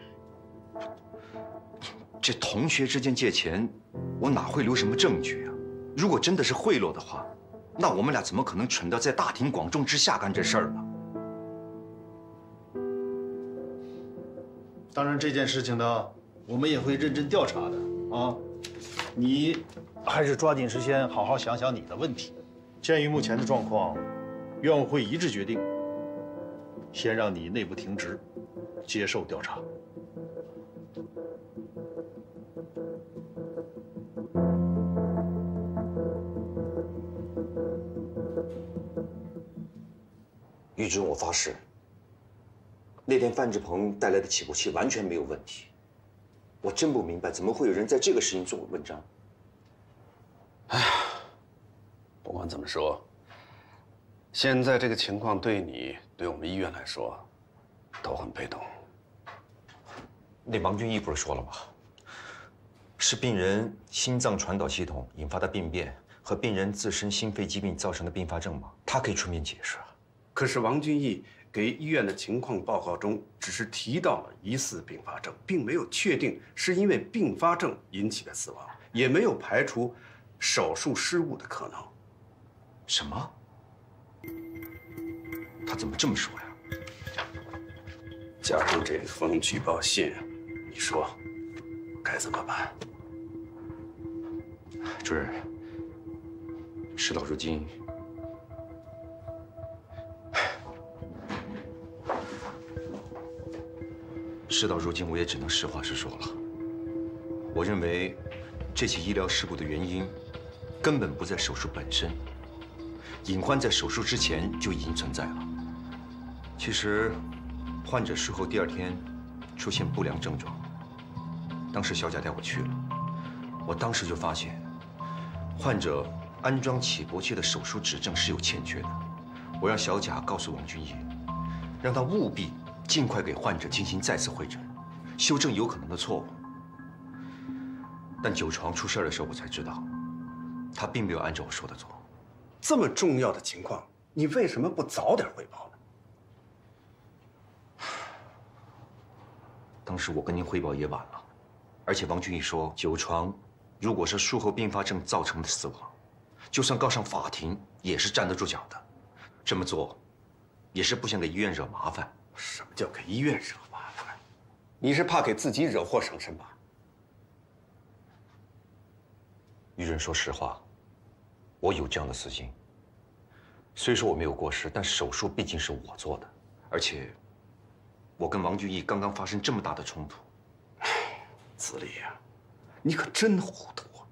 这同学之间借钱，我哪会留什么证据啊？如果真的是贿赂的话，那我们俩怎么可能蠢到在大庭广众之下干这事儿呢？ 当然，这件事情呢，我们也会认真调查的啊。你还是抓紧时间好好想想你的问题。鉴于目前的状况，院务会一致决定，先让你内部停职，接受调查。 于主任，我发誓，那天范志鹏带来的起搏器完全没有问题。我真不明白，怎么会有人在这个事情做文章？ 哎呀，不管怎么说，现在这个情况对你、对我们医院来说，都很被动。 那王俊义不是说了吗？是病人心脏传导系统引发的病变和病人自身心肺疾病造成的并发症吗？他可以出面解释啊。 可是王俊义给医院的情况报告中只是提到了疑似并发症，并没有确定是因为并发症引起的死亡，也没有排除手术失误的可能。 什么？他怎么这么说呀？ 加上这封举报信，你说该怎么办？ 主任，事到如今，我也只能实话实说了。我认为，这起医疗事故的原因根本不在手术本身，隐患在手术之前就已经存在了。其实，患者术后第2天出现不良症状，当时小贾带我去了，我当时就发现，患者安装起搏器的手术指证是有欠缺的。我让小贾告诉王俊义，让他务必尽快给患者进行再次会诊，修正有可能的错误。但9床出事的时候，我才知道，他并没有按照我说的做。 这么重要的情况，你为什么不早点汇报呢？ 当时我跟您汇报也晚了，而且王俊义说9床如果是术后并发症造成的死亡，就算告上法庭也是站得住脚的。这么做，也是不想给医院惹麻烦。 什么叫给医院惹麻烦？你是怕给自己惹祸上身吧？ 于人说实话，我有这样的私心。虽说我没有过失，但手术毕竟是我做的，而且我跟王俊义刚刚发生这么大的冲突。 子立呀，你可真糊涂啊！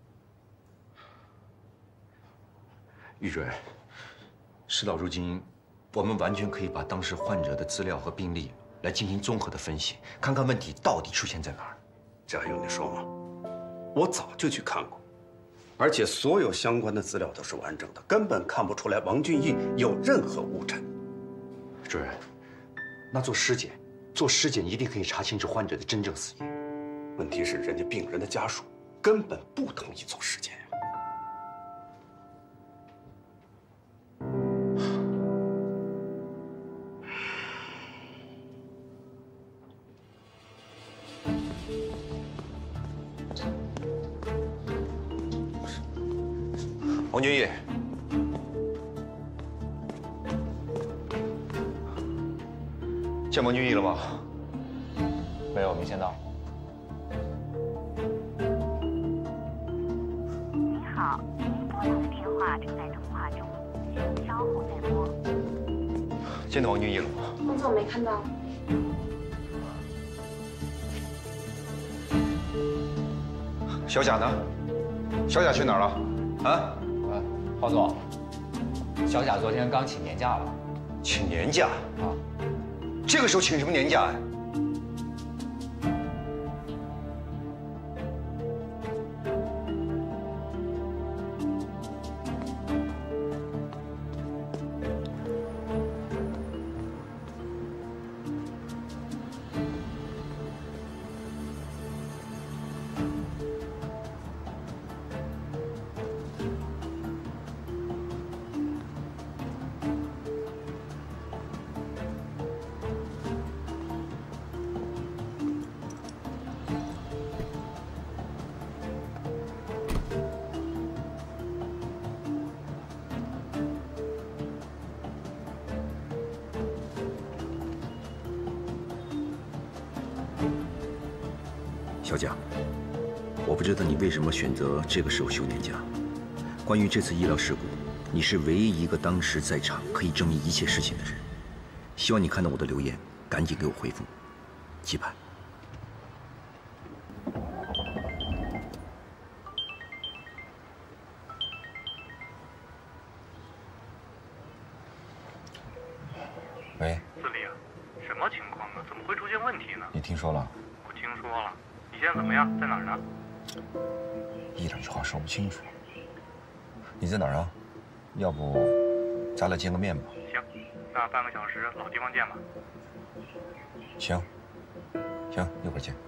于主任，事到如今，我们完全可以把当时患者的资料和病历来进行综合的分析，看看问题到底出现在哪儿。 这还用你说吗？我早就去看过，而且所有相关的资料都是完整的，根本看不出来王俊义有任何误诊。 主任，那做尸检一定可以查清楚患者的真正死因。 问题是，人家病人的家属根本不同意做尸检呀。 王俊义，见王俊义了吗？ 没有，没见到。 话正在通话中，请稍后再拨。 见到王俊义了吗？ 工作没看到。 小贾呢？小贾去哪儿了？啊？ 黄总，小贾昨天刚请年假了。 请年假啊？这个时候请什么年假呀？ 小贾，我不知道你为什么选择这个时候休年假。关于这次医疗事故，你是唯一一个当时在场可以证明一切事情的人。希望你看到我的留言，赶紧给我回复。季盼。 喂， 司令，什么情况啊？怎么会出现问题呢？ 你听说了？ 我听说了。你现在怎么样？在哪儿呢？ 一两句话说不清楚。你在哪儿啊？要不咱俩见个面吧？ 行，那半个小时老地方见吧。 行，行，一会儿见。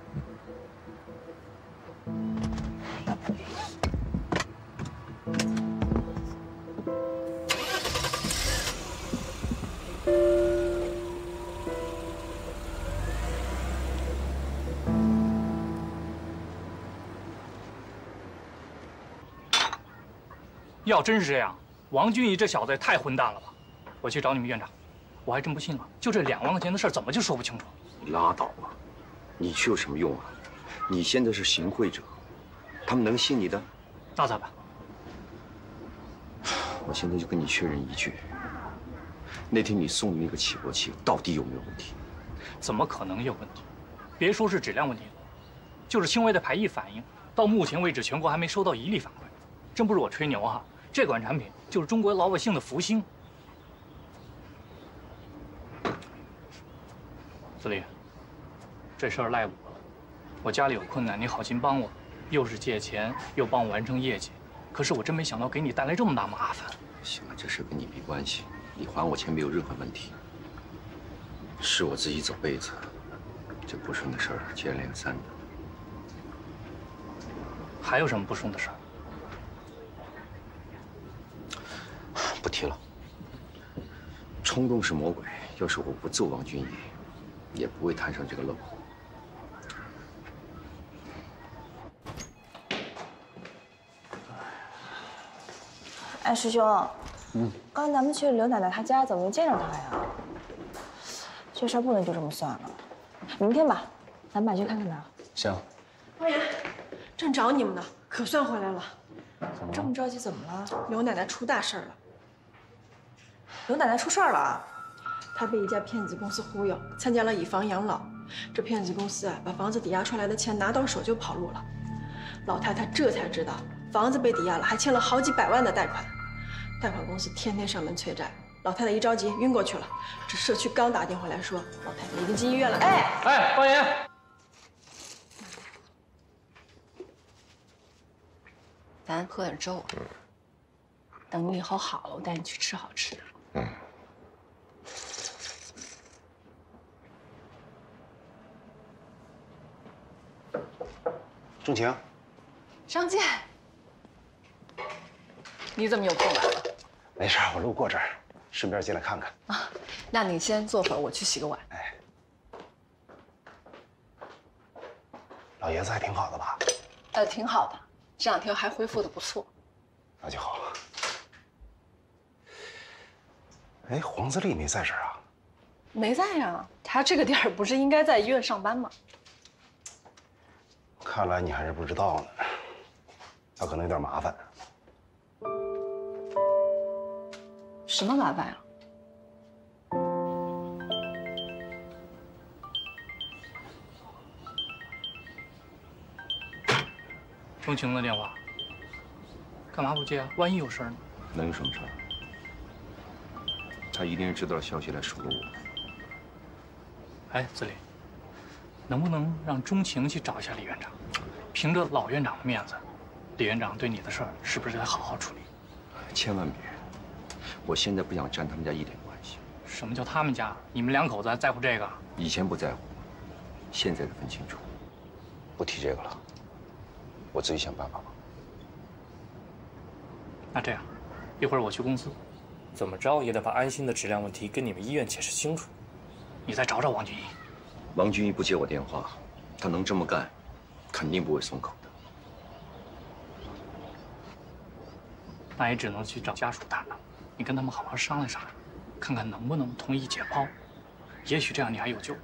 要真是这样，王俊义这小子也太混蛋了吧！我去找你们院长，我还真不信了，就这2万块钱的事儿，怎么就说不清楚？ 你拉倒吧，你去有什么用啊？你现在是行贿者，他们能信你的？ 那咋办？ 我现在就跟你确认一句，那天你送的那个起搏器到底有没有问题？ 怎么可能有问题？别说是质量问题了，就是轻微的排异反应，到目前为止全国还没收到1例反馈。真不是我吹牛哈，这款产品就是中国老百姓的福星。司令，这事儿赖我了，我家里有困难，你好心帮我，又是借钱，又帮我完成业绩，可是我真没想到给你带来这么大麻烦。 行了，这事跟你没关系，你还我钱没有任何问题。是我自己走背子，这不顺的事儿接二连三的。 还有什么不顺的事儿？ 不提了。冲动是魔鬼，要是我不揍王俊义，也不会摊上这个漏。 哎，师兄，刚才咱们去刘奶奶她家，怎么没见着她呀？这事儿不能就这么算了，明天吧，咱们去看看她。 行。 方言，正找你们呢，可算回来了。 这么着急，怎么了？ 刘奶奶出大事了。 刘奶奶出事儿了。 她被一家骗子公司忽悠，参加了以房养老。这骗子公司啊，把房子抵押出来的钱拿到手就跑路了。老太太这才知道，房子被抵押了，还欠了好几百万的贷款。贷款公司天天上门催债，老太太一着急晕过去了。这社区刚打电话来说，老太太已经进医院了。 哎，方言， 咱喝点粥。等你以后好了，我带你去吃好吃的。 钟情， 商建，你怎么有空来了？ 没事，我路过这儿，顺便进来看看。 啊，那你先坐会儿，我去洗个碗。 哎，老爷子还挺好的吧？ 挺好的，这2天还恢复的不错。 那就好。哎，黄自立没在这儿啊？ 没在呀，他这个点儿不是应该在医院上班吗？ 看来你还是不知道呢，他可能有点麻烦。 什么麻烦呀？ 钟情的电话，干嘛不接啊？万一有事呢？ 能有什么事儿？他一定是知道了消息来数落我。 哎，子立，能不能让钟情去找一下李院长？凭着老院长的面子，李院长对你的事儿是不是得好好处理？ 千万别！我现在不想沾他们家一点关系。 什么叫他们家？你们两口子还在乎这个？ 以前不在乎，现在得分清楚。不提这个了，我自己想办法吧。 那这样，一会儿我去公司，怎么着也得把安心的质量问题跟你们医院解释清楚。你再找找王俊义。 王俊义不接我电话，他能这么干，肯定不会松口的。 那也只能去找家属谈了。你跟他们好好商量商量，看看能不能同意解剖，也许这样你还有救。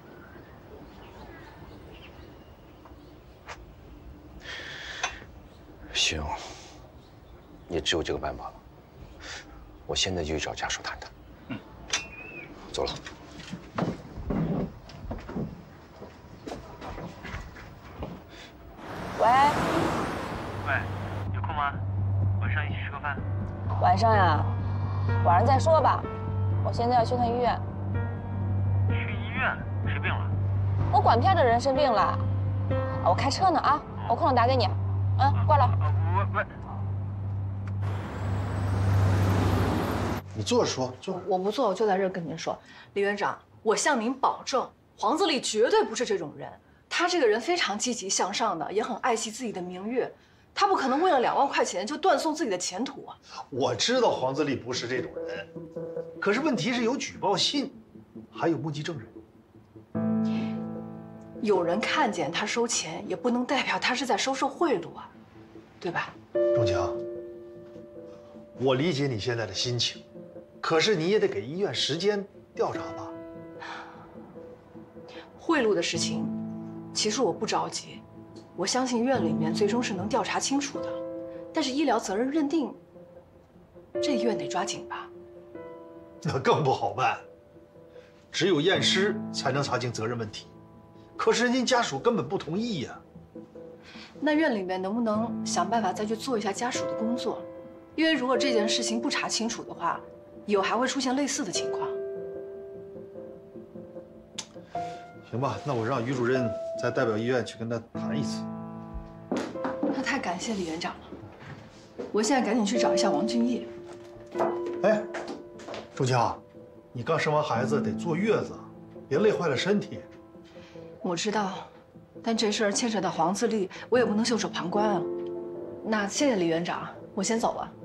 行，也只有这个办法了。我现在就去找家属谈谈。 嗯， 走了。 喂， 有空吗？晚上一起吃个饭。 晚上呀，晚上再说吧。我现在要去趟医院。 去医院？谁病了？ 我管片的人生病了。我开车呢啊，我空了打给你。嗯，挂了。 喂。 你坐着说，坐。 我不坐，我就在这儿跟您说，李院长，我向您保证，黄自立绝对不是这种人。他这个人非常积极向上的，也很爱惜自己的名誉。他不可能为了2万块钱就断送自己的前途啊！ 我知道黄自立不是这种人，可是问题是有举报信，还有目击证人。 有人看见他收钱，也不能代表他是在收受贿赂啊，对吧？ 钟情，我理解你现在的心情，可是你也得给医院时间调查吧。 贿赂的事情，其实我不着急。我相信院里面最终是能调查清楚的，但是医疗责任认定，这医院得抓紧吧。 那更不好办，只有验尸才能查清责任问题，可是人家家属根本不同意呀。 那院里面能不能想办法再去做一下家属的工作？因为如果这件事情不查清楚的话，以后还会出现类似的情况。 行吧，那我让于主任再代表医院去跟他谈一次。 那太感谢李院长了，我现在赶紧去找一下王俊义。 哎，钟情，你刚生完孩子得坐月子，别累坏了身体。 我知道，但这事儿牵扯到黄自立，我也不能袖手旁观啊。那谢谢李院长，我先走了。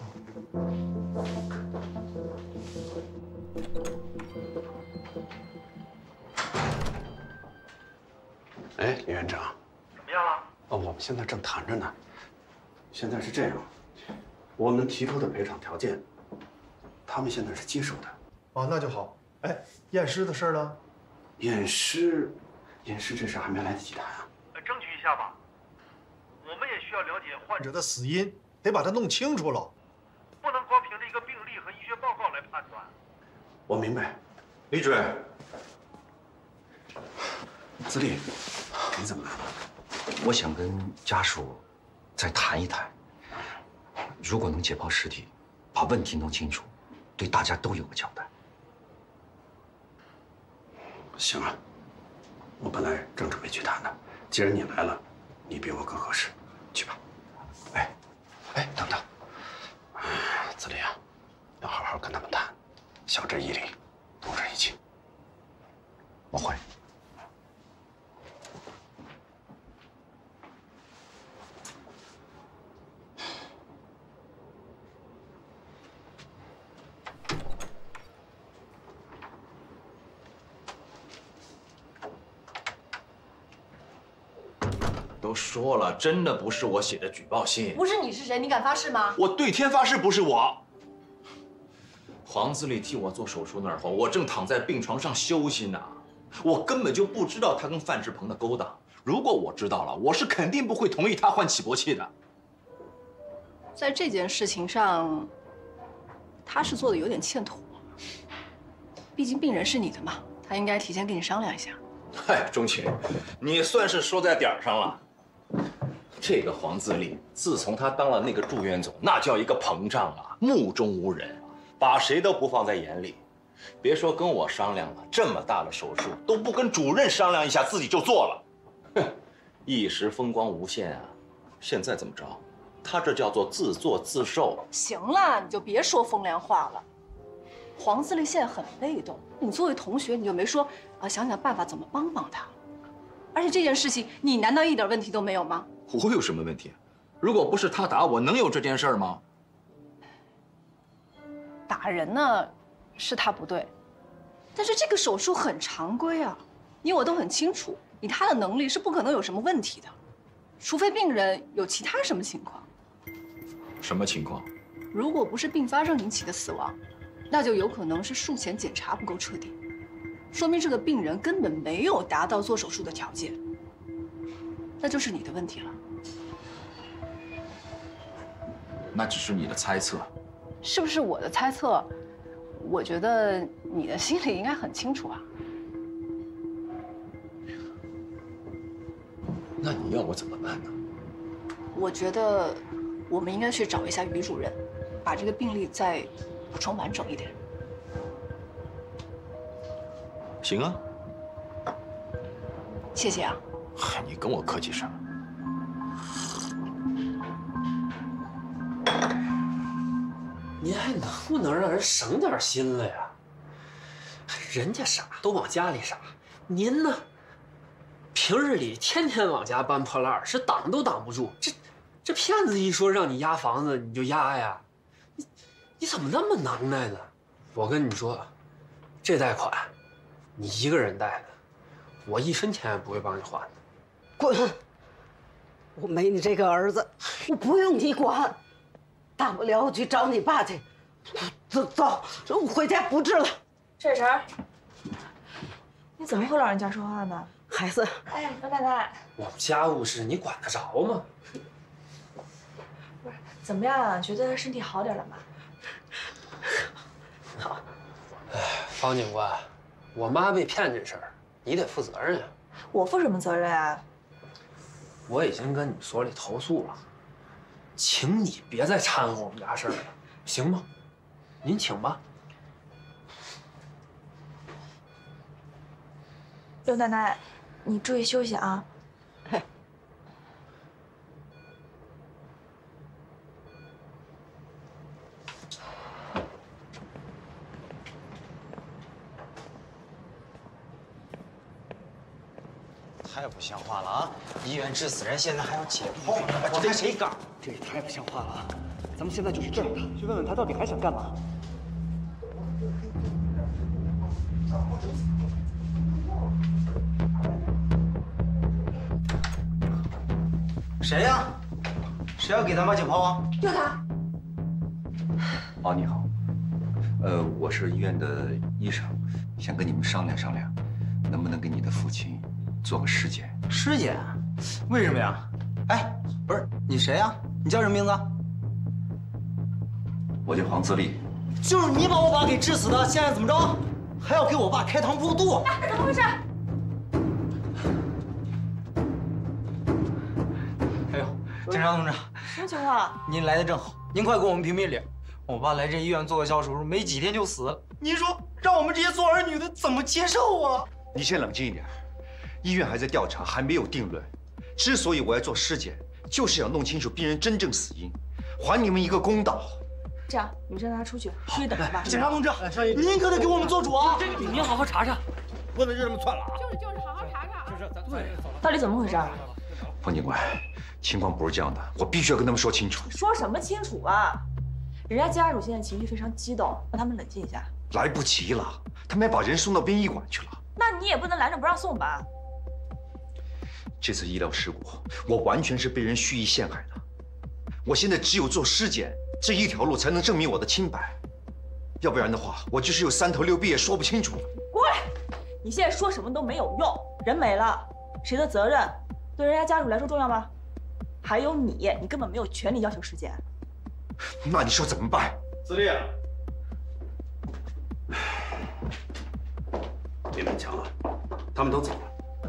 哎，李院长， 怎么样了？ 我们现在正谈着呢。现在是这样，我们提出的赔偿条件，他们现在是接受的。 哦，那就好。哎，验尸的事呢？ 验尸这事还没来得及谈啊。 争取一下吧。我们也需要了解患者的死因，得把它弄清楚了。 不能光凭着一个病历和医学报告来判断。 我明白，李主任。自立，你怎么来了？ 我想跟家属再谈一谈，如果能解剖尸体，把问题弄清楚，对大家都有个交代。 行啊，我本来正准备去谈的，既然你来了，你比我更合适，去吧。哎，等等，自立啊，要好好跟他们谈，晓之以理，动之以情。 我会。 都说了，真的不是我写的举报信。 不是你是谁？你敢发誓吗？ 我对天发誓，不是我。黄自立替我做手术那会儿，我正躺在病床上休息呢，我根本就不知道他跟范志鹏的勾当。如果我知道了，我是肯定不会同意他换起搏器的。 在这件事情上， 他是做的有点欠妥。毕竟病人是你的嘛，他应该提前跟你商量一下。 嗨，钟情，你算是说在点儿上了。这个黄自立，自从他当了那个住院总，那叫一个膨胀啊，目中无人，把谁都不放在眼里。别说跟我商量了，这么大的手术都不跟主任商量一下，自己就做了。哼，一时风光无限啊！现在怎么着？他这叫做自作自受。 行了，你就别说风凉话了。黄自立现在很被动，你作为同学，你就没说想想办法怎么帮帮他？而且这件事情，你难道一点问题都没有吗？ 我有什么问题？如果不是他打我，能有这件事吗？ 打人呢，是他不对，但是这个手术很常规啊，你我都很清楚，以他的能力是不可能有什么问题的，除非病人有其他什么情况。 什么情况？ 如果不是并发症引起的死亡，那就有可能是术前检查不够彻底，说明这个病人根本没有达到做手术的条件，那就是你的问题了。 那只是你的猜测， 是不是我的猜测？我觉得你的心里应该很清楚啊。 那你要我怎么办呢？ 我觉得我们应该去找一下于主任，把这个病历再补充完整一点。 行啊。 谢谢啊。 嗨，你跟我客气什么？ 您还能不能让人省点心了呀？人家傻都往家里傻，您呢？平日里天天往家搬破烂，是挡都挡不住。这骗子一说让你压房子，你就压呀？你怎么那么能耐呢？我跟你说，这贷款你一个人贷的，我1分钱也不会帮你还的。 滚！我没你这个儿子，我不用你管。大不了我去找你爸去。走，我回家布置了。 这人，你怎么会老人家说话呢？ 孩子， 哎，老奶奶， 我们家务事你管得着吗？ 不是，怎么样？觉得身体好点了吗？ 好。 哎，方警官，我妈被骗这事儿，你得负责任呀。 我负什么责任啊？ 我已经跟你所里投诉了，请你别再掺和我们家事儿了，行吗？您请吧。 刘奶奶，你注意休息啊。 太不像话了啊！医院治死人，现在还要解剖，我看谁敢！ 这也太不像话了啊！咱们现在就是这儿的，去问问他到底还想干嘛。 谁呀？谁要给咱妈解剖啊？ 就他。 哦，你好，我是医院的医生，想跟你们商量商量，能不能给你的父亲做个尸检？ 尸检？为什么呀？哎，不是你谁呀？你叫什么名字？ 我叫黄自立。 就是你把我爸给治死的，现在怎么着？还要给我爸开膛破肚？ 怎么回事？ 哎呦，警察同志， 什么情况？ 您来的正好，您快给我们评评理。我爸来这医院做个小手术，没几天就死了。您说让我们这些做儿女的怎么接受啊？ 你先冷静一点，医院还在调查，还没有定论。之所以我要做尸检，就是要弄清楚病人真正死因，还你们一个公道。 这样，你们先让他出去，出去等着吧。 警察同志，您可得给我们做主啊！ 这个您好好查查， 不能就这么算了啊！ 就是，好好查查。 对， 到底怎么回事？ 方警官，情况不是这样的，我必须要跟他们说清楚。 说什么清楚啊？人家家属现在情绪非常激动，让他们冷静一下。 来不及了，他们要把人送到殡仪馆去了。 那你也不能拦着不让送吧？ 这次医疗事故，我完全是被人蓄意陷害的。我现在只有做尸检这一条路，才能证明我的清白。要不然的话，我就是有3头6臂也说不清楚了。 过来！你现在说什么都没有用，人没了，谁的责任对人家家属来说重要吗？还有你根本没有权利要求尸检。 那你说怎么办？ 自立， 别勉强了，他们都走了。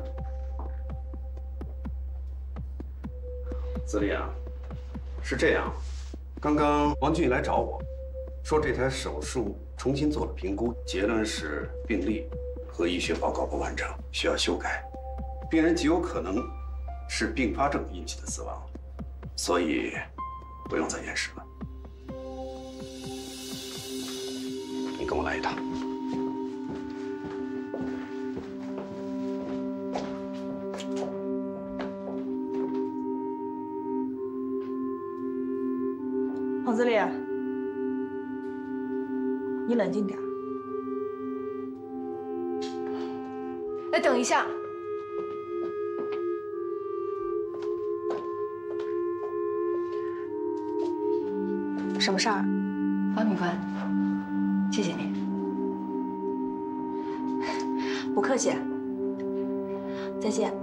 子立啊，是这样，刚刚王俊义来找我，说这台手术重新做了评估，结论是病历和医学报告不完整，需要修改。病人极有可能是并发症引起的死亡，所以不用再验尸了。你跟我来一趟。 黄自立，你冷静点。 哎，等一下。 什么事儿？ 方警官，谢谢你。 不客气。再见。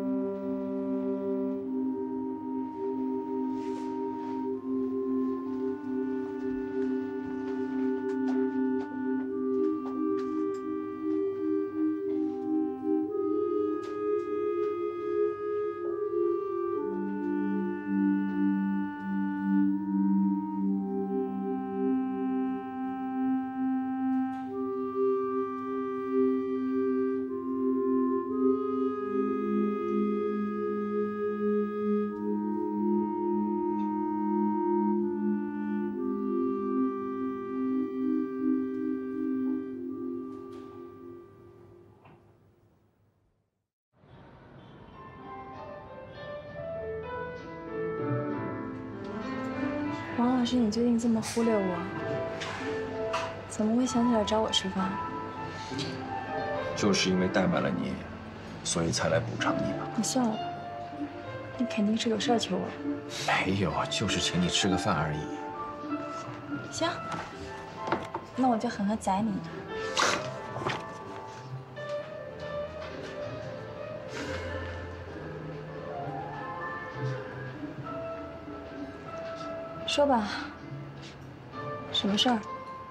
王老师，你最近这么忽略我，怎么会想起来找我吃饭？ 就是因为怠慢了你，所以才来补偿你嘛。 你算了，你肯定是有事儿求我。 没有，就是请你吃个饭而已。 行，那我就狠狠宰你。说吧，什么事儿？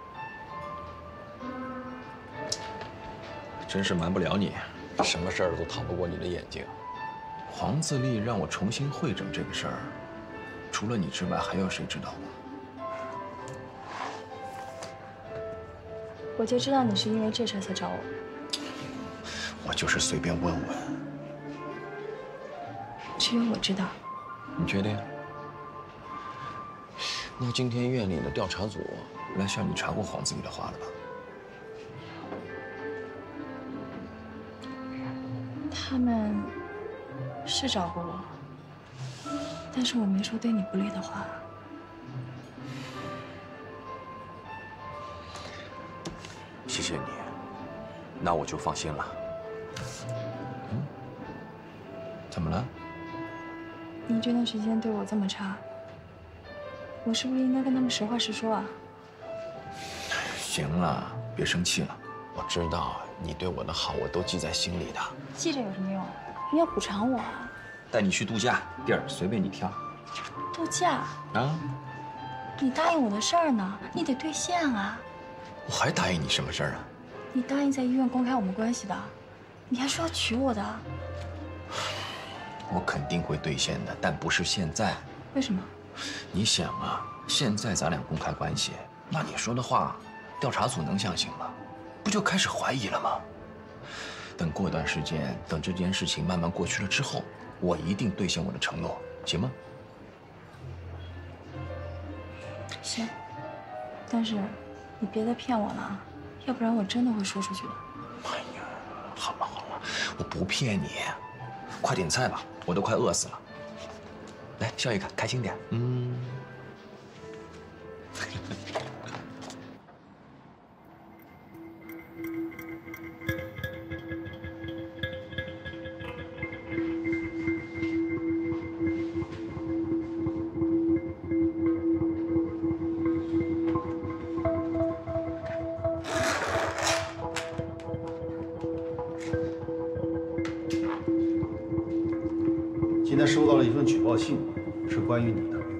真是瞒不了你， 什么事儿都逃不过你的眼睛。 黄自立让我重新会诊这个事儿，除了你之外，还有谁知道吗？ 我就知道你是因为这事才找我。 我就是随便问问。 只有我知道。 你确定？ 那今天院里的调查组来向你查过黄自立的话了吧？ 他们是找过我，但是我没说对你不利的话。 谢谢你，那我就放心了。怎么了？ 你这段时间对我这么差，我是不是应该跟他们实话实说啊？ 行了，别生气了。 我知道你对我的好，我都记在心里的。 记着有什么用？你要补偿我啊！ 带你去度假，地儿随便你挑。 度假啊？ 你答应我的事儿呢，你得兑现啊！ 我还答应你什么事儿啊？ 你答应在医院公开我们关系的，你还说要娶我的。 我肯定会兑现的，但不是现在。 为什么？ 你想啊，现在咱俩公开关系，那你说的话，调查组能相信吗？不就开始怀疑了吗？等过段时间，等这件事情慢慢过去了之后，我一定兑现我的承诺，行吗？ 行，但是你别再骗我了，要不然我真的会说出去的。 哎呀，好了好了，我不骗你，快点菜吧，我都快饿死了。来，笑一个，开心点。 今天收到了一份举报信，是关于你的。